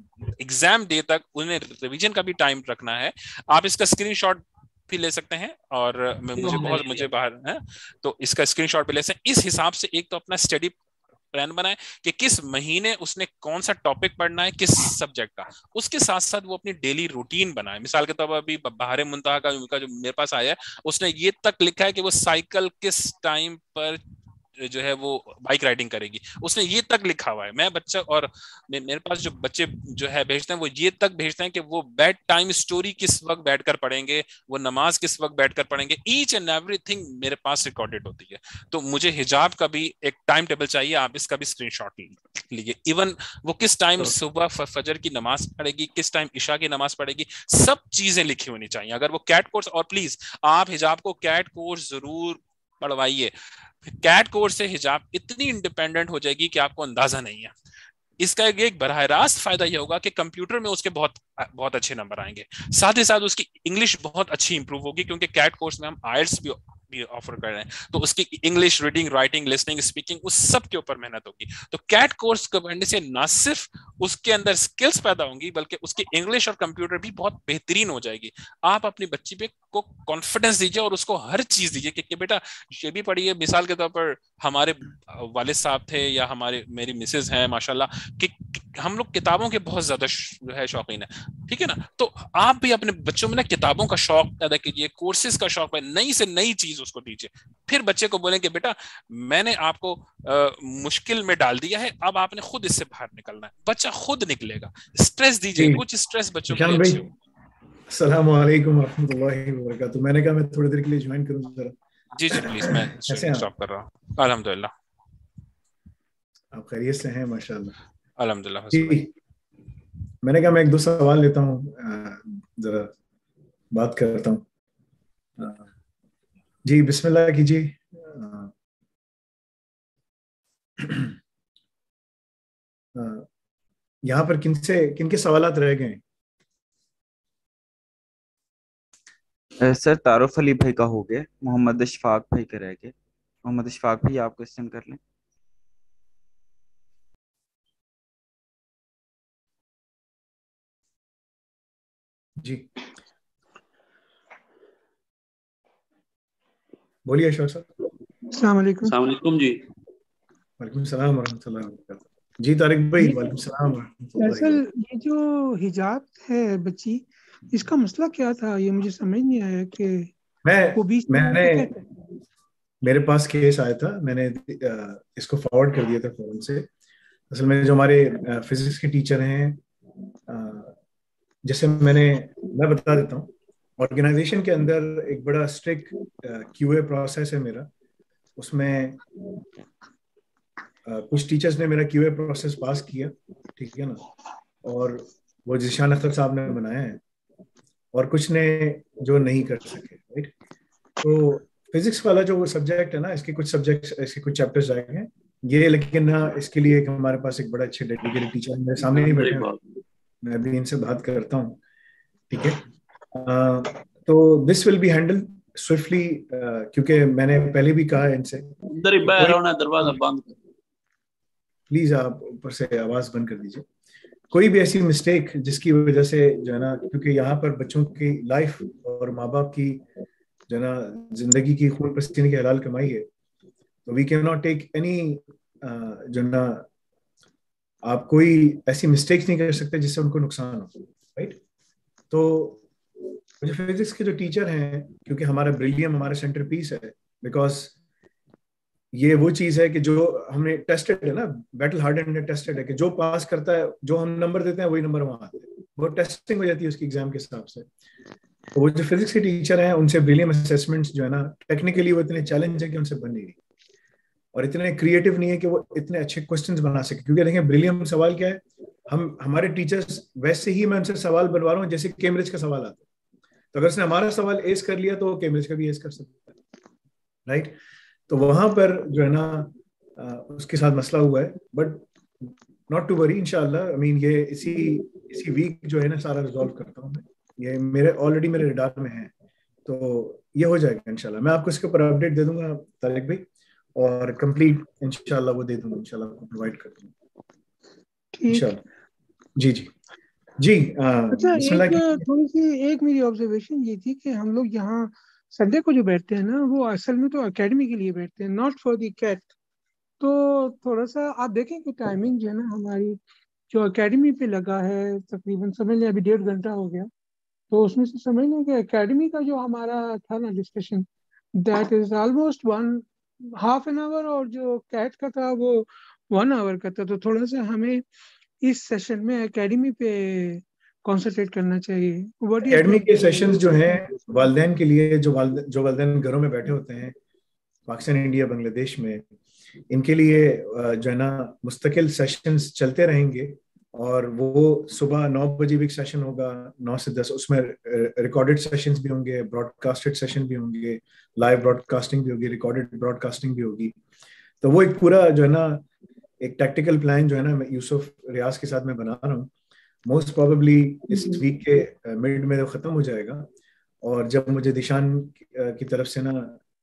एग्जाम डे तक उन्हें रिवीजन का भी टाइम रखना है। आप इसका स्क्रीनशॉट भी ले सकते हैं, और मुझे बहुत मुझे बाहर है तो इसका स्क्रीनशॉट भी ले सकते हैं। इस हिसाब से एक तो अपना स्टडी प्लान बनाए कि किस महीने उसने कौन सा टॉपिक पढ़ना है, किस सब्जेक्ट का। उसके साथ साथ वो अपनी डेली रूटीन बनाए। मिसाल के तौर पर अभी बहारे मुंतहा का, का जो मेरे पास आया है, उसने ये तक लिखा है कि वो साइकिल किस टाइम पर जो है वो बाइक राइडिंग करेगी, उसने ये तक लिखा हुआ है। मैं बच्चा और मेरे पास जो बच्चे जो है भेजते हैं वो ये तक भेजते हैं कि वो बेड टाइम स्टोरी किस वक्त बैठकर पढ़ेंगे, वो नमाज किस वक्त बैठकर पढ़ेंगे। ईच एंड एवरीथिंग मेरे पास रिकॉर्डेड होती है। तो मुझे हिजाब का भी एक टाइम टेबल चाहिए, आप इसका भी स्क्रीनशॉट लीजिए। इवन वो किस टाइम सुबह फजर की नमाज पढ़ेगी, किस टाइम इशा की नमाज पढ़ेगी, सब चीजें लिखी होनी चाहिए। अगर वो कैट कोर्स, और प्लीज आप हिजाब को कैट कोर्स जरूर पढ़वाइए। कैट कोर्स से हिजाब इतनी इंडिपेंडेंट हो जाएगी कि आपको अंदाजा नहीं है। इसका एक बराह रास्त फायदा यह होगा कि कंप्यूटर में उसके बहुत बहुत अच्छे नंबर आएंगे, साथ ही साथ उसकी इंग्लिश बहुत अच्छी इंप्रूव होगी, क्योंकि कैट कोर्स में हम आइल्स भी भी ऑफर कर रहे हैं। तो उसकी English reading, writing, listening, speaking, उस सब के ऊपर मेहनत होगी। तो कैट कोर्स को पढ़ने से ना सिर्फ उसके अंदर स्किल्स पैदा होंगी, बल्कि उसकी इंग्लिश और कंप्यूटर भी बहुत बेहतरीन हो जाएगी। आप अपनी बच्ची पे को कॉन्फिडेंस दीजिए और उसको हर चीज दीजिए कि, कि बेटा ये भी पढ़िए। मिसाल के तौर पर हमारे वालिद साहब थे, या हमारे मेरी मिसेज हैं माशाल्लाह, कि हम लोग किताबों के बहुत ज्यादा जो है शौकीन है, ठीक है ना। तो आप भी अपने बच्चों में ना किताबों का शौक पैदा कीजिए, कोर्सेज का शौक है, नई से नई चीज उसको दीजिए। फिर बच्चे को बोलें कि बेटा मैंने आपको आ, मुश्किल में डाल दिया है, अब आपने खुद इससे बाहर निकलना है। बच्चा खुद निकलेगा। स्ट्रेस दीजिए, कुछ स्ट्रेस बच्चों के लिए अच्छी हो। अस्सलाम वालेकुम रहमतुल्लाहि व बरकातहू। मैंने कहा मैं थोड़ी देर के लिए ज्वाइन करूं जरा। जी जी प्लीज, मैं स्टॉप कर रहा हूं। अल्हम्दुलिल्लाह, आप खैरियत से हैं? माशाल्लाह, अल्हम्दुलिल्लाह। जी, मैंने कहा मैं एक दो सवाल लेता हूँ, जरा बात करता हूँ। जी बिस्मिल्लाह कीजिए। यहाँ पर किनसे किनके सवालात रह गए? सर तारुफ अली भाई का हो गया, मोहम्मद इशफाक भाई के रह गए। मोहम्मद इशफाक भाई आप क्वेश्चन कर लें। जी बोलिए अशफाक साहब। अस्सलाम वालेकुम। अस्सलाम वालेकुम जी। वालेकुम सलाम व रहमतुल्लाहि व बरकातहू। जी तारिक भाई, वालेकुम सलाम व रहमतुल्लाहि। दरअसल ये जो हिजाब है बच्ची, इसका मसला क्या था, ये मुझे समझ नहीं आया कि मैं वो बीच मैंने मेरे पास केस आया था, मैंने इसको फॉरवर्ड कर दिया था फोन से। असल में जो हमारे फिजिक्स के टीचर हैं, जैसे मैंने मैं बता देता हूँ, ऑर्गेनाइजेशन के अंदर एक बड़ा स्ट्रिक्ट क्यूए प्रोसेस है मेरा। उसमें uh, कुछ टीचर्स ने मेरा क्यूए प्रोसेस पास किया, ठीक है ना, और वो जिशान अख्तर साहब ने बनाया है, और कुछ ने जो नहीं कर सके, राइट। तो फिजिक्स वाला जो सब्जेक्ट है ना, इसके कुछ सब्जेक्ट्स, इसके कुछ चैप्टर्स आएंगे ये, लेकिन ना इसके लिए एक हमारे पास एक बड़ा अच्छे डेडिकेटेड टीचर मेरे सामने ही बैठे हैं, मैं भी इनसे बात करता हूँ, ठीक है। तो this will be handle swiftly, क्योंकि मैंने पहले भी कहा है इनसे, इधर ही बाहर होना, दरवाजा बंद कर। प्लीज आप ऊपर से आवाज बंद कर दीजिए। कोई भी ऐसी मिस्टेक जिसकी वजह से जो है ना, क्योंकि यहाँ पर बच्चों की लाइफ और माँ बाप की जो है ना जिंदगी की खून पसीने की हलाल कमाई है, तो we can not take any जो है ना, आप कोई ऐसी मिस्टेक्स नहीं कर सकते जिससे उनको नुकसान हो, राइट। तो मुझे फिजिक्स के जो टीचर हैं, क्योंकि हमारा ब्रिलियम हमारा सेंटर पीस है, बिकॉज ये वो चीज है कि जो हमने टेस्टेड है ना, बैटल हार्ड ने टेस्टेड है कि जो पास करता है, जो हम नंबर देते हैं वही नंबर वहां आते हैं, वो टेस्टिंग हो जाती है उसकी एग्जाम के हिसाब से। तो वो जो फिजिक्स के टीचर हैं उनसे ब्रिलियम असेसमेंट्स जो है ना, टेक्निकली वो इतने चैलेंज है कि उनसे बन नहीं रही, और इतने क्रिएटिव नहीं है कि वो इतने अच्छे क्वेश्चंस बना सके। क्योंकि देखें ब्रिलियम सवाल क्या है, हम हमारे टीचर्स वैसे ही मैं उनसे सवाल बनवा रहा हूँ जैसे कैम्ब्रिज का सवाल आता है, तो अगर उसने हमारा सवाल एस कर लिया तो कैम्ब्रिज का भी एस कर सकता है, राइट। तो वहां पर जो है ना उसके साथ मसला हुआ है, बट नॉट टू वरी, इंशाल्लाह। आई मीन ये इसी इसी वीक जो है ना सारा रिजॉल्व करता हूँ मैं, ये मेरे ऑलरेडी मेरे रडार में है, तो ये हो जाएगा इंशाल्लाह। मैं आपको इसके ऊपर अपडेट दे दूंगा तारिक भाई, और कंप्लीट इंशाल्लाह वो दे दूंगा, इंशाल्लाह आपको प्रोवाइड कर दूंगा इंशाल्लाह। जी जी जी। अच्छा, एक थोड़ी सी एक मेरी ऑब्जर्वेशन ये थी कि हम लोग यहाँ संडे को जो बैठते हैं ना, वो असल में तो एकेडमी के लिए बैठते हैं, नॉट फॉर द कैट। तो थोड़ा सा आप देखें कि टाइमिंग जो है ना हमारी जो एकेडमी पे लगा है, तकरीबन समझ लें अभी डेढ़ घंटा हो गया, तो उसमें से समझ लें कि एकेडमी का जो हमारा था ना discussion, that is almost one half an hour, और जो कैट का था वो वन आवर का था। तो थोड़ा सा हमें इस सेशन में एकेडमी पे कॉन्सेंट्रेट करना चाहिए। एकेडमी के सेशंस जो हैं वालिदैन के लिए, जो वालिदैन जो वालिदैन घरों में बैठे होते हैं पाकिस्तान, इंडिया, बांग्लादेश में, इनके लिए जो है ना मुस्तकिल सेशंस चलते रहेंगे, और वो सुबह नौ बजे भी एक सेशन होगा, नौ से दस, उसमें रिकॉर्डेड सेशंस भी होंगे, ब्रॉडकास्टेड सेशन भी होंगे, लाइव ब्रॉडकास्टिंग भी होगी, रिकॉर्डेड ब्रॉडकास्टिंग भी होगी। तो वो एक पूरा जो है ना एक टैक्टिकल प्लान जो है ना मैं यूसुफ रियाज के साथ में बना रहा हूँ। मोस्ट प्रोबेबली इस वीक के मिड में खत्म हो जाएगा, और जब मुझे दिशान की तरफ से ना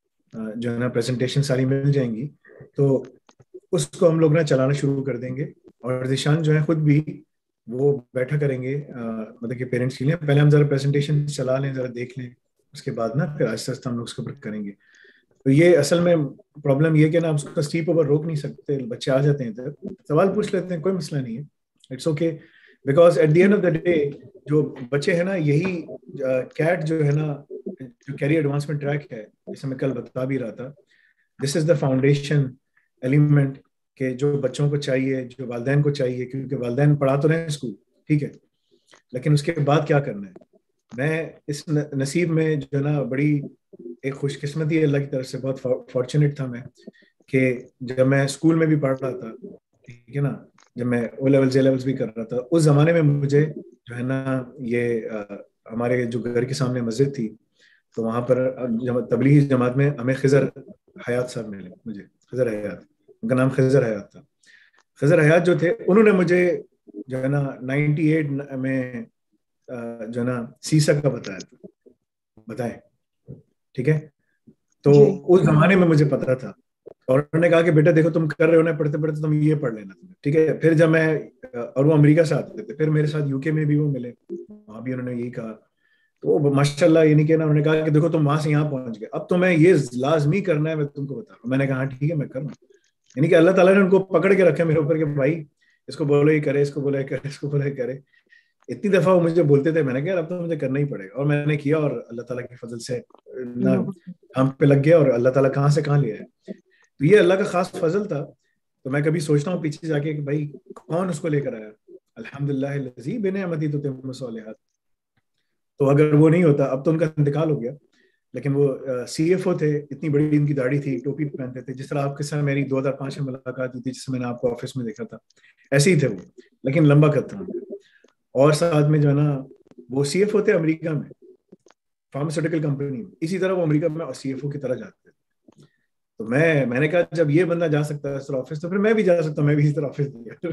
जो है ना प्रेजेंटेशन सारी मिल जाएंगी, तो उसको हम लोग ना चलाना शुरू कर देंगे। और दिशान जो है खुद भी वो बैठा करेंगे, मतलब कि पेरेंट्स के लिए पहले हम जरा प्रेजेंटेशन चला लें, जरा देख लें, उसके बाद ना फिर आहिस्ता आहिस्ता हम लोग उसके ऊपर करेंगे। तो ये असल में प्रॉब्लम ये कि ना उसका स्टीप ओवर रोक नहीं सकते, बच्चे आ जाते हैं इधर, सवाल पूछ लेते हैं, कोई मसला नहीं है, it's okay. Because at the end of the day जो बच्चे हैं ना, यही कैट जो है ना, जो कैरियर एडवांसमेंट ट्रैक है, जैसे मैं कल बता भी रहा था, this is the foundation element के जो बच्चों को चाहिए, जो वालिदैन को चाहिए, क्योंकि वालिदैन पढ़ा तो रहे स्कूल, ठीक है, लेकिन उसके बाद क्या करना है। मैं इस नसीब में जो है ना बड़ी एक खुशकिस्मती अल्लाह की तरफ से बहुत फॉर्चुनेट था मैं, कि जब मैं स्कूल में भी पढ़ रहा था, ठीक है ना, जब मैं ओ लेवल जे लेवल्स भी कर रहा था, उस जमाने में मुझे जो है ना ये आ, हमारे जो घर के सामने मस्जिद थी, तो वहां पर तबलीगी जमात में हमें खिजर हयात साहब मिले, मुझे खिजर हयात, उनका नाम खिजर हयात था। खिजर हयात जो थे, उन्होंने मुझे जो है ना अट्ठानवे में जो है ना सीसा का बताया था, बताएं, ठीक है। तो उस जमाने में मुझे पता था, और उन्होंने कहा कि बेटा देखो तुम कर रहे हो ना, पढ़ते पढ़ते तुम ये पढ़ लेना, ठीक है। फिर जब मैं, और वो अमेरिका से आते थे, फिर मेरे साथ यूके में भी वो मिले, वहां भी उन्होंने यही कहा। तो माशाल्लाह ये नहीं कहना, उन्होंने कहा कि देखो तुम वहां से यहाँ पहुंच गए, अब तुम्हें ये लाजमी करना है, मैं तुमको बता रहा हूँ। मैंने कहा हाँ ठीक है मैं कर रहा हूँ। यानी कि अल्लाह ताला ने उनको पकड़ के रखा मेरे ऊपर कि भाई इसको बोलो ये करे, इसको बोलो ये करे, इसको बोलो ये करे। इतनी दफा वो मुझे बोलते थे, मैंने कहा अब तो मुझे करना ही पड़ेगा, और मैंने किया, और अल्लाह ताला के फजल से ना हम पे लग गया, और अल्लाह ताला कहाँ से कहाँ ले आया। तो ये अल्लाह का खास फजल था। तो मैं कभी सोचता हूँ पीछे जाके कि भाई कौन उसको लेकर आया, अल्हम्दुलिल्लाह लज़ी बिनिअमती तुतिम्मु सॉलिहात। तो अगर वो नहीं होता, अब तो उनका इंतकाल हो गया, लेकिन वो सी एफ ओ थे, इतनी बड़ी इनकी दाढ़ी थी, टोपी पहनते थे, जिस तरह आपके साथ मेरी दो हज़ार पाँच में मुलाकात हुई थी, जिससे मैंने आपको ऑफिस में देखा था, ऐसे ही थे वो, लेकिन लंबा कद था। और साथ में जो है ना वो सी एफ ओ थे अमेरिका में, फार्मास्यूटिकल कंपनी में, इसी तरह वो अमेरिका में सी एफ ओ की तरह जाते थे। तो मैं मैंने कहा जब ये बंदा जा सकता है इस तरह ऑफिस, तो फिर मैं भी जा सकता हूँ, मैं भी इस तरह ऑफिस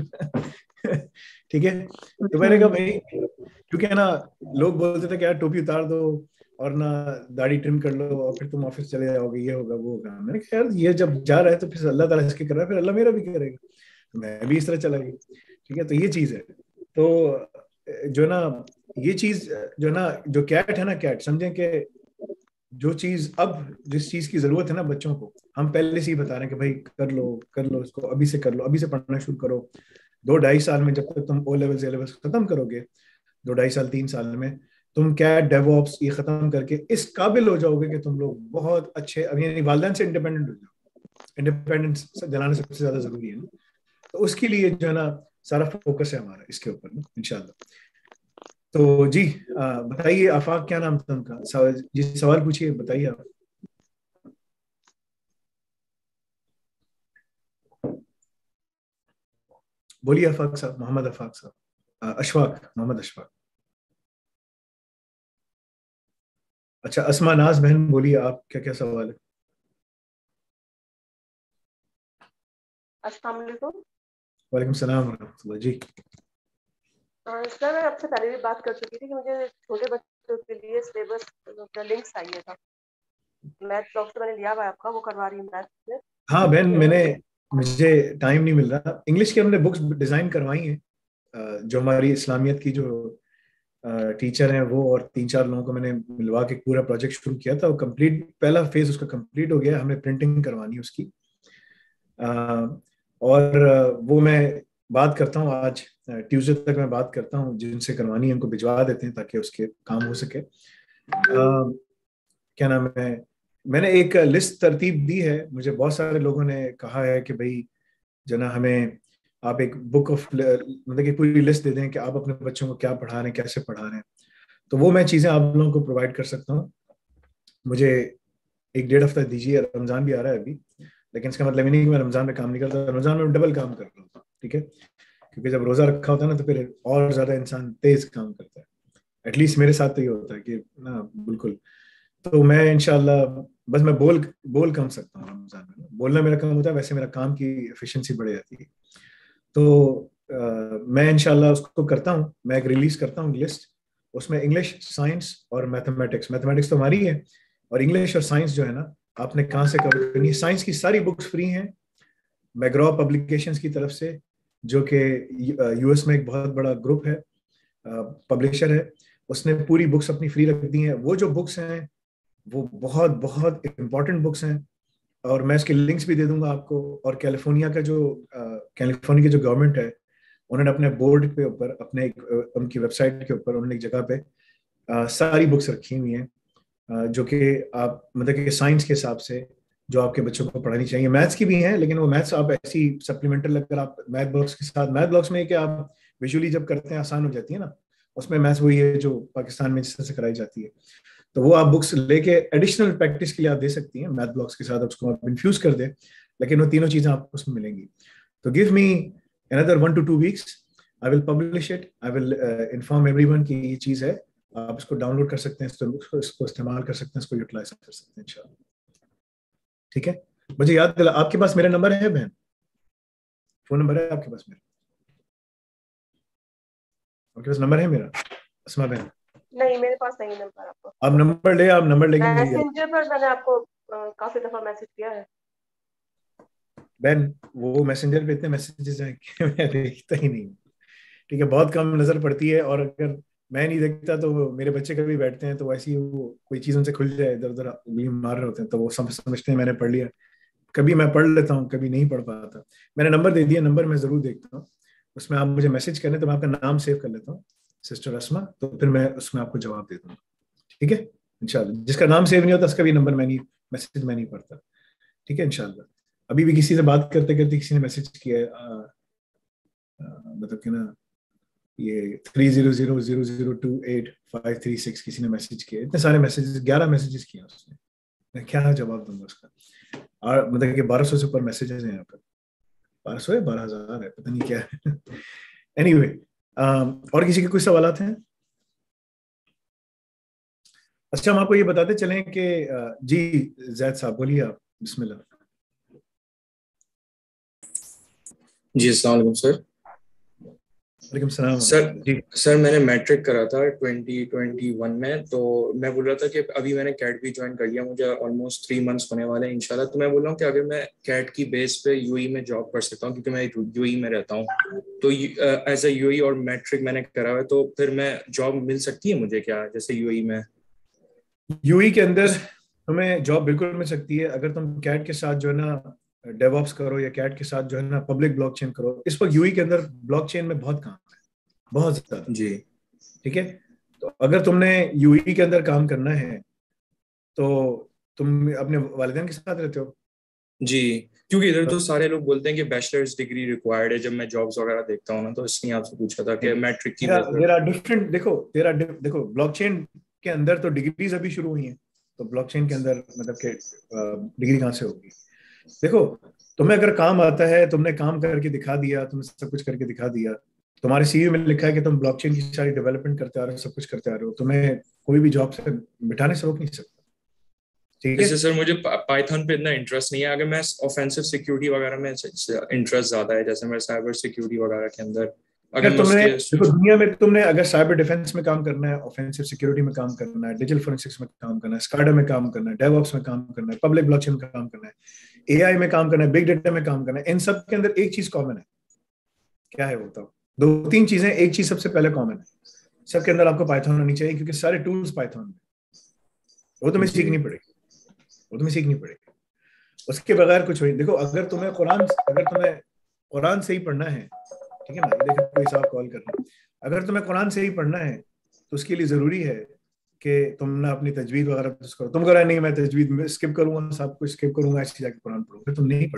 गया। ठीक है। तो मैंने कहा भाई, क्योंकि है ना लोग बोलते थे कि यार टोपी उतार दो और ना दाढ़ी ट्रिम कर लो और फिर तुम ऑफिस चले जाओगे, ये होगा वो होगा। मैंने कहा यार ये जब जा रहा है तो फिर अल्लाह ताला इसके कर रहा है, फिर अल्लाह मेरा भी करेगा, तो मैं भी इस तरह चला गया। ठीक है, तो ये चीज है। तो जो ना ये चीज जो ना जो कैट है ना, कैट समझें कि जो चीज अब जिस चीज की जरूरत है ना बच्चों को, हम पहले से ही बता रहे हैं कि भाई कर लो कर लो इसको, अभी से कर लो, अभी से पढ़ना शुरू करो। दो ढाई साल में जब तक तुम ओ लेवल्स ए लेवल्स खत्म करोगे, दो ढाई साल तीन साल में तुम कैट डेवऑप्स ये खत्म करके इस काबिल हो जाओगे कि तुम लोग बहुत अच्छे, अब यानी वालिदैन से इंडिपेंडेंट हो जाओ। इंडिपेंडेंस दिलाना सबसे ज्यादा जरूरी है ना, तो उसके लिए जो है ना सारा फोकस है हमारा इसके ऊपर ना इंशाल्लाह। तो जी बताइए आफाक, क्या नाम था उनका? सवाल जी, सवाल पूछिए, बताइए आप। बोलिए आफाक साहब, मोहम्मद आफाक साहब, अशफाक, मोहम्मद अशफाक। अच्छा अस्मा नाज बहन, बोलिए आप, क्या क्या सवाल है? अस्सलाम वालेकुम। वालेकुम सलाम वरहमतुल्लाह जी। सर मैं आपसे पहले भी बात कर चुकी थी कि मुझे छोटे बच्चों के लिए सिलेबस का लिंक चाहिए था। मैथ ब्लॉक से मैंने लिया हुआ है आपका, वो करवा रही हूँ मैथ में। हाँ बहन, मैंने मुझे टाइम नहीं मिल रहा। इंग्लिश की हमने बुक्स डिजाइन करवाई हैं, जो हमारी इस्लामियत की जो टीचर हैं वो और तीन चार लोगों को मैंने मिलवा के पूरा प्रोजेक्ट शुरू किया था। वो कंप्लीट, पहला फेज उसका कंप्लीट हो गया, हमें प्रिंटिंग करवानी है उसकी। और वो मैं बात करता हूँ आज ट्यूसडे तक, मैं बात करता हूँ जिनसे करवानी है उनको भिजवा देते हैं ताकि उसके काम हो सके। आ, क्या नाम है, मैंने एक लिस्ट तरतीब दी है। मुझे बहुत सारे लोगों ने कहा है कि भाई जो ना हमें आप एक बुक ऑफ मतलब कि पूरी लिस्ट दे दें कि आप अपने बच्चों को क्या पढ़ा रहे हैं, कैसे पढ़ा रहे हैं। तो वो मैं चीज़ें आप लोगों को प्रोवाइड कर सकता हूँ। मुझे एक डेढ़ हफ्ता दीजिए, रमज़ान भी आ रहा है अभी, लेकिन इसका मतलब ये नहीं कि मैं रमज़ान में काम नहीं करता। रमज़ान में डबल काम कर रहा हूँ, ठीक है, क्योंकि जब रोज़ा रखा होता है ना तो फिर और ज़्यादा इंसान तेज काम करता है। एटलीस्ट मेरे साथ तो ये होता है कि ना, बिल्कुल। तो मैं इंशाल्लाह बस मैं बोल बोल कम सकता हूँ रमज़ान में, बोलना मेरा काम होता है, वैसे मेरा काम की एफिशिएंसी बढ़ जाती है। तो आ, मैं इंशाल्लाह उसको करता हूँ। मैं एक रिलीज करता हूँ लिस्ट, उसमें इंग्लिश, साइंस और मैथमेटिक्स, मैथमेटिक्स तो हमारी है, और इंग्लिश और साइंस जो है ना आपने कहाँ से कवर करनी है। साइंस की सारी बुक्स फ्री हैं मैग्रॉ पब्लिकेशंस की तरफ से, जो कि यूएस में एक बहुत बड़ा ग्रुप है, पब्लिशर है, उसने पूरी बुक्स अपनी फ्री रख दी हैं। वो जो बुक्स हैं वो बहुत बहुत इंपॉर्टेंट बुक्स हैं, और मैं इसके लिंक्स भी दे दूंगा आपको। और कैलिफोर्निया का जो कैलिफोर्निया की जो गवर्नमेंट है, उन्होंने अपने बोर्ड के ऊपर, अपने एक, उनकी वेबसाइट के ऊपर उन्होंने एक जगह पे आ, सारी बुक्स रखी हुई हैं, आ, जो कि आप मतलब कि साइंस के हिसाब से जो आपके बच्चों को पढ़ानी चाहिए। मैथ्स की भी हैं, लेकिन वो मैथ्स आप ऐसी सप्लीमेंटल अगर आप मैथ ब्लॉक्स के साथ, मैथ ब्लॉक्स में कि आप विजुअली जब करते हैं आसान हो जाती है ना, उसमें मैथ्स वही है जो पाकिस्तान में जिस तरह से कराई जाती है। तो वो आप बुक्स लेके एडिशनल प्रैक्टिस के लिए आप दे सकती हैं मैथ ब्लॉक्स के साथ, उसको आप इन्फ्यूज कर दें, लेकिन वो तीनों चीजें आपको उसमें मिलेंगी। तो give me another one to two weeks, I will publish it, I will inform everyone कि ये चीज है, आप इसको डाउनलोड कर सकते हैं, इसको इसको इस्तेमाल कर सकते हैं, इसको यूटिलाइज कर सकते हैं इंशाल्लाह। ठीक है, मुझे याद दिला, आपके पास मेरा नंबर है बहन? फोन नंबर है आपके पास मेरा? आपके पास नंबर है मेरा अस्मा बहन? नहीं, मेरे पास नहीं नंबर आपको। आप नंबर ले, आप नंबर लेके मैसेंजर पर मैंने आपको काफी दफा मैसेज किया है बहन। वो मैसेंजर पे इतने मैसेजेस हैं कि मैं देखता ही नहीं, ठीक है, बहुत कम नजर पड़ती है। और अगर मैं नहीं देखता तो मेरे बच्चे कभी बैठते हैं तो ऐसी वो कोई चीज उनसे खुल जाए, इधर उधर उंगली मार रहे होते हैं, तो वो समझ समझते हैं मैंने पढ़ लिया। कभी मैं पढ़ लेता हूँ, कभी नहीं पढ़ पाता। मैंने नंबर दे दिया, नंबर मैं जरूर देखता हूँ, उसमें आप मुझे मैसेज करें तो मैं आपका नाम सेव कर लेता हूँ, सिस्टर अस्मा, तो फिर मैं उसमें आपको जवाब दे दूंगा। ठीक है इंशाल्लाह। जिसका नाम सेव नहीं होता उसका भी नंबर मैं नहीं, मैसेज मैं नहीं पढ़ता। ठीक है इंशाल्लाह। अभी भी किसी से बात करते करते किसी ने मैसेज किया है, मतलब कि ना ये three zero zero zero zero two eight five three six किसी ने मैसेज किया। इतने सारे मैसेजेस, ग्यारह मैसेजेस किए उसने, मैं क्या जवाब दूंगा उसका। और मतलब कि बारह सौ से ऊपर मैसेजेस हैं यहाँ पर, बारह सौ है, बारह हजार है, पता नहीं क्या है। एनीवे anyway, और किसी के कुछ सवाल हैं? अच्छा हम आपको ये बताते चलें कि जी जैद साहब बोलिए आप, बिस्मिल्लाह। जी अस्सलाम वालेकुम सर। वालेकुम सलाम सर जी। सर मैंने मैट्रिक करा था ट्वेंटी ट्वेंटी वन में, तो मैं बोल रहा था कि अभी मैंने कैट भी ज्वाइन कर लिया, मुझे ऑलमोस्ट थ्री मंथ्स होने वाले हैं इंशाल्लाह। तो मैं बोल रहा हूँ कि अगर मैं कैट की बेस पे यूई में जॉब कर सकता हूँ, क्योंकि मैं यूई में रहता हूँ, तो एज ए यूई और मैट्रिक मैंने करा हुआ है, तो फिर मैं जॉब मिल सकती है मुझे क्या, जैसे यूई में? यूई के अंदर तुम्हें जॉब बिल्कुल मिल सकती है अगर तुम कैट के साथ जो है ना डेवऑप्स करो, या कैट के साथ जो है ना पब्लिक ब्लॉकचेन करो। इस वक्त यूई के अंदर ब्लॉकचेन में बहुत काम है, बहुत ज्यादा जी। ठीक है, तो अगर तुमने यूई के अंदर काम करना है तो तुम अपने वालिदैन के साथ रहते हो? जी, क्योंकि इधर तो सारे लोग बोलते हैं कि बैचलर्स डिग्री रिक्वायर्ड है, जब मैं जॉब्स वगैरह देखता हूँ ना, तो इसलिए आपसे पूछा था कि मैट्रिक की देयर आर डिफरेंट। देखो देयर आर देखो ब्लॉकचेन के अंदर तो डिग्रीज अभी शुरू हुई हैं, तो ब्लॉकचेन के अंदर मतलब के डिग्री कहाँ से होगी? देखो तुम्हें अगर काम आता है, तुमने काम करके दिखा दिया, तुमने सब कुछ करके दिखा दिया, तुम्हारे सीवी में लिखा है कि तुम ब्लॉकचेन की सारी डेवलपमेंट करते आ रहे हो, सब कुछ करते आ रहे हो, तुम्हें कोई भी जॉब से बिठाने से रोक नहीं सकता। ठीक है जैसे सर मुझे पाइथन पे इतना इंटरेस्ट नहीं है, अगर मैं ऑफेंसिव सिक्योरिटी वगैरह में इंटरेस्ट ज्यादा है, जैसे मेरे साइबर सिक्योरिटी वगैरह के अंदर, अगर तुमने देखो दुनिया में तुमने अगर साइबर डिफेंस में काम करना है, ऑफेंसिव सिक्योरिटी में काम करना है, डिजिटल फोरेंसिक्स में काम करना है, स्काडा में काम करना है, डेवऑप्स में काम करना है, पब्लिक ब्लॉकचेन में काम करना है, एआई में काम करना है, बिग डेटा में काम करना है, इन सब के अंदर एक चीज कॉमन है। क्या है बताओ? दो तीन चीजें। एक चीज सबसे पहले कॉमन है, सबके अंदर आपको पाइथन होनी चाहिए, क्योंकि सारे टूल्स पाइथन में, वो तुम्हें सीखनी पड़ेगी, वो तुम्हें सीखनी पड़ेगी। उसके बगैर कुछ नहीं। देखो अगर तुम्हें कुरान अगर तुम्हें कुरान से ही पढ़ना है, ठीक है ना, देखो कोई साहब कॉल कर रहे हैं, अगर तुम्हें कुरान से ही पढ़ना है तो उसके लिए जरूरी है कि तुम ना अपनी तजवीद वगैरह करो। तुम कह रहे नहीं मैं तजवीद में स्किप करूंगा, सब कुछ स्किप करूंगा, ऐसे जाके कुरान पढ़ोगे, तुम नहीं पढ़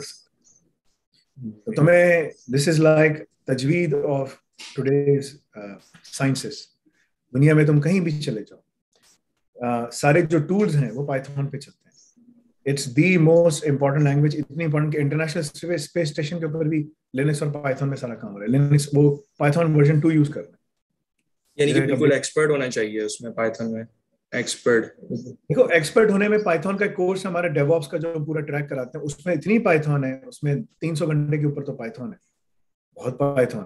सकते। तो तुम्हें दिस इज लाइक तजवीद ऑफ टुडेज साइंसेस। दुनिया में तुम कहीं भी चले जाओ, uh, सारे जो टूल्स हैं वो पाइथन पे चलते हैं। It's the most important language, इतनी इंपॉर्टेंट कि इंटरनेशनल स्पेस स्टेशन के ऊपर भी लिनक्स और पाइथन में सारा काम हो रहा है। लिनक्स वो पाइथन वर्जन टू यूज कर रहे हैं, यानी कि बिल्कुल एक्सपर्ट होना चाहिए उसमें, पाइथन में एक्सपर्ट। देखो एक्सपर्ट होने में पाइथन का कोर्स हमारे डेवऑप्स का जो पूरा ट्रैक कराते हैं, उसमें इतनी पाइथन है, उसमें तीन सौ घंटे के ऊपर तो पाइथन है, बहुत पाइथन।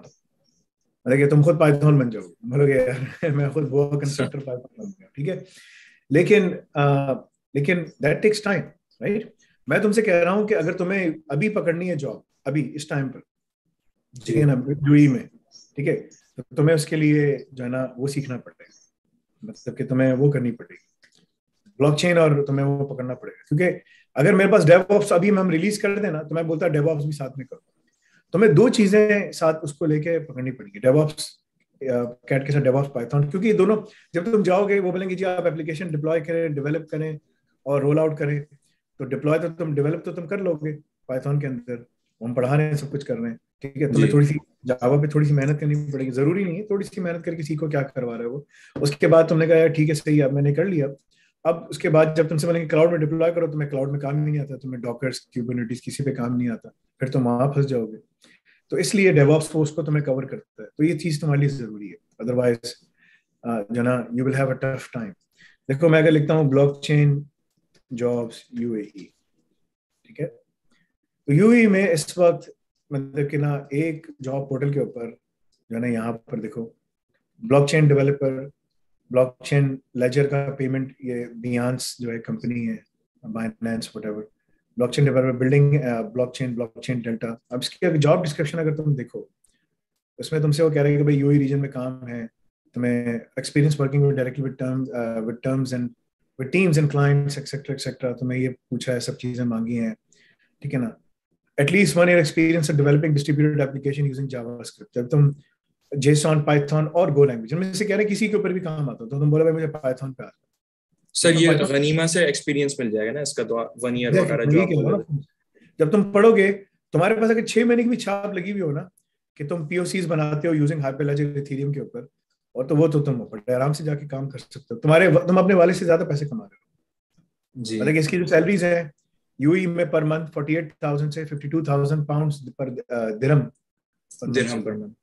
मतलब कि तुम खुद पाइथन बन जाओगे, बोलोगे यार मैं खुद वो कंस्ट्रक्टर पाइथन बन गया, ठीक है। लेकिन आ, लेकिन दैट टेक्स टाइम, राइट। मैं तुमसे कह रहा हूं कि अगर तुम्हें अभी पकड़नी है जॉब, अभी इस टाइम पर, ठीक है ना, यूई में, ठीक है, तो तुम्हें उसके लिए जो है ना वो सीखना पड़ेगा, मतलब कि तुम्हें वो करनी पड़ेगी ब्लॉकचेन, और तुम्हें वो पकड़ना पड़ेगा। क्योंकि अगर मेरे पास डेवऑप्स अभी हम रिलीज कर देना, तो मैं बोलता डेवऑप्स भी साथ में करो। तुम्हें दो चीजें साथ उसको लेके पकड़नी पड़ेगी, डेवऑप्स कैट के साथ डेवऑप्स पाइथन, क्योंकि दोनों जब तुम जाओगे वो बोलेंगे जी आप एप्लीकेशन डिप्लॉय करें, डेवलप करें और रोल आउट करें, तो डिप्लॉय तो तुम डेवलप तो तुम कर लोगे पाइथन के अंदर, हम पढ़ा रहे हैं, सब कुछ कर रहे हैं, ठीक है। तुम्हें थोड़ी सी जावा पे थोड़ी सी मेहनत करनी पड़ेगी, जरूरी नहीं है, थोड़ी सी मेहनत करके सीखो क्या करवा रहे हो। उसके बाद तुमने कहा यार ठीक है सही है, मैंने कर लिया। अब उसके बाद जब तुमसे बोलेंगे क्लाउड में डिप्लॉय करो, तुम्हें क्लाउड में काम ही नहीं आता, तुम्हें डॉकर्स क्यूबरनेटिस किसी पे काम नहीं आता, फिर तुम वहां फंस जाओगे। तो इसलिए डेवऑप्स फोर्स को तुम्हें कवर करता है, तो ये चीज तुम्हारे लिए जरूरी है, अदरवाइज जो ना you will have a tough time. देखो मैं अगर लिखता हूँ ब्लॉकचेन जॉब्स यूएई, ठीक है, तो यूएई में इस वक्त मतलब कि ना एक जॉब पोर्टल के ऊपर जो है ना, यहाँ पर देखो ब्लॉकचेन डेवलपर, ब्लॉकचेन लेजर का पेमेंट, ये बियांस जो है कंपनी है, Binance whatever, blockchain developer building blockchain blockchain delta. अब इसकी जॉब डिस्क्रिप्शन अगर तुम देखो, उसमें तुमसे वो कह रहे हैं कि भाई यूएई रीजन में काम है, तुम्हें experience working with directly with terms with terms and with teams and clients etcetera etcetera, तुम्हें ये पूछा है, सब चीजें मांगी हैं, ठीक है ना। At least one year experience developing distributed application using JavaScript. जब तुम जेसॉन, पाइथन और गो लैंग्वेज में से कह रहे हैं किसी के ऊपर भी काम आता, तो तुम बोलो भाई मुझे पाइथन पे आता। सर ये गनीमा से एक्सपीरियंस मिल जाएगा ना इसका, तो वन ईयर वगैरह जॉब। जब तुम पढ़ोगे, तुम्हारे पास अगर छह महीने की भी छाप लगी हुई हो ना कि तुम पीओसीज बनाते हो यूजिंग हाइपरलेजर इथेरियम के ऊपर, और तो वो तो तुम बड़े आराम से जाके काम कर सकते हो, तुम्हारे तुम अपने वाले से ज्यादा पैसे कमा रहे हो जी। मतलब इसकी जो सैलरीज है यूएई में पर मंथ अड़तालीस हज़ार से बावन हज़ार पाउंड्स पर दिरहम दिरहम पर मंथ,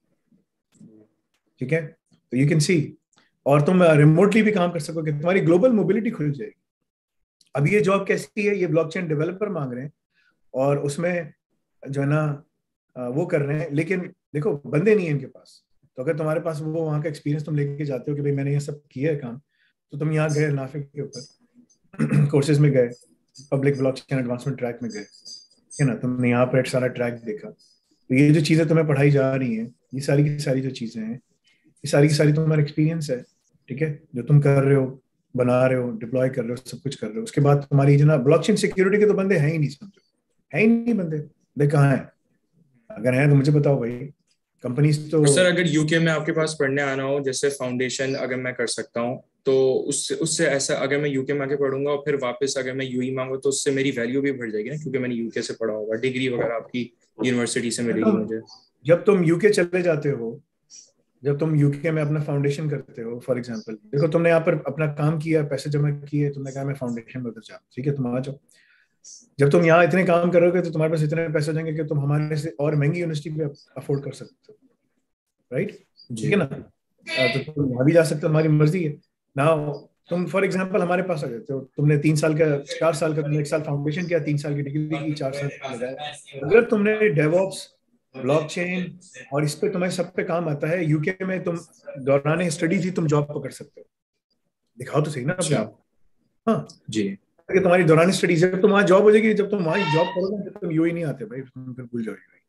ठीक है। तो यू कैन सी, और तुम रिमोटली भी काम कर सकोगे, तुम्हारी ग्लोबल मोबिलिटी खुल जाएगी। अब ये जॉब कैसी है, ये ब्लॉकचेन डेवलपर मांग रहे हैं और उसमें जो है ना वो कर रहे हैं, लेकिन देखो बंदे नहीं है इनके पास, तो अगर तुम्हारे पास वो वहाँ का एक्सपीरियंस तुम लेके जाते हो कि भाई मैंने ये सब किया है काम, तो तुम यहाँ गए नाफे के ऊपर कोर्सेज में गए, पब्लिक ब्लॉकचेन एडवांसमेंट ट्रैक में गए, है ना, तुमने यहाँ पर एक सारा ट्रैक देखा, तो ये जो चीजें तुम्हें पढ़ाई जा रही हैं, ये सारी की सारी जो चीजें हैं, ये सारी की सारी तुम्हारा एक्सपीरियंस है, ठीक है, जो तुम कर रहे हो, बना रहे हो, डिप्लॉय कर रहे हो, सब कुछ कर रहे हो। उसके बाद तुम्हारी जो ना ब्लॉकचेन सिक्योरिटी के तो बंदे हैं ही नहीं, समझो, है ही नहीं बंदे, देख कहाँ है, अगर हैं तो मुझे बताओ भाई। कंपनीज तो सर अगर यूके में आपके पास पढ़ने आना हो, जैसे फाउंडेशन अगर मैं कर सकता हूँ, तो उससे उससे ऐसा अगर मैं यूके में आके पढ़ूंगा और फिर वापस अगर मैं यूई मांगू तो उससे मेरी वैल्यू भी बढ़ जाएगी ना, क्योंकि मैंने यूके से पढ़ा होगा, डिग्री वगैरह आपकी यूनिवर्सिटी से मिलेगी मुझे। जब तुम यूके चले जाते हो, जब तुम यूके में अपना फाउंडेशन करते हो, फॉर एग्जांपल देखो तुमने यहाँ पर अपना काम किया, पैसे जमा किए, तुमने कहा मैं फाउंडेशन में उतर जाऊँ, ठीक है, तुम आ जाओ। जब तुम यहाँ इतने काम करोगे तो तुम्हारे पास इतने पैसे हो जाएंगे कि तुम हमारे से और महंगी यूनिवर्सिटी भी अफोर्ड कर सकते हो, राइट, ठीक है ना, तो तुम यहाँ भी जा सकते हो, हमारी मर्जी है ना। तुम फॉर एग्जांपल हमारे पास आ जाते हो, तुमने तीन साल का, चार साल का, तुमने एक साल फाउंडेशन किया, तीन साल की डिग्री की, चार साल लगाया, अगर तुमने डेवऑप्स, ब्लॉकचेन और इस पे तुम्हें सब पे काम आता है, यूके में तुम दौरान स्टडीज ही तुम जॉब पकड़ सकते हो, दिखाओ तो सही ना अपने आप। हाँ जी, कि तुम्हारी दौरान स्टडीज, जब तुम वहाँ जॉब हो जाएगी, जब तुम वहाँ जॉब करोगे जब तुम यूं ही नहीं आते भाई, तुम फिर भूल जाओगे भाई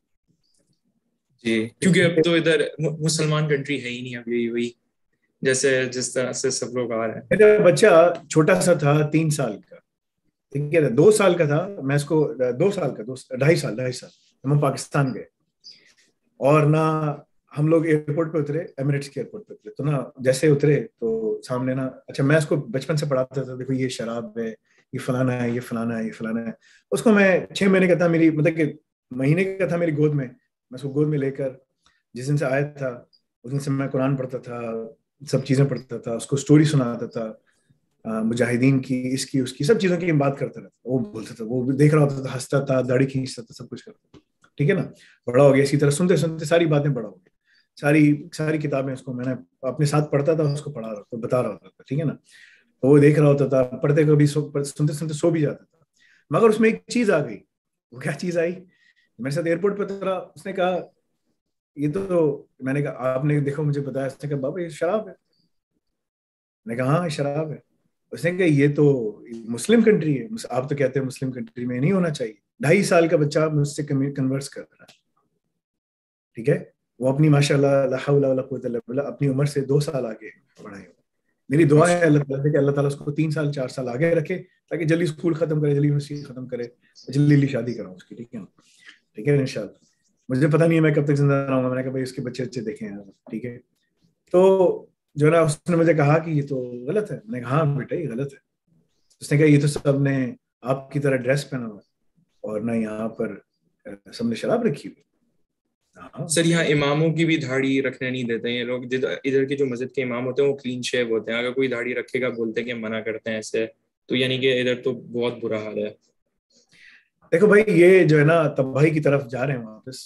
जी, क्योंकि अब तो इधर मुसलमान कंट्री है ही नहीं अब, यही वही जैसे जिस तरह से सब लोग आ रहे हैं। मेरा बच्चा छोटा सा था, तीन साल का, ठीक है, दो साल का था, मैं इसको दो साल का, दो ढाई साल ढाई साल हम पाकिस्तान गए, और ना हम लोग एयरपोर्ट पे उतरे, एमिरेट्स के एयरपोर्ट पे उतरे, तो ना जैसे उतरे तो सामने ना, अच्छा मैं उसको बचपन से पढ़ाता था, देखो ये शराब है, ये फलाना है, ये फलाना है, ये फलाना है। उसको मैं छह महीने का था, मेरी मतलब कि महीने का था, मेरी गोद में, मैं उसको गोद में लेकर जिस दिन से आया था उस दिन से मैं कुरान पढ़ता था, सब चीजें पढ़ता था, उसको स्टोरी सुनाता था, मुजाहिदीन की, इसकी उसकी सब चीजों की बात करता रहता, वो बोलता था, वो देख रहा होता था, हंसता था, दाढ़ी खींचता था, सब कुछ करता था, ठीक है ना। बड़ा हो गया, इसी तरह सुनते सुनते सारी बातें बड़ा हो गया, सारी सारी किताबें उसको मैंने अपने साथ पढ़ता था, उसको पढ़ा रहा था, बता रहा होता था, ठीक है ना, तो वो देख रहा होता था, पढ़ते कभी सुनते सुनते सो भी जाता था। मगर उसमें एक चीज आ गई, वो क्या चीज आई, मेरे साथ एयरपोर्ट पे उतरा, उसने कहा ये तो, मैंने कहा आपने देखो मुझे बताया, उसने कहा बाबा ये शराब है, मैंने कहा हाँ शराब है, उसने कहा ये तो मुस्लिम कंट्री है, आप तो कहते हैं मुस्लिम कंट्री में नहीं होना चाहिए। ढाई साल का बच्चा मुझसे कन्वर्स कर रहा है, ठीक है, वो अपनी माशाल्लाह ला हौला वला कुव्वता इल्ला बिल्लाह अपनी उम्र से दो साल आगे बढ़ाए। मेरी दुआ है अल्लाह ताला कि अल्लाह ताला उसको तीन साल चार साल आगे रखे, ताकि जल्दी स्कूल खत्म करे, जल्दी यूनिवर्सिटी खत्म करे, जल्दी जल्दी शादी कराऊं उसकी, ठीक है ना, ठीक है इंशाल्लाह। मुझे पता नहीं है मैं कब तक जिंदा रहूंगा, मैंने कहा भाई उसके बच्चे बच्चे देखे हैं, ठीक है। तो जो ना उसने मुझे कहा कि ये तो गलत है, मैंने कहा हाँ बेटा ये गलत है। उसने कहा ये तो सबने आपकी तरह ड्रेस पहना हुआ और ना यहाँ पर सबने शराब रखी हुई। सर यहाँ इमामों की भी दाढ़ी रखने नहीं देते हैं ये लोग, इधर के जो मस्जिद के इमाम होते हैं वो क्लीन शेव होते हैं, अगर कोई दाढ़ी रखेगा बोलते हैं कि मना करते हैं ऐसे, तो यानी कि इधर तो बहुत बुरा हाल है। देखो भाई ये जो है ना तबाही की तरफ जा रहे हैं वापस,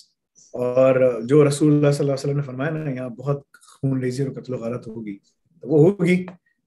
और जो रसूलुल्लाह सल्लल्लाहु अलैहि वसल्लम ने फरमाया ना यहाँ बहुत खून रेज़ी और कत्ल गारत होगी, तो वो होगी,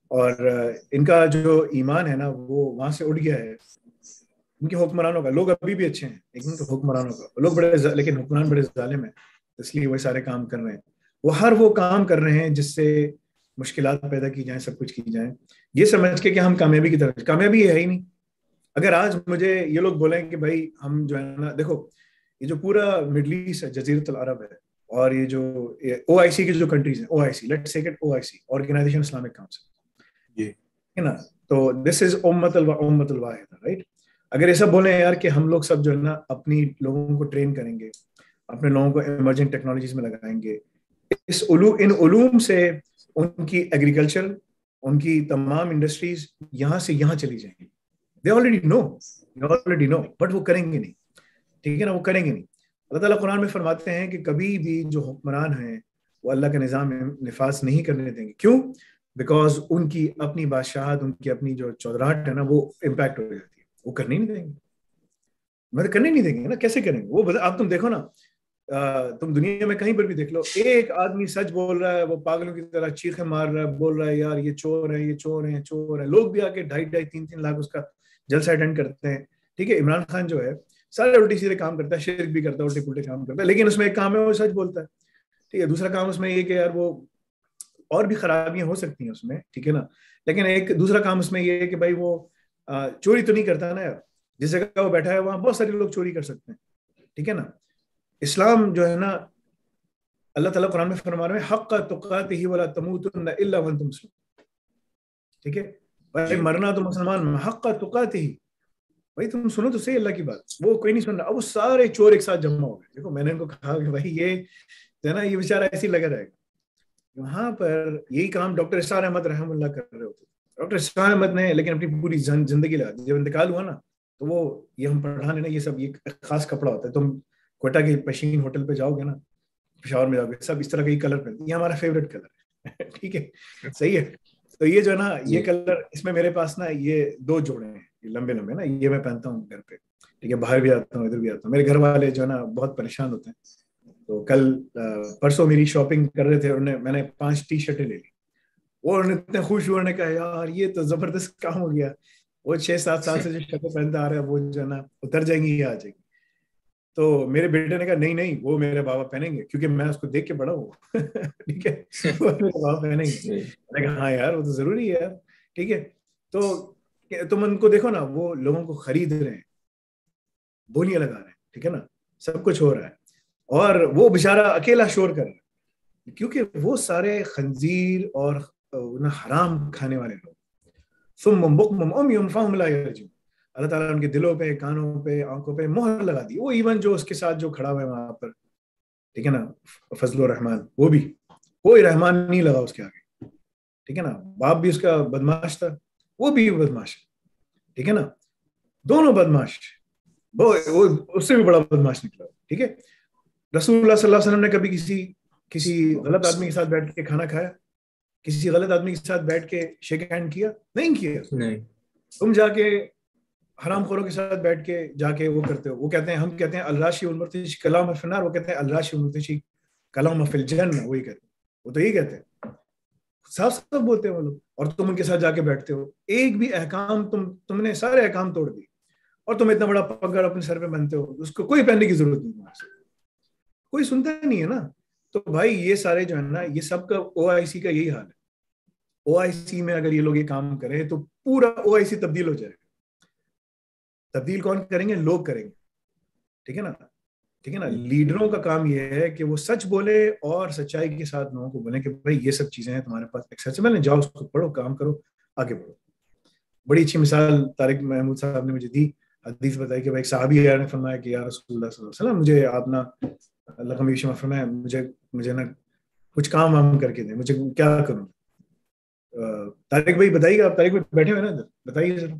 और इनका जो ईमान है ना वो वहां से उठ गया है। इनके हुक्मरानों का, लोग अभी भी अच्छे हैं लेकिन इनके हुक्मरानों का, लोग बड़े लेकिन हुक्मरान बड़े जालिम हैं, इसलिए वो सारे काम कर रहे हैं। वो हर वो काम कर रहे हैं जिससे मुश्किलात पैदा की जाए, सब कुछ की जाए, ये समझ के कि हम कामयाबी की तरफ, कामयाबी है ही नहीं। अगर आज मुझे ये लोग बोलें कि भाई हम जो है ना, देखो ये जो पूरा मिडल ईस्ट है, जजीरतुल अरब है, और ये जो ओ आई सी की जो कंट्रीज हैं, O I C, let's take it O I C, organisation Islamic council, ये है ना, तो दिस इज उम्मतुल उम्मतुल वाहिदा, राइट। अगर ऐसा बोले यार कि हम लोग सब जो है ना अपनी लोगों को ट्रेन करेंगे, अपने लोगों को इमर्जिंग टेक्नोलॉजीज में लगाएंगे, इस उलू इन उलूम से उनकी एग्रीकल्चर, उनकी तमाम इंडस्ट्रीज यहाँ से यहाँ चली जाएंगी। They already know, they already know, but वो करेंगे नहीं, ठीक है ना, वो करेंगे नहीं। अल्लाह ताला कुरान में फरमाते हैं कि कभी भी जो हुक्मरान हैं वो अल्लाह का निज़ाम निफाज नहीं करने देंगे। क्यों? बिकॉज उनकी अपनी बादशाहत, उनकी अपनी जो चौधराहट है ना वो इम्पैक्ट हो जाती है, वो करने नहीं देंगे, मतलब करने नहीं देंगे ना, कैसे करेंगे वो? आप तुम देखो ना, आ, तुम दुनिया में कहीं पर भी देख लो, एक आदमी सच बोल रहा है, वो पागलों की तरह चीखें मार रहा है, बोल रहा है यार ये चोर है, ये चोर है, चोर है, लोग भी आके ढाई ढाई तीन तीन लाख उसका जलसा अटेंड करते हैं, ठीक है। इमरान खान जो है सारे उल्टे सीधे काम करता है, शिरक भी करता है, उल्टे पुल्टे काम करता है, लेकिन उसमें एक काम है वो सच बोलता है, ठीक है। दूसरा काम उसमें ये कि यार वो और भी खराबियां हो सकती हैं उसमें, ठीक है ना, लेकिन एक दूसरा काम उसमें ये है कि भाई वो आ, चोरी तो नहीं करता ना यार, जिस जगह वो बैठा है वहां बहुत सारे लोग चोरी कर सकते हैं, ठीक है ना। इस्लाम जो है ना, अल्लाह ताला कुरान में फरमा रहे हैं हक़्क़ तुक़ातिही वला तमूतुन्ना इल्ला व अंतुम मुस्लिमून, ठीक है भाई, मरना तो मुसलमान में हक़्क़ तुक़ातिही। भाई तुम सुनो तो सही अल्लाह की बात, वो कोई नहीं सुन रहा। अब वो सारे चोर एक साथ जमा हो गए। देखो मैंने उनको कहा कि भाई ये जो है ना, ये बेचारा ऐसे ही लगा रहेगा। वहां पर यही काम डॉक्टर इस्रार अहमद रहमतुल्लाह कर रहे होते। डॉक्टर इस्रार अहमद ने लेकिन अपनी पूरी जिंदगी लगा दी। जब इंतकाल हुआ ना तो वो ये हम पढ़ाने ना, ये सब ये खास कपड़ा होता है, तुम कोटा के पशीन होटल पे जाओगे ना, पेशावर में जाओगे, सब इस तरह का ही कलर पहनते हैं। ये हमारा फेवरेट कलर है ठीक है, सही है। तो ये जो है ना, ये कलर इसमें मेरे पास ना ये दो जोड़े हैं, ये लंबे लंबे ना, ये मैं पहनता हूँ घर पे, ठीक है, बाहर भी आता हूँ इधर भी आता हूँ। मेरे घर वाले जो है ना बहुत परेशान होते हैं। तो कल परसों मेरी शॉपिंग कर रहे थे, उन्हें मैंने पांच टी शर्टें ले ली, वो उन्हें इतने खुश हुए, उन्होंने कहा यार ये तो जबरदस्त काम हो गया। वो छह सात साल से जो शर्टें पहनते आ रहे हैं वो जो है ना उतर जाएंगी, ये आ जाएंगी। तो मेरे बेटे ने कहा नहीं नहीं वो मेरे बाबा पहनेंगे, क्योंकि मैं उसको देख के बड़ा हूँ ठीक है, वो मेरे बाबा पहनेंगे। मैंने कहा हाँ यार वो तो जरूरी है यार, ठीक है। तो तुम उनको देखो ना, वो लोगों को खरीद रहे हैं, बोलियां लगा रहे हैं, ठीक है ना, सब कुछ हो रहा है, और वो बेचारा अकेला शोर कर रहा है, क्योंकि वो सारे खंजीर और ना हराम खाने वाले लोग। सुम्मुम बुक्मुम उम्युम फहुम ला यरजून, अल्लाह ताला उनके दिलों पे, कानों पे, आंखों पे मोहर लगा दी। वो इवन जो उसके साथ जो खड़ा हुआ है वहां पर, ठीक है ना, फजलुर रहमान, वो भी कोई रहमान नहीं लगा उसके आगे, ठीक है ना। बाप भी उसका बदमाश था, वो भी बदमाश, ठीक है ना, दोनों बदमाश, वो, वो उससे भी बड़ा बदमाश निकला, ठीक है। रसूलुल्लाह सल्लल्लाहु अलैहि वसल्लम ने कभी किसी किसी गलत आदमी के साथ बैठ के खाना खाया? किसी गलत आदमी के साथ बैठ के शेक हैंड किया? नहीं किया। नहीं। तुम जाके हरामखोरों के साथ बैठ के जाके वो करते हो। वो कहते हैं, हम कहते हैं अल्लाशी उल मुर्तशी कलाम फिन्नार, वो कहते हैं अल्लाशी उल मुर्तशी कलाम फिल जन्नह, वही कहते हैं, वो तो यही कहते हैं, साफ साफ बोलते हैं वो लोग। और तुम उनके साथ जाके बैठते हो, एक भी अहकाम तुम तुमने सारे अहकाम तोड़ दी, और तुम इतना बड़ा पगड़ अपने सर पे बनते हो, उसको कोई पहनने की जरूरत नहीं तुम्हारे, कोई सुनता नहीं है ना। तो भाई ये सारे जो है ना, ये सब का ओ आई सी का यही हाल है। ओ आई सी में अगर ये लोग ये काम करें तो पूरा ओ आई सी तब्दील हो जाएगा। तब्दील कौन करेंगे? लोग करेंगे, ठीक है ना, ठीक है ना। लीडरों का काम ये है कि वो सच बोले और सच्चाई के साथ लोगों को बोले कि भाई ये सब चीजें हैं तुम्हारे पास एक्सेसिबल है, जाओ उसको पढ़ो, काम करो, आगे बढ़ो। बड़ी अच्छी मिसाल तारिक महमूद साहब ने मुझे दी, हदीस बताई कि भाई साहबी ने फरमाया कि या रसूलुल्लाह सल्लल्लाहु अलैहि वसल्लम, मुझे आप ना अल्लाह का हमेशा फरमाया, मुझे मुझे ना कुछ काम वाम करके दें, मुझे क्या करूं? तारिक भाई बताइएगा, आप तारिक भाई बैठे हुए ना इधर, बताइए जरा।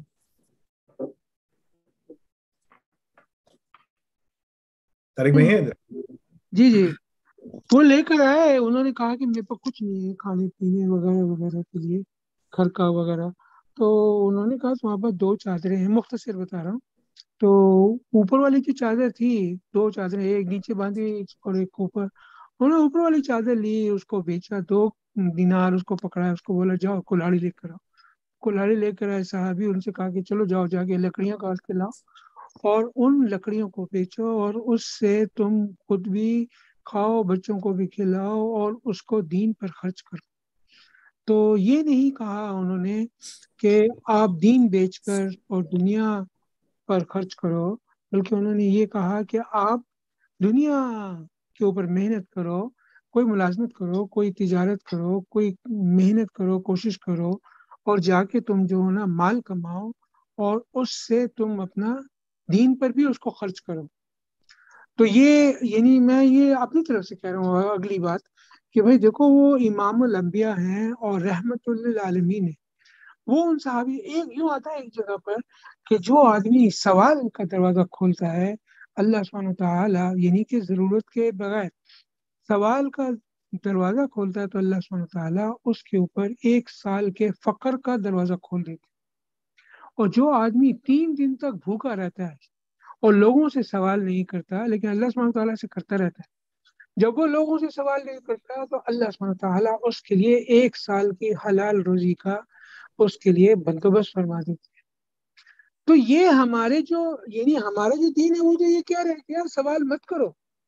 तारिक भाई हैं इधर? जी जी, वो लेकर आए, उन्होंने कहा कि मेरे पास कुछ नहीं है खाने पीने वगैरह वगैरह के लिए, घर का वगैरह। तो उन्होंने कहा तुम्हारे पास दो चादरें हैं, मुख्तसर बता रहा हूँ। तो ऊपर वाली जो चादर थी, दो चादरें, एक नीचे बांधी और एक ऊपर। उन्होंने ऊपर वाली चादर ली, उसको बेचा, दो दिनार उसको पकड़ाया, उसको बोला जाओ कुल्हाड़ी लेकर आओ। कुल्हाड़ी लेकर आए साहबी, उनसे कहा कि चलो जाओ जाके लकड़ियां काट के लाओ और उन लकड़ियों को बेचो, और उससे तुम खुद भी खाओ, बच्चों को भी खिलाओ और उसको दीन पर खर्च करो। तो ये नहीं कहा उन्होंने कि आप दीन बेचकर और दुनिया पर खर्च करो, बल्कि उन्होंने ये कहा कि आप दुनिया के ऊपर मेहनत करो, कोई मुलाजमत करो, कोई तिजारत करो, कोई मेहनत करो, कोशिश करो, और जाके तुम जो है ना माल कमाओ और उससे तुम अपना दीन पर भी उसको खर्च करो। तो ये यानी मैं ये अपनी तरफ से कह रहा हूँ अगली बात कि भाई देखो, वो इमामुल अंबिया हैं और रहमतुल लिल आलमीन है। वो उन साहबी, एक यूं आता है एक जगह पर कि जो आदमी सवाल का दरवाजा खोलता है, अल्लाह सुब्हानहू व तआला यानी कि जरूरत के बगैर सवाल का दरवाजा खोलता है, तो अल्लाह सुब्हानहू व तआला उसके ऊपर एक साल के फकर का दरवाजा खोल देता है। और जो आदमी तीन दिन तक भूखा रहता है और लोगों से सवाल नहीं करता, लेकिन अल्लाह सुब्हानहू व तआला से करता रहता है, जब वो लोगों से सवाल नहीं करता तो अल्लाह सुब्हानहू व तआला उसके लिए एक साल की हलाल रोजी का उसके लिए बंदोबस्त फरमा देते हैं। तो ये हमारे जो यानी हमारा जो दीन है, वो जो ये क्या रहे कि यार सवाल मत करो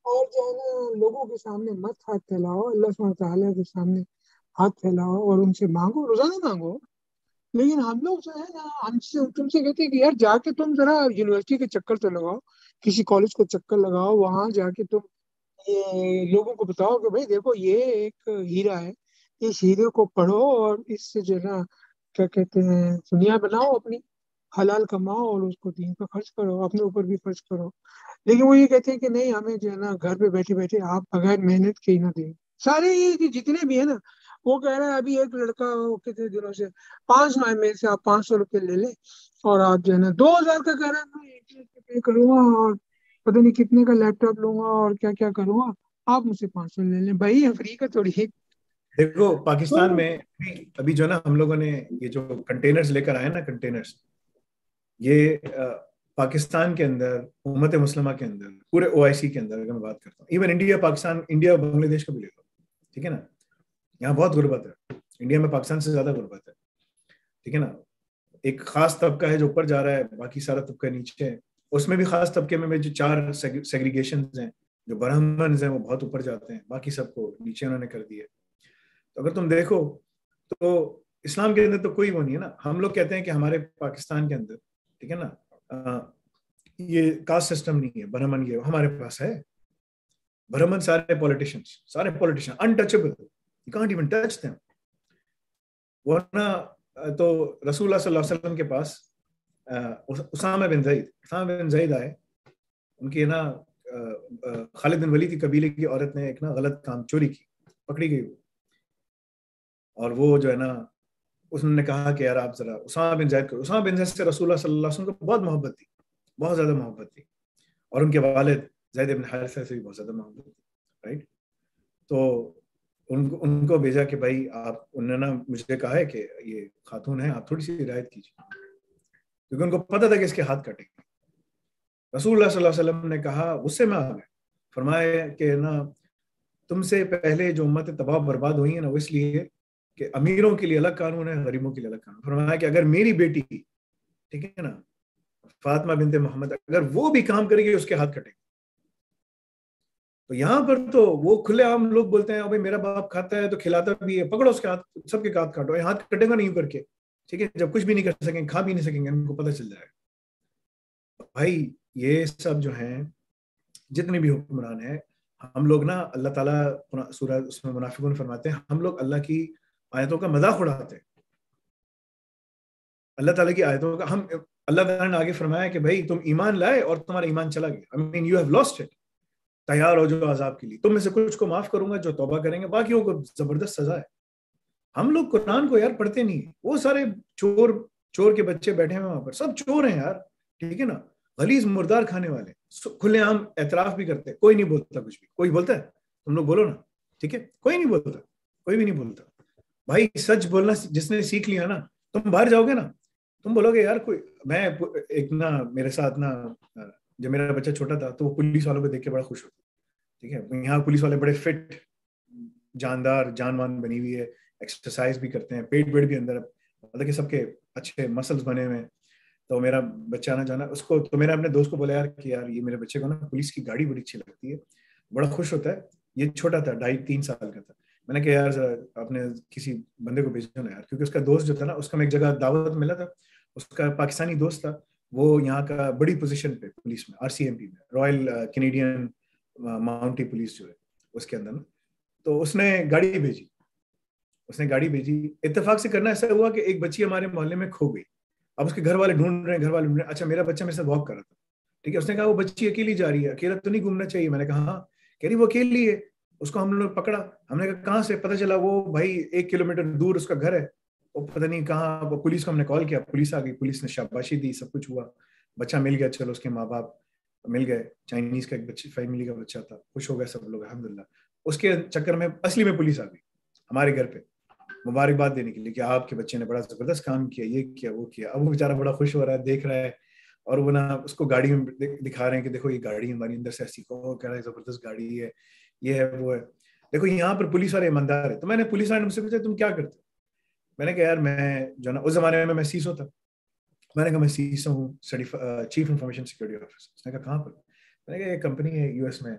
और जो है ना लोगों के सामने मत हाथ फैलाओ, अल्लाह सुब्हानहू व तआला के सामने हाथ फैलाओ और उनसे मांगो, रोजाना मांगो। लेकिन हम लोग जो है ना, हमसे तुमसे कहते हैं कि यार जाके तुम जरा यूनिवर्सिटी के चक्कर तो लगाओ, किसी कॉलेज को चक्कर लगाओ, वहां जाके तुम ये लोगों को बताओ कि भाई देखो ये एक हीरा है, इस हीरे को पढ़ो और इससे जो है ना क्या कहते हैं दुनिया बनाओ अपनी, हलाल कमाओ और उसको दीन पर खर्च करो, अपने ऊपर भी खर्च करो। लेकिन वो ये कहते हैं कि नहीं, हमें जो है ना घर पे बैठे बैठे आप बगैर मेहनत के ही ना दें। सारे ये जो जितने भी है ना, वो कह रहा है अभी एक लड़का वो कितने दिनों से पांच माह में से आप पांच सौ रुपये ले ले और आप जो है ना दो हजार का कह रहा है मैं इंटरेस्ट पे करूंगा और पता नहीं कितने का लैपटॉप लूंगा और क्या क्या करूंगा, आप मुझसे पांच सौ ले लें। भाई फ्री का थोड़ी है। देखो पाकिस्तान तो में अभी अभी जो ना हम लोगों ने ये जो कंटेनर्स लेकर आए ना, कंटेनर्स, ये अ, पाकिस्तान के अंदर, उम्मत मुस्लिमा के अंदर, पूरे ओआईसी के अंदर अगर मैं बात करता हूँ, even India Pakistan, India Bangladesh का भी ले लो, ठीक है ना, यहाँ बहुत गुर्बत है, इंडिया में पाकिस्तान से ज्यादा गुर्बत है, ठीक है ना। एक खास तबका है जो ऊपर जा रहा है, बाकी सारा तबका नीचे है। उसमें भी खास तबके में जो चार सेग्रीगेशन हैं, जो ब्राह्मण्स हैं वो बहुत ऊपर जाते हैं, बाकी सबको नीचे उन्होंने कर दिया। तो अगर तुम देखो तो इस्लाम के अंदर तो कोई वो नहीं है ना। हम लोग कहते हैं कि हमारे पाकिस्तान के अंदर, ठीक है ना, आ, ये कास्ट सिस्टम नहीं है, ब्राह्मण ये हमारे पास है। ब्राह्मण सारे पॉलिटिशियंस, सारे politician untouchable, you can't even touch them. वरना तो रसूलुल्लाह सल्लल्लाहु अलैहि वसल्लम के पास उसामा बिन ज़ैद उसामा बिन ज़ैद आए, उनकी ना खालिद बिन वलीद की कबीले की औरत ने एक ना गलत काम चोरी की, पकड़ी गई, और वो जो है ना उसने कहा कि यार आप जरा उसामा बिन ज़ैद करो। उसामा बिन ज़ैद से रसूलुल्लाह सल्लल्लाहु अलैहि वसल्लम को बहुत मोहब्बत थी, बहुत ज्यादा मोहब्बत थी, और उनके वालिद ज़ैद इब्न हारिसा से भी बहुत ज्यादा मोहब्बत थी, राइट। तो उनको उनको भेजा कि भाई आप, उन्होंने ना मुझे कहा है कि ये खातून है, आप थोड़ी सी रियायत कीजिए, क्योंकि उनको पता था कि इसके हाथ कटेंगे। रसूलुल्लाह सल्लल्लाहु अलैहि वसल्लम ने कहा, गुस्से में आ गए, फरमाया कि ना तुमसे पहले जो उम्मतें तबाह बर्बाद हुई है ना, वो इसलिए कि अमीरों के लिए अलग कानून है, गरीबों के लिए अलग कानून। फरमाया कि अगर मेरी बेटी, ठीक है ना, फातिमा बिनते मोहम्मद, अगर वो भी काम करेगी उसके हाथ कटेंगे। तो यहाँ पर तो वो खुलेआम लोग बोलते हैं भाई मेरा बाप खाता है तो खिलाता भी है, पकड़ो उसके हाथ, सबके हाथ काटो, हाथ कटेगा नहीं करके, ठीक है, जब कुछ भी नहीं कर सकेंगे, खा भी नहीं सकेंगे, इनको पता चल जाएगा। भाई ये सब जो है जितने भी हुक्मरान है, हम लोग ना अल्लाह ताला सूरह उसमें मुनाफिकून फरमाते हैं, हम लोग अल्लाह की आयतों का मजाक उड़ाते हैं, अल्लाह ताला की आयतों का। हम अल्लाह ताला ने आगे फरमाया कि भाई तुम ईमान लाए और तुम्हारा ईमान चला गया, I mean you have lost it, तैयार हो जो अजाब के लिए, तुम में से कुछ को माफ करूंगा जो तौबा करेंगे, बाकियों को जबरदस्त सजा है। हम लोग कुरान को यार पढ़ते नहीं है, वो सारे चोर चोर के बच्चे बैठे हैं वहां पर, सब चोर हैं यार, ठीक है ना, गलीज मुर्दार खाने वाले, खुलेआम एतराफ भी करते हैं, कोई नहीं बोलता कुछ भी। कोई बोलता है? तुम लोग बोलो ना, ठीक है, कोई नहीं बोलता, कोई भी नहीं बोलता। भाई सच बोलना जिसने सीख लिया ना, तुम बाहर जाओगे ना, तुम बोलोगे यार कोई, मैं एक ना मेरे साथ ना जब मेरा बच्चा छोटा था तो वो पुलिस वालों को देख के बड़ा खुश होता, ठीक है, यहाँ पुलिस वाले बड़े फिट, जानदार, जानवान बनी हुई है, एक्सरसाइज भी करते हैं, पेट वेट भी अंदर, मतलब कि सबके अच्छे मसल्स बने हुए हैं। तो मेरा बच्चा ना जाना उसको, तो मैंने अपने दोस्त को बोला यार कि यार ये मेरे बच्चे को ना पुलिस की गाड़ी बड़ी अच्छी लगती है, बड़ा खुश होता है। ये छोटा था, ढाई तीन साल का था। मैंने कहा यार जरा अपने किसी बंदे को भेजना ना यार, क्योंकि उसका दोस्त जो था ना, उसका मैं एक जगह दावत मिला था, उसका पाकिस्तानी दोस्त था, वो यहाँ का बड़ी पोजीशन पे पुलिस में, आरसीएमपी में, रॉयल कैनेडियन माउंटी पुलिस जो है उसके अंदर ना, तो उसने गाड़ी भेजी, उसने गाड़ी भेजी इत्तेफाक से करना ऐसा हुआ कि एक बच्ची हमारे मोहल्ले में खो गई। अब उसके घर वाले ढूंढ रहे हैं, घर वाले ढूंढ रहे हैं, अच्छा मेरा बच्चा मेरे साथ वॉक कर रहा था, ठीक है, उसने कहा वो बच्ची अकेली जा रही है, अकेला तो नहीं घूमना चाहिए। मैंने कहा हाँ, कह रही वो अकेली है, उसको हम लोग पकड़ा। हमने कहा कहाँ से? पता चला वो भाई एक किलोमीटर दूर उसका घर है, वो पता नहीं कहाँ। पुलिस को हमने कॉल किया, पुलिस आ गई, पुलिस ने शाबाशी दी, सब कुछ हुआ, बच्चा मिल गया, चलो उसके माँ बाप मिल गए, चाइनीज का एक बच्चे फैमिली का बच्चा था, खुश हो गए सब लोग अल्हम्दुलिल्लाह। उसके चक्कर में असली में पुलिस आ गई हमारे घर पे मुबारकबाद देने के लिए कि आपके बच्चे ने बड़ा जबरदस्त काम किया, ये किया वो किया। अब वो बेचारा बड़ा खुश हो रहा है, देख रहा है, और वो ना उसको गाड़ी में दिखा रहे हैं कि देखो ये गाड़ी हमारी, अंदर से ऐसी को कह रहा है जबरदस्त गाड़ी है, ये है वो है, देखो यहाँ पर पुलिस वाले ईमानदार है। तो मैंने पुलिस वाले मुझसे पूछा तुम क्या करते हो? मैंने कहा यार मैं जो ना उस जमाने में मैं सीसो था, मैंने कहा मैं सीसो हूँ, चीफ इंफॉर्मेशन सिक्योरिटी ऑफिसर। उसने कहा कहाँ पर? मैंने कहा ये कंपनी है यूएस में,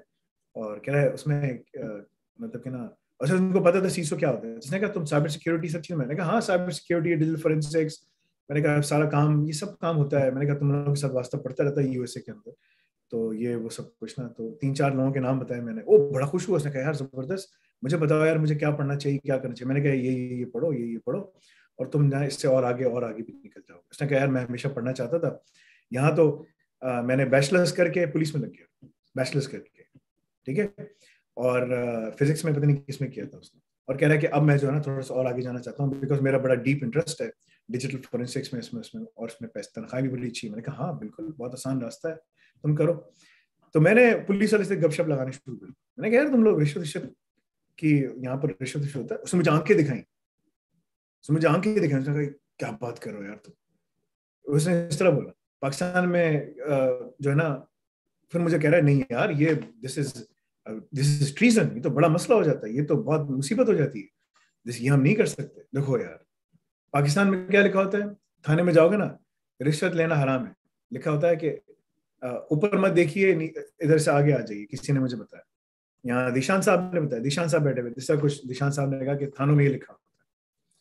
और कह रहा है उसमें uh, मतलब कि ना, अच्छा उनको पता था सीसो क्या होता है। उसने कहा तुम साइबर सिक्योरिटी सब चीज़, मैंने कहा हाँ साइबर सिक्योरिटी, डिजिटल फोरेंसिक्स, मैंने कहा सारा काम, ये सब काम होता है। मैंने कहा तुम लोगों के साथ वास्ता पड़ता रहता है यूएसए के अंदर, तो ये वो सब कुछ ना। तो तीन चार लोगों के नाम बताए मैंने, वो बड़ा खुश हुआ। उसने कहा यार जबरदस्त, मुझे बताओ यार मुझे क्या पढ़ना चाहिए, क्या करना चाहिए। मैंने कहा ये ये ये पढ़ो, ये ये पढ़ो, और तुम ना इससे और आगे और आगे भी निकल जाओगे। उसने कहा यार मैं हमेशा पढ़ना चाहता था, यहाँ तो आ, मैंने बैचलर्स करके पुलिस में लग गया, बैचलर्स करके, ठीक है, और फिजिक्स में पता नहीं किसमें किया था उसने। और कह रहा है कि अब मैं जो है ना थोड़ा सा और आगे जाना चाहता हूँ, बिकॉज मेरा बड़ा डीप इंटरेस्ट है डिजिटल फोरेंसिक्स में, इसमें इसमें और इसमें पैसे तनख्वाह भी बड़ी अच्छी। मैंने कहा हाँ बिल्कुल, बहुत आसान रास्ता है, तुम करो। तो मैंने पुलिस वाले से गपशप लगानी शुरू कर। मैंने कहा यार तुम लोग रिश्वत रिश्वत की, यहाँ पर रिश्वत रिश्वत होता है। उसने मुझे आंखें दिखाई, उसने मुझे आंखें दिखाई। उसने कहा क्या बात कर रहे हो यार तुम। उसने इस तरह बोला पाकिस्तान में जो है ना। फिर मुझे कह रहा है नहीं यार ये this is this is treason, ये तो बड़ा मसला हो जाता है, ये तो बहुत मुसीबत हो जाती है, दिस ये हम नहीं कर सकते। देखो यार पाकिस्तान में क्या लिखा होता है, थाने में जाओगे ना रिश्वत लेना हराम है, लिखा होता है कि ऊपर मत देखिए, इधर से आगे आ जाइए। किसी ने मुझे बताया, यहाँ दिशान साहब ने बताया, दिशान साहब बैठे हुए जिसका कुछ, दिशान साहब ने कहा कि थानों में ये लिखा होता है।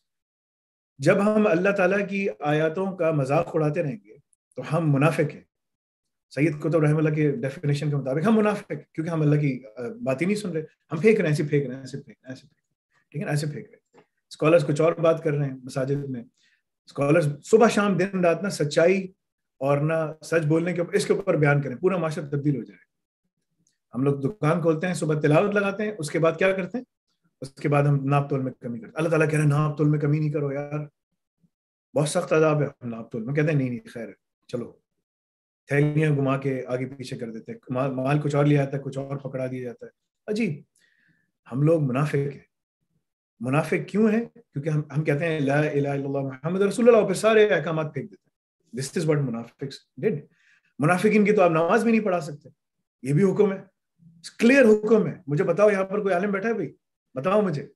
जब हम अल्लाह ताला की आयतों का मजाक उड़ाते रहेंगे तो हम मुनाफिक हैं। सैयद कुतुब रहमतुल्लाह के डेफिनेशन के मुताबिक हम मुनाफिक, क्योंकि हम अल्लाह की बात ही नहीं सुन रहे, हम फेंक रहे हैं, ऐसे फेंक रहे हैं, ऐसे फेंक रहे हैं, ऐसे फेंक रहे हैं, ठीक है, ऐसे फेंक रहे हैं। स्कॉलर्स कुछ और बात कर रहे हैं मसाजिद में, स्कॉलर्स सुबह शाम दिन रात ना सच्चाई और ना सच बोलने के ऊपर, इसके ऊपर बयान करें, पूरा माशरा तब्दील हो जाएगा। हम लोग दुकान खोलते हैं, सुबह तिलावत लगाते हैं, उसके बाद क्या करते हैं, उसके बाद हम नाप तोल में कमी करते हैं। अल्लाह ताला कह रहे हैं नाप तोल में कमी नहीं करो यार, बहुत सख्त अजाब है। हम नाप तोल में कहते हैं नहीं नहीं खैर चलो, थैलियां घुमा के आगे पीछे कर देते हैं, माल, माल कुछ और लिया जाता है, कुछ और पकड़ा दिया जाता है। अजीब, हम लोग मुनाफिक हैं। मुनाफिक क्यों है? क्योंकि हम हम कहते हैं ला इलाहा इल्लल्लाह मुहम्मद रसूलुल्लाह, फिर सारे अहकामात फेंक देते हैं। दिस इज व्हाट मुनाफिक्स डिड। मुनाफिकीन की तो आप नमाज भी नहीं पढ़ा सकते, ये भी हुक्म है, क्लियर हुक्म है। मुझे बताओ यहाँ पर कोई आलिम बैठा है भाई, बताओ मुझे।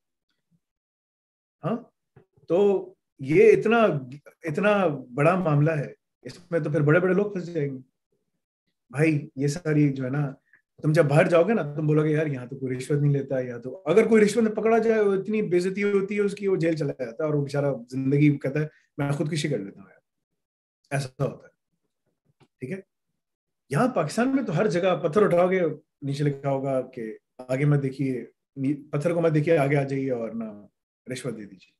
हाँ, तो ये इतना इतना बड़ा मामला है, इसमें तो फिर बड़े बड़े लोग फंस जाएंगे भाई। ये सारी जो है ना, तुम जब बाहर जाओगे ना तुम बोलोगे यार यहाँ तो कोई रिश्वत नहीं लेता है, यहाँ तो अगर कोई रिश्वत में पकड़ा जाए वो इतनी बेइज्जती होती है उसकी, वो जेल चला जाता है और वो बेचारा जिंदगी कहता है मैं खुदकुशी कर लेता हूँ यार, ऐसा होता है, ठीक है। यहाँ पाकिस्तान में तो हर जगह पत्थर उठाओगे नीचे लिखा होगा कि आगे मत देखिए, पत्थर को मत देखिए, आगे आ जाइए और ना रिश्वत दे दीजिए।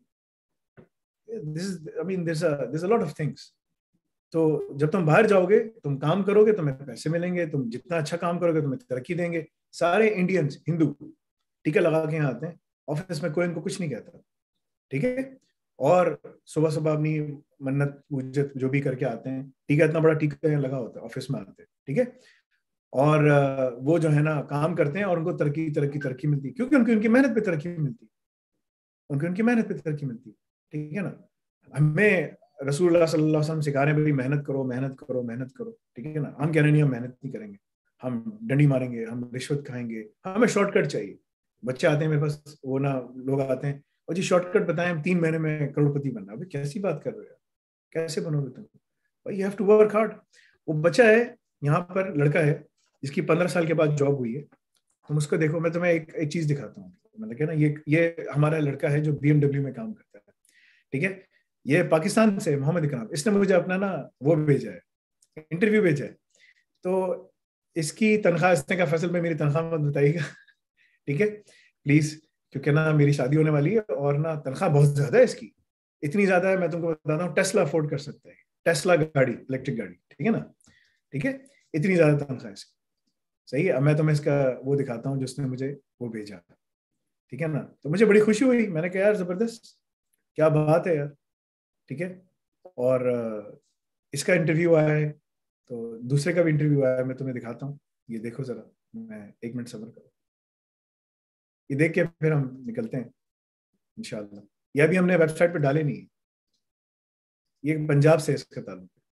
This is I mean this this a lot of things. तो जब तुम बाहर जाओगे, तुम काम करोगे, तुम्हें पैसे मिलेंगे, तुम जितना अच्छा काम करोगे तुम्हें तरक्की देंगे। सारे इंडियंस हिंदू टीका लगा के यहाँ आते हैं, ऑफिस में कोई इनको कुछ नहीं कहता, ठीक है। और सुबह सुबह अपनी मन्नत उज्जत जो भी करके आते हैं, टीका इतना बड़ा टीका लगा होता है, ऑफिस में आते हैं, ठीक है। और वो जो है ना काम करते हैं और उनको तरक्की तरक्की तरक्की मिलती है, क्योंकि उनकी उनकी मेहनत पे तरक्की मिलती है, उनकी उनकी मेहनत पे तरक्की मिलती है, ठीक है ना। हमें रसूलुल्लाह सल्लल्लाहु अलैहि वसल्लम सिखा रहे हैं भाई मेहनत करो मेहनत करो मेहनत करो, ठीक है ना। हम कह रहे नहीं हम मेहनत नहीं करेंगे, हम डंडी मारेंगे, हम रिश्वत खाएंगे, हमें शॉर्टकट चाहिए। बच्चे आते हैं मेरे पास, वो ना लोग आते हैं और जी शॉर्टकट बताएं, हम तीन महीने में करोड़पति बनना। भाई कैसी बात कर रहे हो यार, कैसे बनोगे तुम भाई, you have to work hard. वो बच्चा है यहाँ पर, लड़का है जिसकी पंद्रह साल के बाद जॉब हुई है, तुम उसको देखो। मैं तुम्हें एक एक चीज दिखाता हूँ, मैंने कहा ना ये ये हमारा लड़का है जो बीएमडब्ल्यू में काम करता है, ठीक है। ये पाकिस्तान से मोहम्मद इकराम, इसने मुझे अपना ना वो भेजा है, इंटरव्यू भेजा है। तो इसकी तनख्वाह, इसने का फैसल में मेरी तनख्वाह मत बताइएगा, ठीक है प्लीज, क्योंकि ना मेरी शादी होने वाली है और ना तनख्वाह बहुत ज्यादा है इसकी, इतनी ज्यादा है मैं तुमको बताता हूँ, टेस्ला अफोर्ड कर सकता है, टेस्ला गाड़ी, इलेक्ट्रिक गाड़ी, ठीक है ना, ठीक है। इतनी ज्यादा तनख्वाह इसकी, सही है। अब मैं तुम्हें इसका वो दिखाता हूँ जिसने मुझे वो भेजा, ठीक है ना। तो मुझे बड़ी खुशी हुई, मैंने कहा यार जबरदस्त, क्या बात है यार, ठीक है। और इसका इंटरव्यू आया है, तो दूसरे का भी इंटरव्यू आया है, मैं तुम्हें दिखाता हूँ, ये देखो जरा, मैं एक मिनट सब्र करो, ये देख के फिर हम निकलते हैं इंशाल्लाह। यह भी हमने वेबसाइट पे डाले नहीं है, ये पंजाब से इसका ताल्लुक है।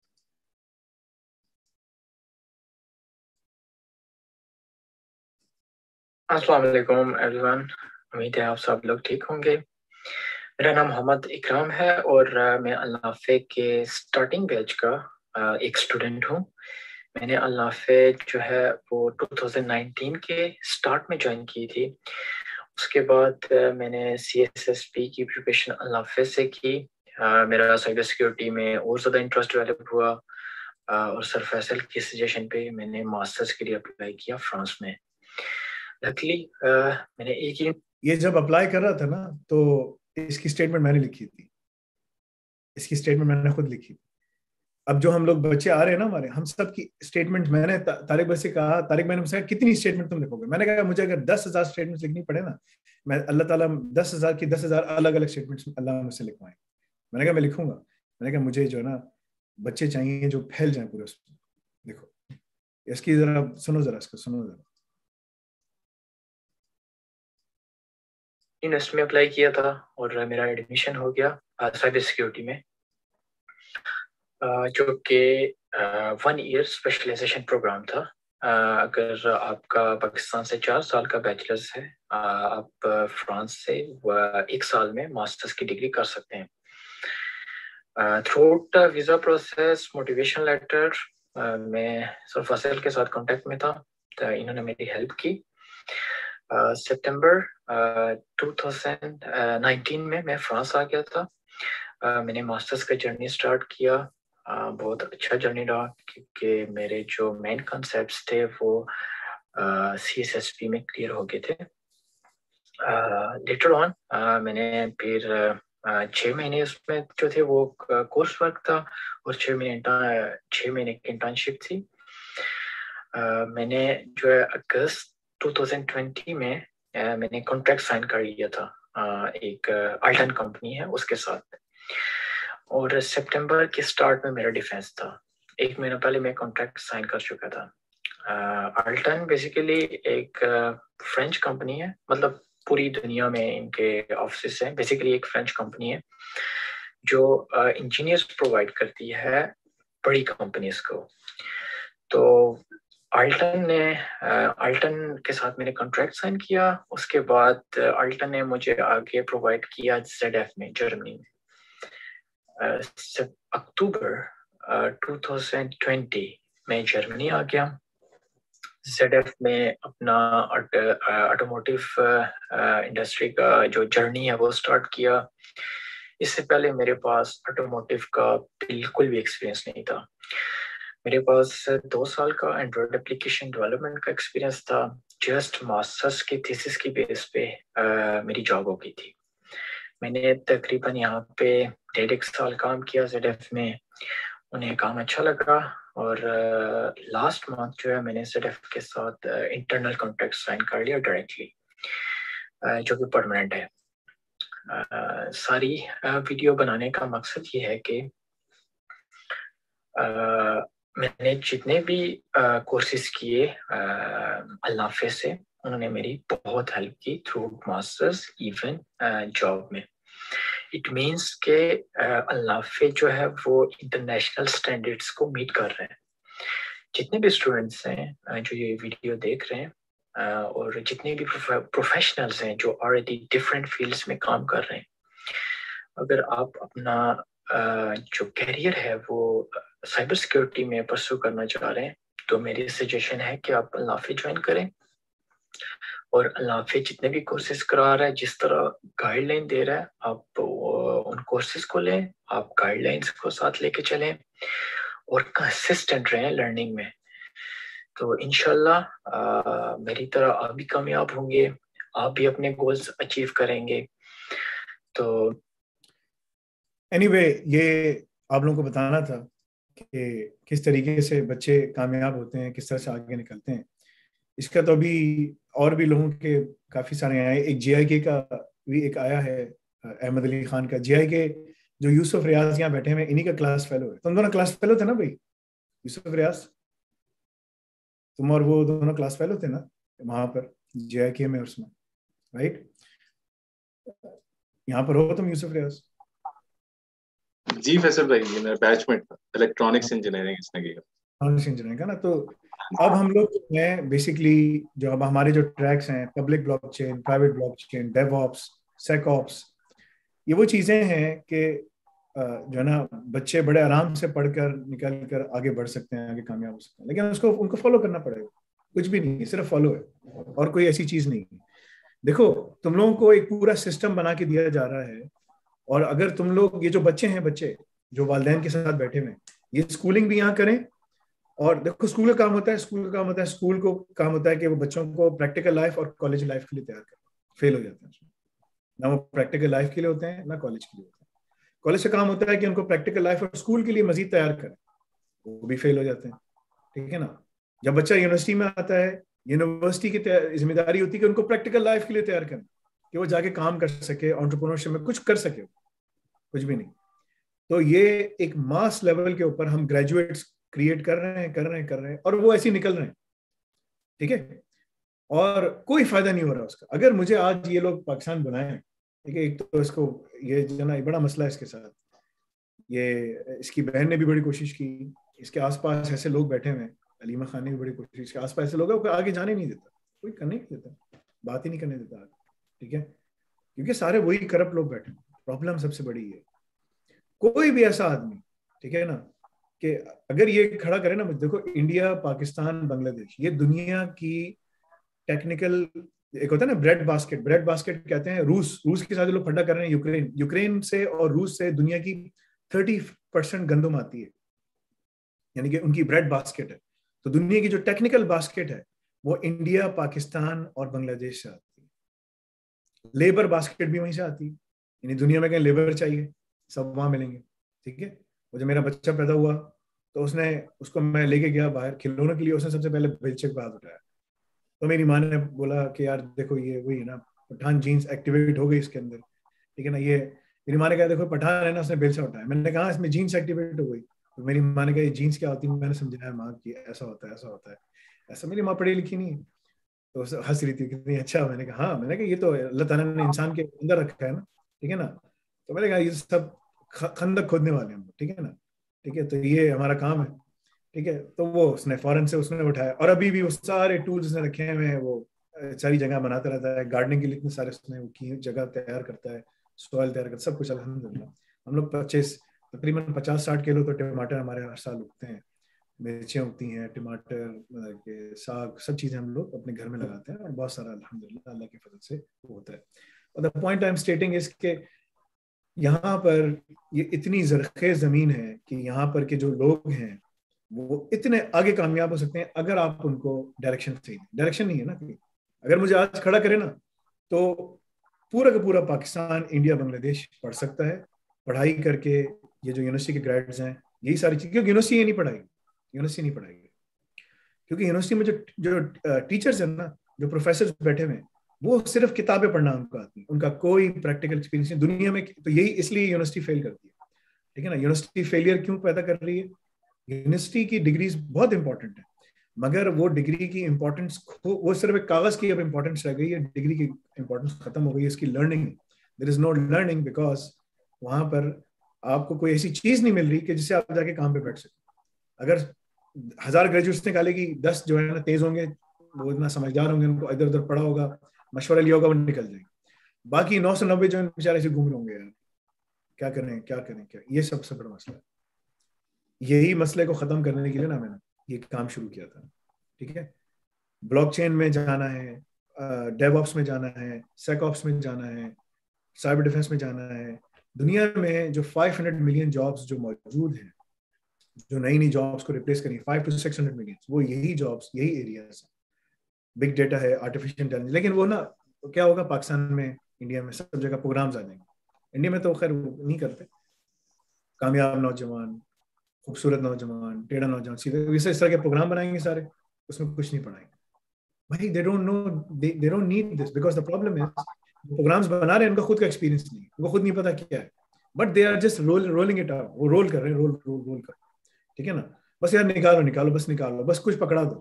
अस्सलाम वालेकुम एवरीवन, उम्मीद है आप सब लोग ठीक होंगे। मेरा नाम मोहम्मद इकराम है और मैं अल नाफे के स्टार्टिंग बैच का एक स्टूडेंट हूँ। मैंने अल नाफे जो है वो टू थाउज़ेंड नाइनटीन के स्टार्ट में ज्वाइन की थी। उसके बाद मैंने सी एस एस पी की प्रिपरेशन अल नाफे से की। uh, मेरा साइबर सिक्योरिटी में और ज़्यादा इंटरेस्ट डेवलप हुआ uh, और सर फैसल की सजेशन पे मैंने मास्टर्स के लिए अप्लाई किया फ्रांस में। लकीली uh, मैंने एक ही ये जब अप्लाई कर रहा था ना तो इसकी स्टेटमेंट मैंने लिखी थी, इसकी स्टेटमेंट मैंने खुद लिखी थी। अब जो हम लोग बच्चे आ रहे हैं ना हमारे, हम सब की स्टेटमेंट मैंने ता, तारिक भाई से कहा, तारिक भाई ने मुझसे कितनी स्टेटमेंट तुम लिखोगे? मैंने कहा मुझे अगर दस हजार स्टेटमेंट लिखनी पड़े ना, मैं अल्लाह ताला दस हजार की दस हजार अलग अलग स्टेटमेंट्स अल्लाह मुझसे लिखवाए। मैंने कहा मैं लिखूंगा। मैंने कहा मुझे जो है ना बच्चे चाहिए जो फैल जाए पूरे उसमें। देखो इसकी जरा सुनो, जरा इसको सुनो जरा। यूनिवर्सिटी में अप्लाई किया था और मेरा एडमिशन हो गया साइबर सिक्योरिटी में, जो कि वन ईयर स्पेशलाइजेशन प्रोग्राम था। uh, अगर आपका पाकिस्तान से चार साल का बैचलर्स है, uh, आप फ्रांस से एक साल में मास्टर्स की डिग्री कर सकते हैं। Throughout visa process, motivation letter, मैं सर फैसल के साथ कांटेक्ट में था, तो इन्होंने मेरी हेल्प की। सितंबर टू थाउज़ेंड नाइनटीन में मैं फ्रांस आ गया था। uh, मैंने मास्टर्स का जर्नी स्टार्ट किया। uh, बहुत अच्छा जर्नी रहा क्योंकि मेरे जो मेन कॉन्सेप्ट्स थे वो सी एस एस पी में क्लियर हो गए थे। लेटर ऑन मैंने फिर uh, छः महीने उसमें जो थे वो कोर्स वर्क था और छः महीने छः महीने की इंटर्नशिप थी। uh, मैंने जो है अगस्त टू थाउज़ेंड ट्वेंटी में uh, मैंने कॉन्ट्रैक्ट साइन कर लिया था uh, एक अल्टन कंपनी है उसके साथ, और सितंबर के स्टार्ट में मेरा डिफेंस था। एक महीना पहले मैं कॉन्ट्रैक्ट साइन कर चुका था। अल्टन uh, बेसिकली एक फ्रेंच uh, कंपनी है, मतलब पूरी दुनिया में इनके ऑफिस हैं। बेसिकली एक फ्रेंच कंपनी है जो इंजीनियर्स uh, प्रोवाइड करती है बड़ी कंपनीज को। तो अल्टन ने अल्टन uh, के साथ मैंने कॉन्ट्रैक्ट साइन किया। उसके बाद अल्टन uh, ने मुझे आगे प्रोवाइड किया ज़ेड एफ में, जर्मनी में। अक्टूबर टू थाउज़ेंड ट्वेंटी में जर्मनी आ गया। ज़ेड एफ में अपना ऑटोमोटिव इंडस्ट्री का जो जर्नी है वो स्टार्ट किया। इससे पहले मेरे पास ऑटोमोटिव का बिल्कुल भी एक्सपीरियंस नहीं था। मेरे पास दो साल का एंड्रॉयड एप्लीकेशन डेवलपमेंट का एक्सपीरियंस था। जस्ट मास्टर्स की थीसिस की बेस पे uh, मेरी जॉब हो गई थी। मैंने तकरीबन यहाँ पे डेढ़ एक साल काम किया ज़ेड एफ में। उन्हें काम अच्छा लगा और लास्ट मंथ जो है मैंने ज़ेड एफ के साथ इंटरनल कॉन्ट्रैक्ट साइन कर लिया डायरेक्टली, जो कि परमानेंट है। uh, सारी वीडियो uh, बनाने का मकसद ये है कि uh, मैंने जितने भी कोर्सेज uh, किए अल नाफे से, उन्होंने मेरी बहुत हेल्प की थ्रू मास्टर्स इवन जॉब में। इट मीन्स के अल नाफे जो है वो इंटरनेशनल स्टैंडर्ड्स को मीट कर रहे हैं। जितने भी स्टूडेंट्स हैं uh, जो ये वीडियो देख रहे हैं uh, और जितने भी प्रोफेशनल्स हैं जो ऑलरेडी डिफरेंट फील्ड्स में काम कर रहे हैं, अगर आप अपना uh, जो कैरियर है वो साइबर सिक्योरिटी में परस्यू करना चाह रहे हैं, तो मेरी सजेशन है कि आप अल नाफे ज्वाइन करें। और अल नाफे जितने भी कोर्सेज करा रहा है, जिस तरह गाइडलाइन दे रहा है, आप उन कोर्सेज को लें, आप गाइडलाइंस को साथ लेके चलें और कंसिस्टेंट रहें लर्निंग में। तो इंशाल्लाह मेरी तरह आप भी कामयाब होंगे, आप भी अपने गोल्स अचीव करेंगे। तो एनीवे anyway, ये आप लोगों को बताना था कि किस तरीके से बच्चे कामयाब होते हैं, किस तरह से आगे निकलते हैं। इसका तो अभी और भी लोगों के काफी सारे आए। एक जे आई के का भी एक आया है, अहमद अली खान का। जे आई के जो यूसुफ रियाज यहाँ बैठे हैं, इन्हीं का क्लास फेलो है। तुम दोनों क्लास फेलो थे ना भाई? यूसुफ रियाज, तुम और वो दोनों क्लास फेलो थे ना वहां पर जे आई के में, उसमें राइट? यहाँ पर हो तुम यूसुफ रियाज? जी फैसल भाई, ये मेरा बैचमेट था, इलेक्ट्रॉनिक्स इंजीनियरिंग इसने किया। इलेक्ट्रॉनिक्स इंजीनियरिंग का ना। तो अब हम लोग हैं बेसिकली जो अब हमारे जो ट्रैक्स हैं, public blockchain, private blockchain, DevOps, SecOps, ये वो चीजें हैं कि जो है ना बच्चे बड़े आराम से पढ़कर निकल कर आगे बढ़ सकते हैं, आगे कामयाब हो सकते हैं, लेकिन उसको उनको फॉलो करना पड़ेगा। कुछ भी नहीं है, सिर्फ फॉलो है और कोई ऐसी चीज नहीं है। देखो तुम लोगों को एक पूरा सिस्टम बना के दिया जा रहा है, और अगर तुम लोग, ये जो बच्चे हैं, बच्चे जो वालिदैन के साथ बैठे हुए, ये स्कूलिंग भी यहाँ करें। और देखो स्कूल का काम होता है, स्कूल का काम होता है स्कूल को काम होता है कि वो बच्चों को प्रैक्टिकल लाइफ और कॉलेज लाइफ के लिए तैयार करें। फेल हो जाते हैं उसमें, ना वो प्रैक्टिकल लाइफ के लिए होते हैं ना कॉलेज के लिए होते हैं। कॉलेज का काम होता है कि उनको प्रैक्टिकल लाइफ और स्कूल के लिए मजीद तैयार करें, वो भी फेल हो जाते हैं। ठीक है ना। जब बच्चा यूनिवर्सिटी में आता है, यूनिवर्सिटी की जिम्मेदारी होती है कि उनको प्रैक्टिकल लाइफ के लिए तैयार करें, कि वो जाके काम कर सके, एंटरप्रेन्योरशिप में कुछ कर सके। कुछ भी नहीं। तो ये एक मास लेवल के ऊपर हम ग्रेजुएट्स क्रिएट कर रहे हैं कर रहे हैं कर रहे हैं और वो ऐसे निकल रहे हैं। ठीक है। और कोई फायदा नहीं हो रहा उसका। अगर मुझे आज ये लोग पाकिस्तान बनाए, ठीक है, एक तो इसको ये जो ना बड़ा मसला है इसके साथ, ये इसकी बहन ने भी बड़ी कोशिश की, इसके आसपास ऐसे लोग बैठे हुए हैं, अलीमा खान ने भी बड़ी कोशिश, इसके आसपास ऐसे लोग हैं, कोई आगे जाने नहीं देता, कोई करने नहीं देता, बात ही नहीं करने देता। ठीक है, क्योंकि सारे वही करप्ट लोग बैठे हैं। प्रॉब्लम सबसे बड़ी है। कोई भी ऐसा आदमी, ठीक है ना, कि अगर ये खड़ा करे ना, देखो इंडिया, पाकिस्तान, बांग्लादेश, ये दुनिया की टेक्निकल, एक होता है ना ब्रेड बास्केट, ब्रेड बास्केट कहते हैं। रूस रूस के साथ जो लोग फड्डा कर रहे हैं, यूक्रेन यूक्रेन से और रूस से दुनिया की थर्टी परसेंट गंदम आती है, यानी कि उनकी ब्रेड बास्केट है। तो दुनिया की जो टेक्निकल बास्केट है वो इंडिया, पाकिस्तान और बांग्लादेश से आती है। लेबर बास्केट भी वहीं से आती है, यानी दुनिया में कहीं लेबर चाहिए सब वहां मिलेंगे। ठीक है। वो जब मेरा बच्चा पैदा हुआ तो उसने उसको मैं लेके गया बाहर खिलौने के लिए, उसने सबसे पहले बेलचक पे हाथ उठाया। तो मेरी माँ ने बोला कि यार देखो ये वही है ना, पठान जीन्स एक्टिवेट हो गई इसके अंदर। ठीक है ना। ये मेरी माँ ने कहा देखो पठान है ना, उसने बेलचा उठाया। मैंने कहा इसमें जीन्स एक्टिवेट हो गई। तो मेरी माँ ने कहा ये जीन्स क्या होती है? मैंने समझाया माँ की ऐसा होता है ऐसा होता है ऐसा। मेरी माँ पढ़ी लिखी नहीं है तो हंस रही थी कितनी अच्छा। मैंने कहा हाँ, मैंने कहा ये तो अल्लाह ताला ने इंसान के अंदर रखा है ना। ठीक है ना। तो मैंने कहा ये सब खंदक खोदने वाले हम। ठीक है ना। ठीक है, तो ये हमारा काम है। ठीक है। तो वो उसने फॉरेन से उसने उठाया और अभी भी वो सारे टूल्स उसने रखे हुए हैं। वो सारी जगह बनाता रहता है, गार्डनिंग के लिए इतने सारे उसने की जगह तैयार करता है, सॉइल तैयार करता है, सब कुछ अल्हम्दुलिल्लाह। हम लोग पच्चीस तकरीबन पचास साठ किलो तो टमाटर हमारे हर साल उगते हैं, मिर्चियाँ उगती हैं, टमाटर के साग, सब चीज़ें हम लोग अपने घर में लगाते हैं और बहुत सारा अल्हम्दुलिल्लाह अल्लाह की फजल से होता है। और the point I am stating is के यहाँ पर ये इतनी ज़रख़ेज़ ज़मीन है कि यहाँ पर के जो लोग हैं वो इतने आगे कामयाब हो सकते हैं अगर आप उनको डायरेक्शन सही दें। डायरेक्शन नहीं है ना कोई। अगर मुझे आज खड़ा करे ना तो पूरा का पूरा पाकिस्तान, इंडिया, बांग्लादेश पढ़ सकता है। पढ़ाई करके ये जो यूनिवर्सिटी के ग्रेड्स हैं, यही सारी चीज़, क्योंकि यूनिवर्सिटी ये नहीं पढ़ाएगी, यूनिवर्सिटी नहीं पढ़ाएगी क्योंकि यूनिवर्सिटी में जो जो टीचर्स हैं ना, जो प्रोफेसर बैठे हुए हैं, वो सिर्फ किताबें पढ़ना उनको आती है, उनका कोई प्रैक्टिकल एक्सपीरियंस नहीं दुनिया में। तो यही इसलिए यूनिवर्सिटी फेल करती है। ठीक है ना। यूनिवर्सिटी फेलियर क्यों पैदा कर रही है? यूनिवर्सिटी की डिग्रीज बहुत इंपॉर्टेंट है, मगर वो डिग्री की इंपॉर्टेंस वो सिर्फ एक कागज की अब इंपॉर्टेंस रह गई है, डिग्री की इंपॉर्टेंस खत्म हो गई है। इसकी learning, there is no learning, because वहां पर आपको कोई ऐसी चीज नहीं मिल रही कि जिससे आप जाके काम पे बैठ सके। अगर हजार ग्रेजुएट्स निकालेगी, दस जो है ना तेज होंगे, वो इतना समझदार होंगे, उनको इधर उधर पढ़ा होगा, मशवरा लिया होगा, वो निकल जाएंगे। बाकी नौ सौ नब्बे जो बेचारे से घूम रहे होंगे, यार क्या करें क्या करें क्या। ये सबसे बड़ा मसला है। यही मसले को खत्म करने के लिए ना मैंने ये काम शुरू किया था। ठीक है। ब्लॉकचेन में जाना है, डेवऑप्स में जाना है, सेकऑप्स में जाना है, साइबर डिफेंस में जाना है। दुनिया में जो पाँच सौ मिलियन जॉब्स जो मौजूद हैं, जो नई नई जॉब्स को रिप्लेस करेंगे, five to six hundred million, वो यही जॉब्स, यही एरियाज है। बिग डेटा है, आर्टिफिशियल इंटेलिजेंस। लेकिन वो ना तो क्या होगा, पाकिस्तान में, इंडिया में सब जगह प्रोग्राम्स आ जाएंगे। इंडिया में तो खैर नहीं करते। कामयाब नौजवान, खूबसूरत नौजवान, टेढ़ा नौजवान, सीधे इस तरह के प्रोग्राम बनाएंगे सारे, उसमें कुछ नहीं पढ़ाएंगे भाई। They don't know, they don't need this, because the problem is programmes बना रहे हैं, उनका खुद का एक्सपीरियंस नहीं है, उनको खुद नहीं पता क्या है, but they are just roll rolling it out. वो रोल कर रहे हैं, रोल रोल रोल कर। ठीक है ना। बस यार निकालो निकालो, बस निकालो, बस कुछ पकड़ा दो।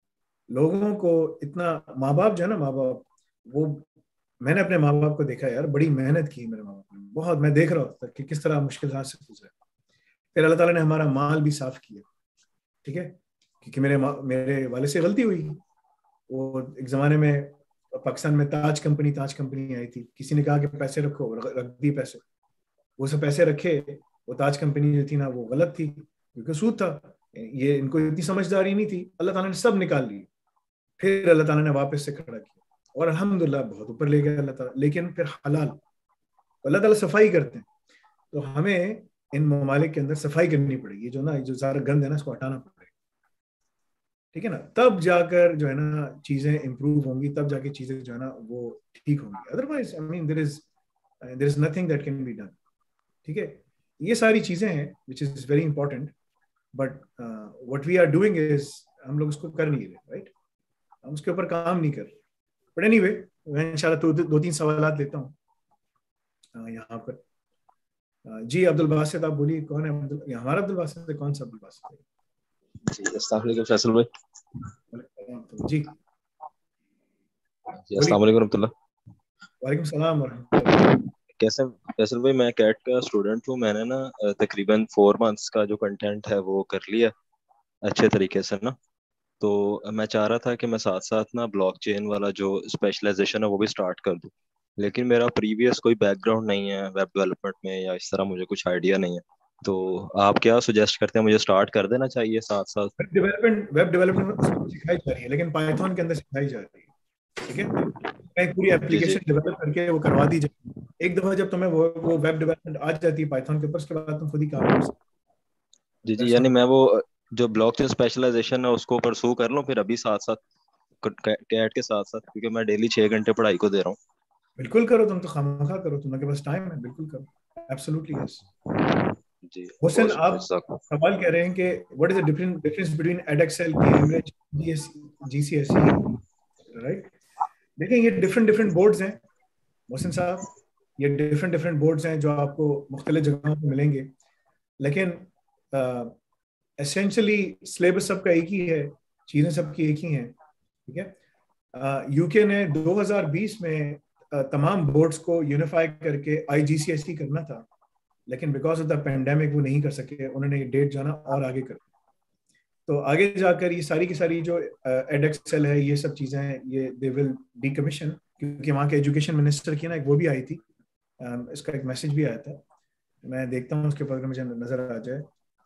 लोगों को इतना, माँ बाप जो है ना, माँ बाप, वो मैंने अपने माँ बाप को देखा यार, बड़ी मेहनत की मेरे माँ बाप ने बहुत। मैं देख रहा था कि किस तरह मुश्किल से गुजरे। फिर अल्लाह ताला ने हमारा माल भी साफ किया। ठीक है। क्योंकि मेरे मेरे वाले से गलती हुई। वो एक जमाने में पाकिस्तान में ताज कंपनी ताज कंपनी आई थी, किसी ने कहा कि पैसे रखो, रख दी पैसे। वो सब पैसे रखे, वो ताज कंपनी जो थी ना वो गलत थी क्योंकि सूद था, ये इनको इतनी समझदारी नहीं थी, अल्लाह ताला ने सब निकाल ली, फिर अल्लाह ताला ने वापस से खड़ा किया और अल्हम्दुलिल्लाह बहुत ऊपर ले गया अल्लाह ताला, लेकिन फिर हलाल, अल्लाह ताला सफाई करते हैं। तो हमें इन ममालिक के अंदर सफाई करनी पड़ेगी, जो ना जो सारा गंद है ना इसको हटाना पड़ेगा, ठीक है ना, तब जाकर जो है ना चीजें इंप्रूव होंगी, तब जाके चीजें जो है ना वो ठीक होंगी। Otherwise I mean there is there is nothing that can be done, ठीक है। ये सारी चीजें हैं which is very important, but what we are doing is हम लोग उसको कर नहीं रहे, राइट, हम उसके ऊपर काम नहीं कर रहे। बट एनीवे मैं इंशाल्लाह दो, दो तीन सवाल लेता हूँ यहाँ पर। जी अब्दुल बासित आप बोलिए, कौन है अब्दुल, हमारा अब्दुल बासित है, कौन सा अब्दुल बासित है? जी अस्सलाम वालेकुम फैसल भाई। जी जी अस्सलाम वालेकुम रहमतुल्लाह। वालेकुम सलाम वरहमतुल्लाह। कैसे फैसल भाई, मैं कैट का स्टूडेंट हूँ, मैंने ना तकरीबन फोर मंथ्स का जो कंटेंट है वो कर लिया अच्छे तरीके से ना, तो मैं चाह रहा था कि मैं साथ साथ ना ब्लॉकचेन वाला जो स्पेशलाइजेशन है वो भी स्टार्ट कर दूँ, लेकिन मेरा प्रीवियस कोई बैकग्राउंड नहीं है वेब डेवलपमेंट में या इस तरह, मुझे कुछ आइडिया नहीं है, तो आप क्या सजेस्ट करते हैं, मुझे स्टार्ट कर देना चाहिए साथ साथ? वेब डेवलपमेंट वेब डेवलपमेंट सिखाई जा रही है, लेकिन पाइथन के अंदर सिखाई जा रही है, ठीक है, एक पूरी एप्लीकेशन डेवलप करके वो करवा दी जाए। एक दफा जब तुम्हें वो वो वेब डेवलपमेंट आ जाती है पाइथन के ऊपर, उसके बाद तुम खुद ही काम कर सकते हो। जी जी, यानी मैं वो जो ब्लॉकचेन स्पेशलाइजेशन है उसको परसू कर लूं फिर अभी साथ साथ कैट के साथ साथ, क्योंकि मैं डेली छह घंटे पढ़ाई को दे रहा हूँ। बिल्कुल करो, तुम तो खामखा करो, तुम्हारे पास टाइम है, बिल्कुल करो, एब्सोल्युटली यस। जी हुसैन आप सवाल कह रहे हैं कि what is the difference difference between Edexcel, Cambridge, GCSE, right? देखिए ये डिफरेंट डिफरेंट बोर्ड्स हैं हुसैन साहब, ये डिफरेंट डिफरेंट बोर्ड्स हैं जो आपको मुख्तलिफ जगहों पर मिलेंगे, लेकिन एसेंशियली सिलेबस सबका एक ही है, चीज़ें सबकी एक ही हैं, ठीक है। यूके ने दो हज़ार बीस में uh, तमाम बोर्ड्स को यूनिफाई करके आईजीसीएसई करना था, लेकिन बिकॉज ऑफ द पेंडेमिक वो नहीं कर सके, उन्होंने ये डेट जाना और आगे कर, तो आगे जाकर ये सारी की सारी जो एडएक्सएल है ये सब चीज़ें हैं ये दे विल डीकमीशन, क्योंकि वहाँ के एजुकेशन मिनिस्टर की ना एक वो भी आई थी, uh, इसका एक मैसेज भी आया था, मैं देखता हूँ उसके ऊपर मुझे नजर आ जाए।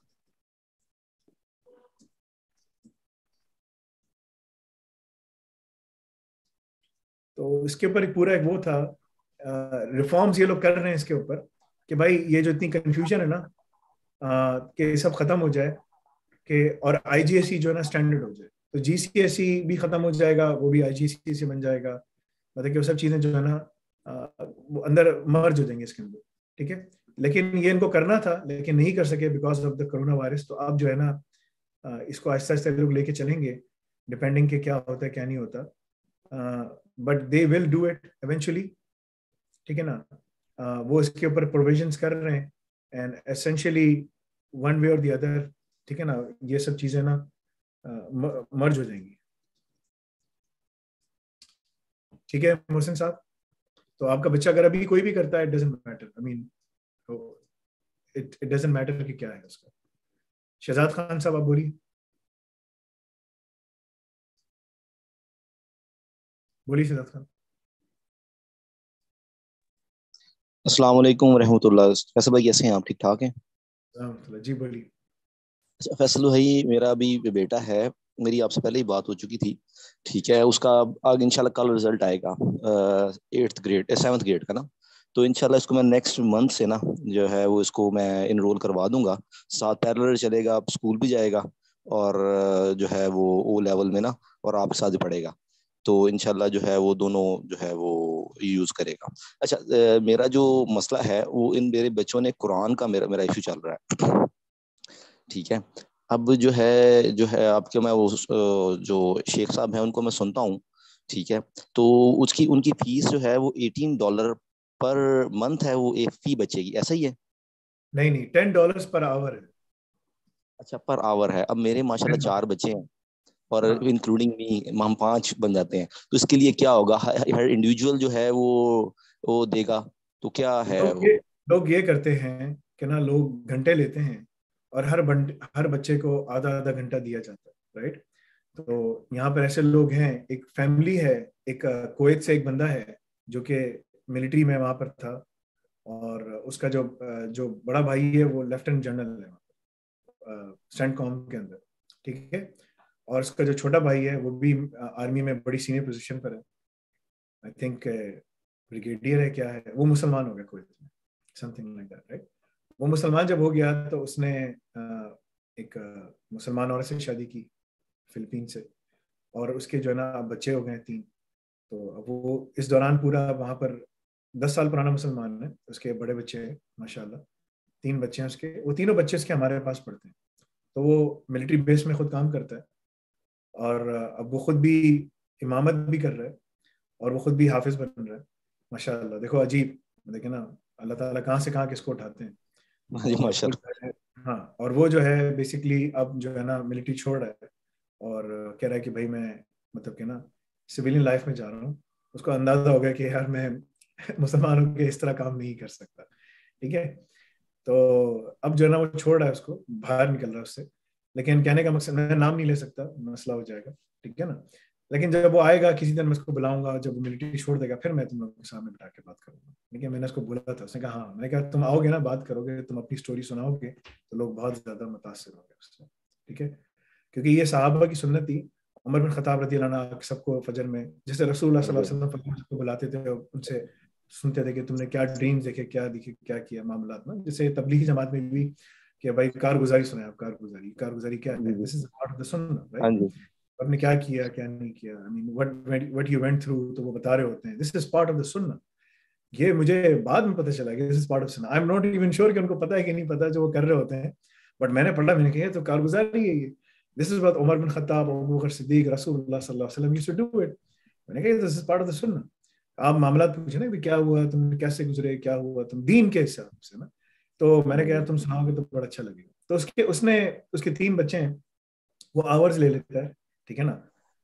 तो इसके ऊपर एक पूरा एक वो था, रिफॉर्म्स ये लोग कर रहे हैं इसके ऊपर कि भाई ये जो इतनी कंफ्यूजन है ना कि सब खत्म हो जाए, कि और आईजीएसई जो है ना स्टैंडर्ड हो जाए, तो जीसीएसई भी खत्म हो जाएगा, वो भी आईजीएसई से बन जाएगा, मतलब कि वो सब चीजें जो है ना वो अंदर मर्ज हो जाएंगे इसके अंदर, ठीक है। लेकिन ये इनको करना था लेकिन नहीं कर सके because of the corona virus, तो अब जो है ना इसको आहिस्ता आहिस्ता लोग लेके चलेंगे, डिपेंडिंग के क्या होता है क्या नहीं होता, but they will do it eventually, ठीक है ना। uh, वो इसके ऊपर प्रोविजंस कर रहे हैं एंड एसेंशियली वन वे और द अदर, ठीक है ना, ये सब चीजें ना uh, मर्ज हो जाएंगी, ठीक है मोहसिन साहब। तो आपका बच्चा अगर अभी कोई भी करता है, it doesn't matter, I mean it it doesn't matter कि क्या है उसका। शहजाद खान साहब आप बोलिए, बोलिए शहजाद खान। अस्सलाम वालेकुम रहमतुल्लाह। फैसल भाई कैसे हैं आप, ठीक ठाक हैं? जी बोलिए। अच्छा फैसल भाई, मेरा अभी बेटा है, मेरी आपसे पहले ही बात हो चुकी थी, ठीक है, उसका आगे इंशाल्लाह कल रिजल्ट आएगा एट्थ ग्रेड सेवन्थ ग्रेड का ना, तो इंशाल्लाह इसको मैं नेक्स्ट मंथ से ना जो है वो इसको मैं इनरोल करवा दूंगा, साथ पैरेलल चलेगा, स्कूल भी जाएगा और जो है वो ओ लेवल में ना और आपके साथ भी पढ़ेगा, तो इंशाल्लाह जो है वो दोनों जो है वो यूज करेगा। अच्छा मेरा जो मसला है वो इन मेरे बच्चों ने कुरान का मेरा मेरा इशू चल रहा है, ठीक है। अब जो है जो है आपके मैं वो जो शेख साहब हैं उनको मैं सुनता हूँ, ठीक है, तो उसकी उनकी फीस जो है वो एटीन डॉलर पर मंथ है, वो एक फी बचेगी, ऐसा ही है? नहीं नहीं, टेन डॉलर पर आवर है। अच्छा पर आवर है। अब मेरे माशाल्लाह चार बच्चे हैं और इंक्लूडिंग मी हम पांच बन जाते हैं, तो इसके लिए क्या होगा, हर इंडिविजुअल जो है वो वो देगा, तो क्या है? लोग ये लोग ये करते हैं कि ना लोग घंटे लेते हैं और हर हर बच्चे को आधा आधा घंटा दिया जाता है, राइट। तो यहाँ पर ऐसे लोग हैं, एक फैमिली है, एक कुवैत से एक बंदा है जो कि मिलिट्री में वहां पर था, और उसका जो जो बड़ा भाई है वो लेफ्टिनेंट जनरल है स्टैंड कॉम के अंदर, ठीक है, और उसका जो छोटा भाई है वो भी आर्मी में बड़ी सीनियर पोजीशन पर है, आई थिंक ब्रिगेडियर है क्या है, वो मुसलमान हो गया कोई समथिंग लाइक दैट, राइट। वो मुसलमान जब हो गया तो उसने एक मुसलमान औरत से शादी की फिलीपीन से, और उसके जो है ना बच्चे हो गए तीन। तो अब वो इस दौरान पूरा वहाँ पर दस साल पुराना मुसलमान है, उसके बड़े बच्चे हैं माशाल्लाह, तीन बच्चे हैं उसके, वो तीनों बच्चे उसके हमारे पास पढ़ते हैं। तो वो मिलिट्री बेस में खुद काम करता है, और अब वो खुद भी इमामत भी कर रहा है, और वो खुद भी हाफिज बन रहा है माशाल्लाह। देखो अजीब, देखे ना अल्लाह ताला कहाँ से कहाँ किसको उठाते हैं। माशाल्लाह। हाँ, और वो जो है बेसिकली अब जो है ना मिलिट्री छोड़ रहा है और कह रहा है कि भाई मैं मतलब कि ना सिविलियन लाइफ में जा रहा हूँ। उसको अंदाजा हो गया कि यार मैं मुसलमानों के इस तरह काम नहीं कर सकता, ठीक है। तो अब जो है ना वो छोड़ रहा है, उसको बाहर निकल रहा है उससे। लेकिन कहने का मकसद, मैं नाम नहीं ले सकता, मसला हो जाएगा, ठीक है ना। लेकिन जब वो आएगा किसी दिन मैं उसको बुलाऊंगा, जब वो मिलिट्री छोड़ देगा फिर मैं तुम लोगों के सामने बैठा के बात करूंगा, ठीक है। मैंने उसको बोला था, उसने कहा हाँ। मैंने कहा तुम आओगे ना, बात करोगे, तुम अपनी स्टोरी सुनाओगे तो लोग बहुत ज्यादा मुतासिर होंगे उससे, ठीक है। क्योंकि ये सहाबा की सुन्नत थी। उमर बिन खत्ताब रज़ी अल्लाह अन्हु सबको फजर में, जैसे रसूलुल्लाह सल्लल्लाहु अलैहि वसल्लम फजर को बुलाते थे, उनसे सुनते थे कि तुमने क्या ड्रीम्स देखे, क्या दिखे, क्या किया मामलात में। जैसे तबलीगी जमात में भी कि भाई कारगुजारी सुनाए आप, कारगुजारी कारगुजारी क्या है, this is part of the सुन्नह, राइट। आपने क्या किया क्या नहीं किया, I mean what what you went through, तो वो बता रहे होते हैं this is part of the सुन्नह। ये मुझे बाद में पता चला कि दिस इज पार्ट ऑफ सुन्नह। I am not even sure कि उनको पता है कि नहीं पता जो वो कर रहे होते हैं, बट मैंने पढ़ा, मैंने कहा तो कारगुजारी है ये, दिस इज व्हाट उमर बिन खत्ताब, अबू बकर सिद्दीक, रसूलुल्लाह सल्लल्लाहु अलैहि वसल्लम यूज्ड टू डू इट। मैंने कहा this is part of the सुन्नह। आप मामला पूछे ना भी क्या हुआ, तुम कैसे गुजरे, क्या हुआ तुम दीन के हिसाब से ना, तो मैंने कहा तुम सुनाओगे तो बड़ा अच्छा लगेगा। तो उसके उसने उसके तीन बच्चे हैं, वो आवर्स ले लेता है, ठीक है ना,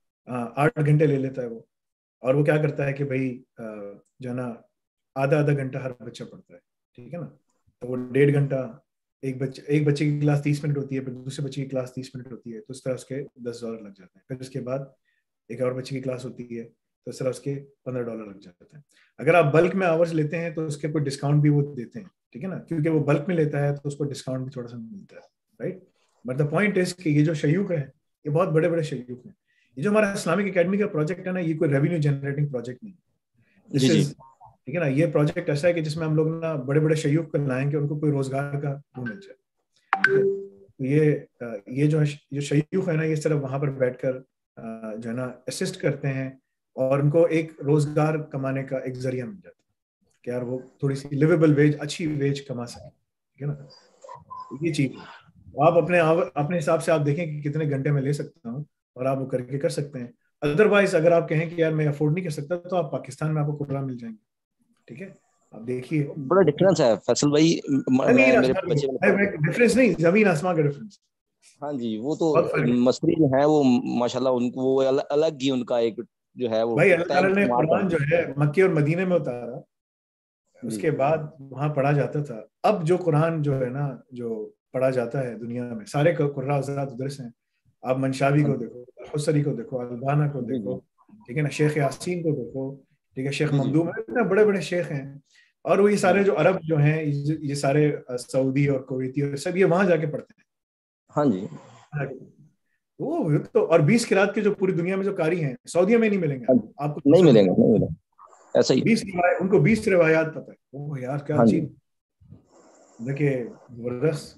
आठ घंटे ले लेता है वो। और वो क्या करता है कि भाई जो है ना आधा आधा घंटा हर बच्चा पढ़ता है, ठीक है ना। तो वो डेढ़ घंटा, एक बच्चे एक बच्चे की क्लास तीस मिनट होती है, फिर दूसरे बच्चे की क्लास तीस मिनट होती है, तो इस तरह उसके दस डॉलर लग जाते हैं। फिर उसके बाद एक और बच्चे की क्लास होती है, तो इस तरह उसके पंद्रह डॉलर लग जाते हैं। अगर आप बल्क में आवर्स लेते हैं तो उसके ऊपर डिस्काउंट भी वो देते हैं, ठीक है ना, क्योंकि वो बल्क में लेता है तो उसको डिस्काउंट भी थोड़ा सा मिलता है, right. But the point is कि ये जो शयूक है ये बहुत बड़े बड़े शयूक हैं। ये जो हमारा इस्लामिक एकेडमी का प्रोजेक्ट है ना, ये कोई रेवेन्यू जनरेटिंग प्रोजेक्ट नहीं, ठीक है ना। ये प्रोजेक्ट ऐसा है कि जिसमें हम लोग ना बड़े बड़े शयूक को लाएंगे, उनको कोई रोजगार का वो मिल जाए। तो ये ये जो जो शयूक है ना, ये सिर्फ वहां पर बैठकर जो है ना असिस्ट करते हैं, और उनको एक रोजगार कमाने का एक जरिया मिल जाता है कि यार वो थोड़ी सी लिवेबल वेज, अच्छी वेज कमा सके, ठीक है ना। ये चीज आप अपने अपने हिसाब से आप देखें कि कितने घंटे में ले सकता हूँ, और आप वो करके कर सकते हैं। अदरवाइज अगर आप कहें कि यार मैं अफोर्ड नहीं कर सकता, तो आप पाकिस्तान में आपको कुरान मिल जाएंगे, ठीक है। आप देखिए बड़ा डिफरेंस है फैसल भाई, मैं मेरे बच्चे डिफरेंस नहीं, जमीन आसमान का डिफरेंस। हाँ जी, वो तो मसरी जो है वो माशाल्लाह उनको वो अलग, अलग ही उनका एक जो है वो भाई अल्लाह ताला ने कुरान जो है मक्के और मदीने में उतारा, उसके बाद वहां पढ़ा जाता था। अब जो कुरान जो है ना जो पढ़ा जाता है दुनिया में, सारे कुर्रा हज़रात उधर से हैं। आप मंशावी को देखो, हुसरी को देखो, अलबाना को देखो, ठीक है ना, शेख यासीन को देखो, ठीक है, शेख ममदूम है, इतने बड़े बड़े शेख हैं। और वो ये सारे जो अरब जो हैं, ये सारे सऊदी और कुवैती और सब ये वहां जाके पढ़ते हैं। हाँ जी, वो तो और बीस किरात के जो पूरी दुनिया में जो कारी हैं, सऊदीया में नहीं मिलेंगे आपको, नहीं मिलेंगे, नहीं मिलेंगे ऐसा ही। बीस उनको बीस रिवायात पता है। ओह यार क्या अजीब, देखिए जबरदस्त।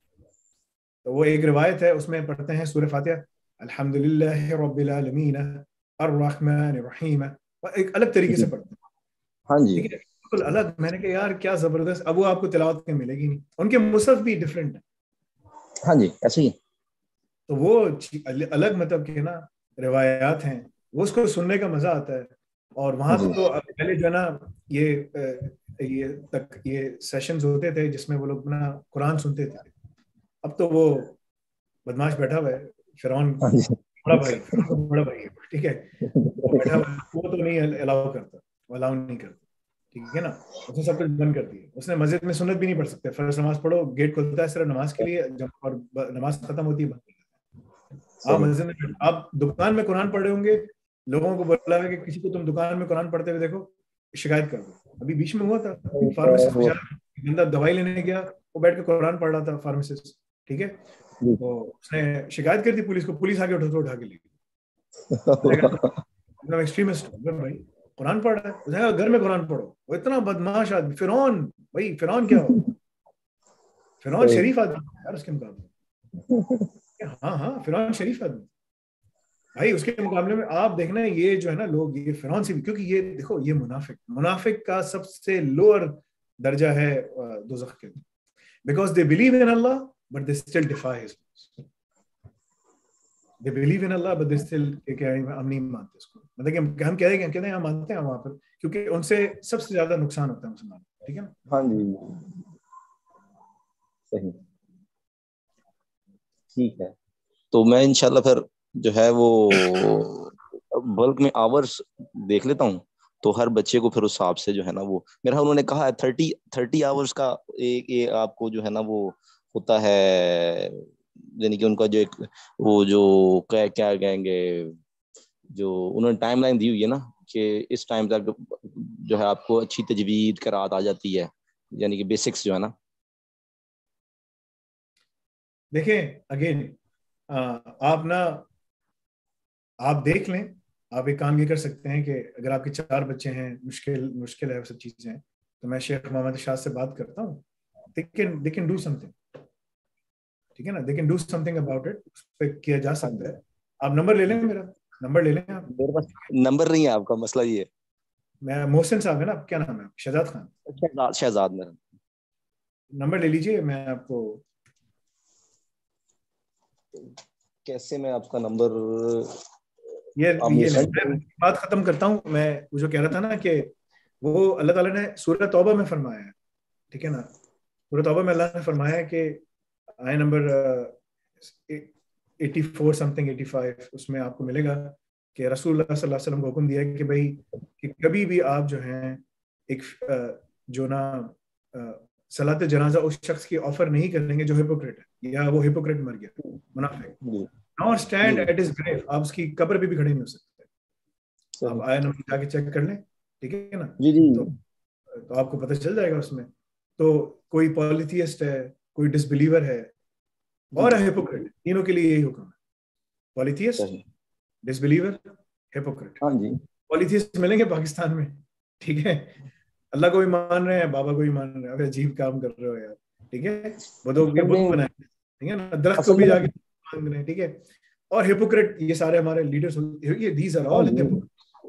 तो वो एक रिवायत है, उसमें पढ़ते हैं सूरह फातिहा, अल्हम्दुलिल्लाहि रब्बिल आलमीन अर्रहमानिर रहीम, एक अलग तरीके से पढ़ते हैं। हाँ जी, ठीक है, बिल्कुल अलग। मैंने कहा यार क्या जबरदस्त। अब वो आपको तिलावत में मिलेगी नहीं, उनके मुसहफ भी डिफरेंट है। हाँ जी, ऐसे ही। तो वो अलग मतलब के ना रिवायात हैं, वो उसको सुनने का मजा आता है। और वहां तो पहले जो है ना ये ये तक ये सेशंस होते थे जिसमें वो लोग ना कुरान सुनते थे। अब तो वो बदमाश बैठा हुआ है, फिरौन बड़ा भाई, बड़ा भाई है, ठीक है, वो बैठा हुआ, वो तो नहीं अलाउ करता, वो अलाउ नहीं करता, ठीक है ना। उसने सब कुछ बंद कर दिया। उसने मस्जिद में सुन्नत भी नहीं पढ़ सकते, फर्ज नमाज पढ़ो, गेट खुलता है सिर्फ नमाज के लिए, जब और नमाज खत्म होती है बंद कर देते हैं। आप मस्जिद में, आप दुकान में कुरान पढ़ रहे होंगे, लोगों को बोला है कि किसी को तुम दुकान में कुरान पढ़ते हुए देखो, शिकायत कर दो। अभी बीच में हुआ था, फार्मासिस्ट बेचारा बंदा दवाई लेने गया, वो बैठ के कुरान पढ़ रहा था फार्मासिस्ट, ठीक है, तो उसने शिकायत कर दी पुलिस को, पुलिस आके उठा तो उठा के ले गई। एक्सट्रीमिस्ट भाई, कुरान पढ़ रहा है, उसने घर में कुरान पढ़ो। वो इतना बदमाश आदमी, फिरौन भाई, फिरौन क्या हो, फिरौन शरीफ आदमी यार उसके मुकाबले। हाँ हाँ फिरौन शरीफ आदमी भाई, उसके मुकाबले में आप देखना ये जो है ना लोग, ये फिरौन से भी, क्योंकि ये देखो ये मुनाफिक, मुनाफिक का सबसे लोअर दर्जा है दोज़ख के, because they believe in Allah but they still defy his laws. They believe in Allah but they still, हम नहीं मानते इसको, मतलब कि हम हम कह रहे हैं, हम कहते हैं हम मानते हैं वहां पर, क्योंकि उनसे सबसे ज्यादा नुकसान होता है मुसलमान, ठीक है ना। हाँ जी सही, ठीक है। तो मैं इंशाल्लाह फिर जो है वो बल्क में आवर्स देख लेता हूँ, तो हर बच्चे को फिर उस हिसाब से जो है ना वो, मेरा उन्होंने कहा है थर्टी थर्टी आवर्स का एक ये आपको जो है ना वो होता है, यानी कि उनका जो एक वो जो क्या क्या कहेंगे, जो उन्होंने टाइमलाइन दी हुई है ना कि इस टाइम तक जो है आपको अच्छी तजवीद करात आ जाती है, यानी कि बेसिक्स जो है ना। देखें अगेन आप ना आप देख लें, आप एक काम ये कर सकते हैं कि अगर आपके चार बच्चे हैं, मुश्किल मुश्किल है सब चीजें हैं, तो मैं शेख मोहम्मद शाह से बात करता हूँ, they can they can do something, ठीक है ना, they can do something about it, उस पे किया जा सकता है। आप नंबर ले लें, मेरा नंबर ले लें आप। मेरे पास नंबर नहीं है आपका, मसला ये है। मैं मोहसिन साहब है ना, क्या नाम है, शहजाद खान, शहजाद शहजाद मेरा नंबर ले लीजिए, मैं आपको कैसे मैं आपका नंबर ये ये मैं बात खत्म करता हूँ। मैं वो जो कह रहा था ना कि वो अल्लाह ताला ने सूरह तौबा में फरमाया है, ठीक है ना, सूरह तौबा में अल्लाह ने फरमाया है कि आय number eighty four something eighty five, उसमें आपको मिलेगा कि रसूलुल्लाह सल्लल्लाहु अलैहि वसल्लम को हुक्म दिया है कि भाई कि कभी भी आप जो हैं एक जो ना सलात जनाजा उस शख्स की ऑफर नहीं करेंगे जो हिपोक्रेट है, या वो हिपोक्रेट मर गया, मुनाफिक, not stand at his grave, आप उसकी कब्र पे भी खड़े नहीं हो सकते। आप आया नंबर जाके चेक कर लें, ठीक है ना, जी जी। तो, तो आपको पता चल जाएगा उसमें। तो कोई पॉलिथियस्ट है, कोई डिसबिलीवर है और हिपोक्रेट, तीनों के लिए यही हुक्म है, पॉलिथियस्ट, डिसबिलीवर, हिपोक्रेट। हाँ जी, पॉलिथियस्ट मिलेंगे पाकिस्तान में, ठीक है, अल्लाह को भी मान रहे हैं, बाबा को भी मान रहे हैं, अगर अजीब काम कर रहे हो यार, ठीक है, बुतों के बुत बनाए, ठीक है ना, दरख्त को भी जाके मांग रहे हैं, ठीक है। और हिपोक्रेट ये सारे हमारे लीडर्स, ये these are all hypocrites,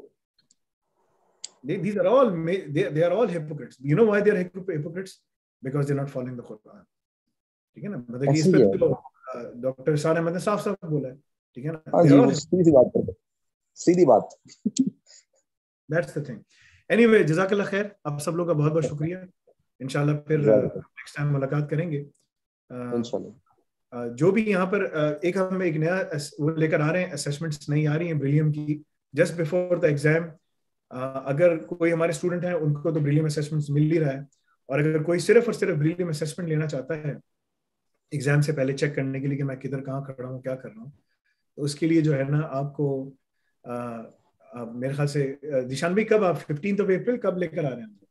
these are all they, they are all hypocrites. You know why they are hypocrites? Because they are not following the Quran, ठीक है ना, मतलब कि इस पे तो डॉक्टर सार अहमद ने साफ साफ बोला है, ठीक है ना। हाँ जी, वो सीधी बात करते, सीधी बात। That's the thing. Anyway, जज़ाकल्लाह खैर, आप सब लोग का बहुत बहुत शुक्रिया, इंशाल्लाह फिर नेक्स्ट टाइम मुलाकात करेंगे इंशाल्लाह। जो भी यहाँ पर एक हम एक नया वो लेकर आ रहे हैं, असेसमेंट्स नहीं आ रही हैं ब्रिलियम की, जस्ट बिफोर द एग्जाम। अगर कोई हमारे स्टूडेंट हैं उनको तो ब्रिलियम असेसमेंट्स मिल ही रहा है, और अगर कोई सिर्फ और सिर्फ ब्रिलियम असेसमेंट लेना चाहता है एग्जाम से पहले चेक करने के लिए कि मैं किधर कहाँ खड़ा हूँ, क्या कर रहा हूँ, तो उसके लिए जो है ना आपको आ, आ, मेरे ख्याल से दिशान भाई कब आप फिफ्टींथ ऑफ अप्रैल कब लेकर आ रहे हैं?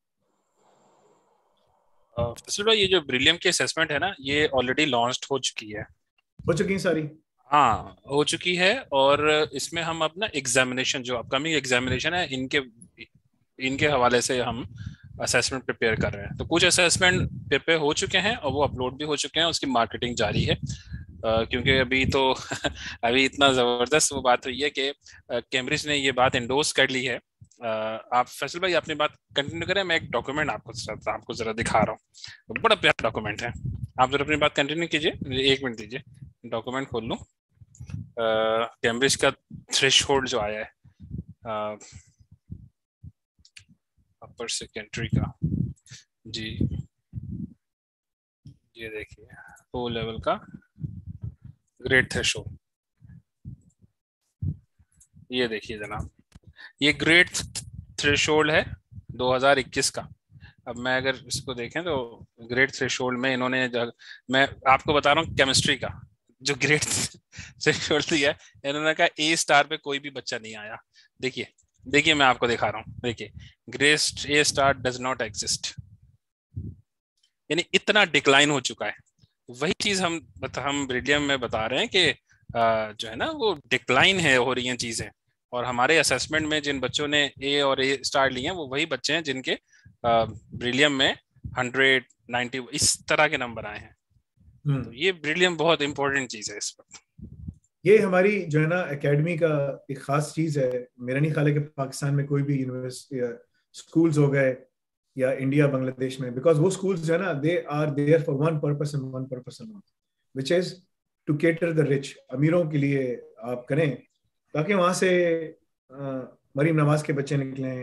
फैसल भाई, ये जो ब्रिलियम की असेसमेंट है ना, ये ऑलरेडी लॉन्च्ड हो चुकी है। हो चुकी है सारी? हाँ हो चुकी है, और इसमें हम अपना एग्जामिनेशन, जो अपकमिंग एग्जामिनेशन है, इनके इनके हवाले से हम असेसमेंट प्रिपेयर कर रहे हैं। तो कुछ असेसमेंट प्रिपेयर हो चुके हैं और वो अपलोड भी हो चुके हैं, उसकी मार्केटिंग जारी है। uh, क्योंकि अभी तो अभी इतना ज़बरदस्त वो बात हुई है कि कैम्ब्रिज ने ये बात एंडोर्स कर ली है। uh, आप फैसल भाई अपनी बात कंटिन्यू करें, मैं एक डॉक्यूमेंट आपको आपको ज़रा दिखा रहा हूँ, बड़ा प्यारा डॉक्यूमेंट है। आप जरा अपनी बात कंटिन्यू कीजिए, एक मिनट दीजिए, डॉक्यूमेंट खोल लूँ। कैम्ब्रिज का थ्रेशहोल्ड जो आया है अपर सेकेंडरी का, जी ये देखिए, ओ लेवल का ग्रेड थ्रेशहोल्ड, ये देखिए जनाब, ये ग्रेड थ्रेशहोल्ड है दो हज़ार इक्कीस का। अब मैं अगर इसको देखें तो ग्रेड थ्रेशहोल्ड में इन्होंने, मैं आपको बता रहा हूँ केमिस्ट्री का जो ग्रेड थ्रेशहोल्ड दिया है, इन्होंने कहा ए स्टार पे कोई भी बच्चा नहीं आया। देखिए देखिए मैं आपको दिखा रहा हूँ, देखिए grey A star does not exist, यानी इतना डिक्लाइन हो चुका है। वही चीज हम हम ब्रिलियम में बता रहे हैं कि जो है ना वो डिक्लाइन है हो रही हैं चीजें, और हमारे असेसमेंट में जिन बच्चों ने ए और ए स्टार लिए हैं वो वही बच्चे हैं जिनके ब्रिलियम में हंड्रेड नाइन्टी इस तरह के नंबर आए हैं। तो ये ब्रिलियम बहुत इंपॉर्टेंट चीज है इस वक्त। ये हमारी जो है ना एकेडमी का एक खास चीज है। मेरा नहीं ख्याल है कि पाकिस्तान में कोई भी यूनिवर्सिटी या स्कूल्स हो गए या इंडिया बांग्लादेश में, बिकॉज वो स्कूल्स जो है ना they are there for one purpose and one purpose and which is to cater the rich. अमीरों के लिए आप करें ताकि वहां से मरीम नवाज के बच्चे निकले,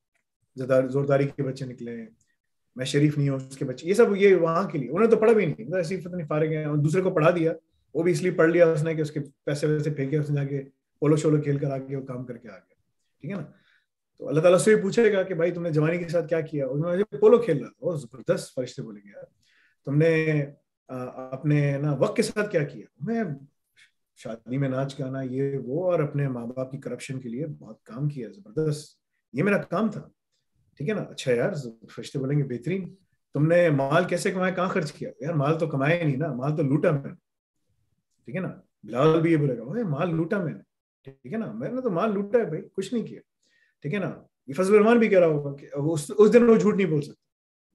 जोरदारी के बच्चे निकले, मैं शरीफ नहीं हूँ उसके बच्चे, ये सब ये वहां के लिए। उन्होंने तो पढ़ा भी नहीं, तो ऐसी पता नहीं फारिग है, और दूसरे को पढ़ा दिया, वो भी इसलिए पढ़ लिया उसने कि उसके पैसे वैसे फेंके, उसने जाके पोलो शोलो खेल कर आके वो काम करके आ गया। ठीक है ना। तो अल्लाह ताला से भी पूछेगा कि भाई तुमने जवानी के साथ क्या किया? उन्होंने पोलो खेल रहा था, जबरदस्त। फरिश्ते बोलेंगे यार तुमने आ, अपने ना वक्त के साथ क्या किया? मैं शादी में नाच गाना ये वो, और अपने माँ बाप की करप्शन के लिए बहुत काम किया, जबरदस्त, ये मेरा काम था। ठीक है ना। अच्छा यार, फरिश्ते बोलेंगे बेहतरीन। तुमने माल कैसे कमाया, कहाँ खर्च किया? यार माल तो कमाया ही नहीं ना, माल तो लूटा मैंने। ठीक है ना। बिलाल भी ये बोलेगा भाई माल लूटा मैंने। ठीक है ना, मैंने तो माल लूटा है भाई, कुछ नहीं किया। ठीक है ना। ये फजल रहमान भी कह रहा होगा कि उस उस दिन वो झूठ नहीं बोल सकता।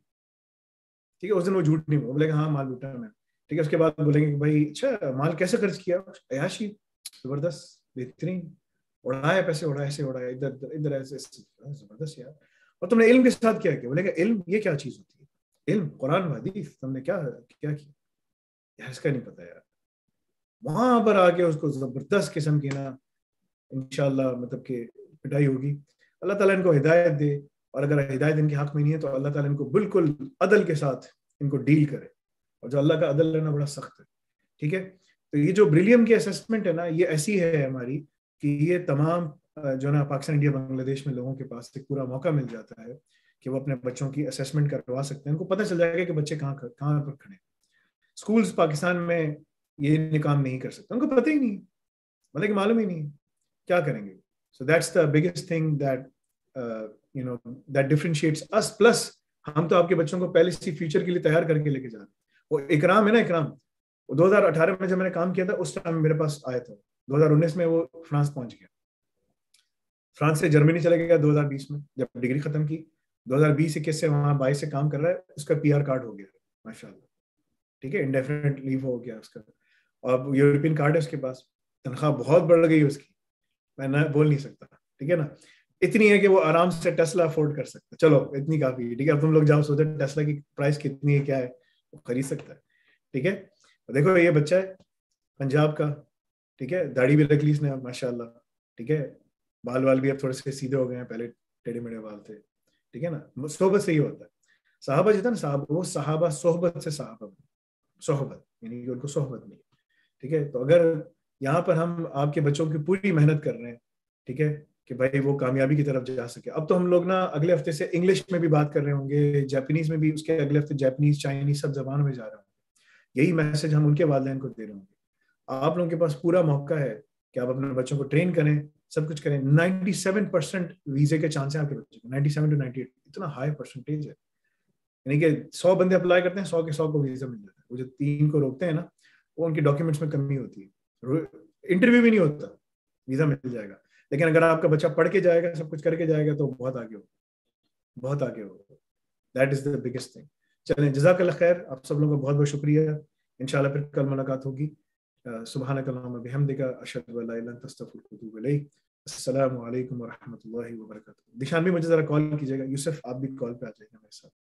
ठीक है, उस दिन वो झूठ नहीं बोलेगा, हाँ माल लूटा मैंने। ठीक है, उसके बाद बोलेंगे कि भाई अच्छा माल कैसे खर्च किया? अयाशी, जबरदस्त, बेहतरीन, उड़ाया पैसे, उड़ाए ऐसे उड़ाया, इधर इधर ऐसे, जबरदस्त यार। और तुमने इल्म के साथ क्या किया? बोलेगा इल्म ये क्या चीज होती है? इल्म कुरान हदीस, तुमने क्या क्या किया यार? इसका नहीं पता यार। वहां पर आके उसको जबरदस्त किस्म की ना इंशाल्लाह मतलब कि पिटाई होगी। अल्लाह ताला इनको हिदायत दे, और अगर हिदायत इनके हक में नहीं है तो अल्लाह ताला इनको बिल्कुल अदल के साथ इनको डील करे, और जो अल्लाह का अदल है ना बड़ा सख्त है। ठीक है। तो ये जो ब्रिलियम की असेसमेंट है ना, ये ऐसी है हमारी कि ये तमाम जो ना पाकिस्तान इंडिया बांग्लादेश में लोगों के पास एक पूरा मौका मिल जाता है कि वो अपने बच्चों की असेसमेंट करवा सकते हैं। उनको पता चल जाएगा कि बच्चे कहाँ कहाँ पर खड़े। स्कूल्स पाकिस्तान में ये काम नहीं कर सकते, उनको पता ही नहीं, मतलब कि मालूम ही नहीं क्या करेंगे। So that's the biggest thing that you know that differentiates us. Plus हम तो आपके बच्चों को पहले से फ्यूचर के लिए तैयार करके लेके जा रहे हैं। वो इकराम है ना, इकराम, वो दो हज़ार अठारह में जब मैंने काम किया था उस टाइम मेरे पास आया था। दो हज़ार उन्नीस में वो फ्रांस पहुंच गया, फ्रांस से जर्मनी चले गया दो हज़ार बीस में जब डिग्री खत्म की। दो हज़ार बीस इक्कीस से वहां बाईस से काम कर रहा है, उसका पीआर कार्ड हो गया माशाल्लाह। ठीक है, इंडेफिनिट लीव हो गया उसका, और यूरोपियन कार्ड है उसके पास। तनख्वाह बहुत बढ़ गई उसकी, मैं ना बोल नहीं सकता। ठीक है ना, इतनी है कि वो आराम से टेस्ला अफोर्ड कर सकता है। चलो इतनी काफी है। ठीक है, अब तुम लोग जाओ सोचो टेस्ला की प्राइस कितनी है, क्या है, वो खरीद सकता है। ठीक है, देखो ये बच्चा है पंजाब का। ठीक है, दाढ़ी भी रख ली इसने माशाल्लाह। ठीक है, बाल वाल भी अब थोड़े से सीधे हो गए हैं, पहले टेढ़े मेढ़े बाल थे। ठीक है ना, सोहबत से ही होता है। साहबा जो था ना, साहब वो साहबा सोहबत से साहबा, सोहबत यानी कि उनको सोहबत नहीं। ठीक है, तो अगर यहाँ पर हम आपके बच्चों की पूरी मेहनत कर रहे हैं, ठीक है, कि भाई वो कामयाबी की तरफ जा सके। अब तो हम लोग ना अगले हफ्ते से इंग्लिश में भी बात कर रहे होंगे, जापानीज में भी, उसके अगले हफ्ते जापानीज चाइनीज सब जबान में जा रहे होंगे। यही मैसेज हम उनके वालिदैन को दे रहे होंगे। आप लोगों के पास पूरा मौका है कि आप अपने बच्चों को ट्रेन करें, सब कुछ करें। सत्तानवे परसेंट वीजे के चांस है आपके बच्चों को, सत्तानवे टू अट्ठानवे, इतना हाई परसेंटेज है। यानी कि सौ बंदे अप्लाई करते हैं, सौ के सौ को वीजा मिल जाता है। वो जो तीन को रोकते हैं ना, वो उनकी डॉक्यूमेंट्स में कमी होती है, इंटरव्यू भी नहीं होता, वीजा मिल जाएगा। लेकिन अगर आपका बच्चा पढ़ के जाएगा, सब कुछ करके जाएगा, तो बहुत आगे हो, बहुत आगे हो। That is the biggest thing. चलें, जज़ाकल्लाह खैर, आप सब लोगों का बहुत बहुत शुक्रिया। इंशाल्लाह फिर कल मुलाकात होगी। सुब्हानक अल्लाहुम्मा व बिहम्दिका अशहदु अल्ला इलाहा इल्ला अंता अस्तगफिरुका व अतूबु इलैक। अस्सलामु अलैकुम व रहमतुल्लाहि व बरकातुहू। दिशान भी मुझे जरा कॉल कीजिएगा, यूसुफ आप भी कॉल पे आ जाइएगा मेरे साथ।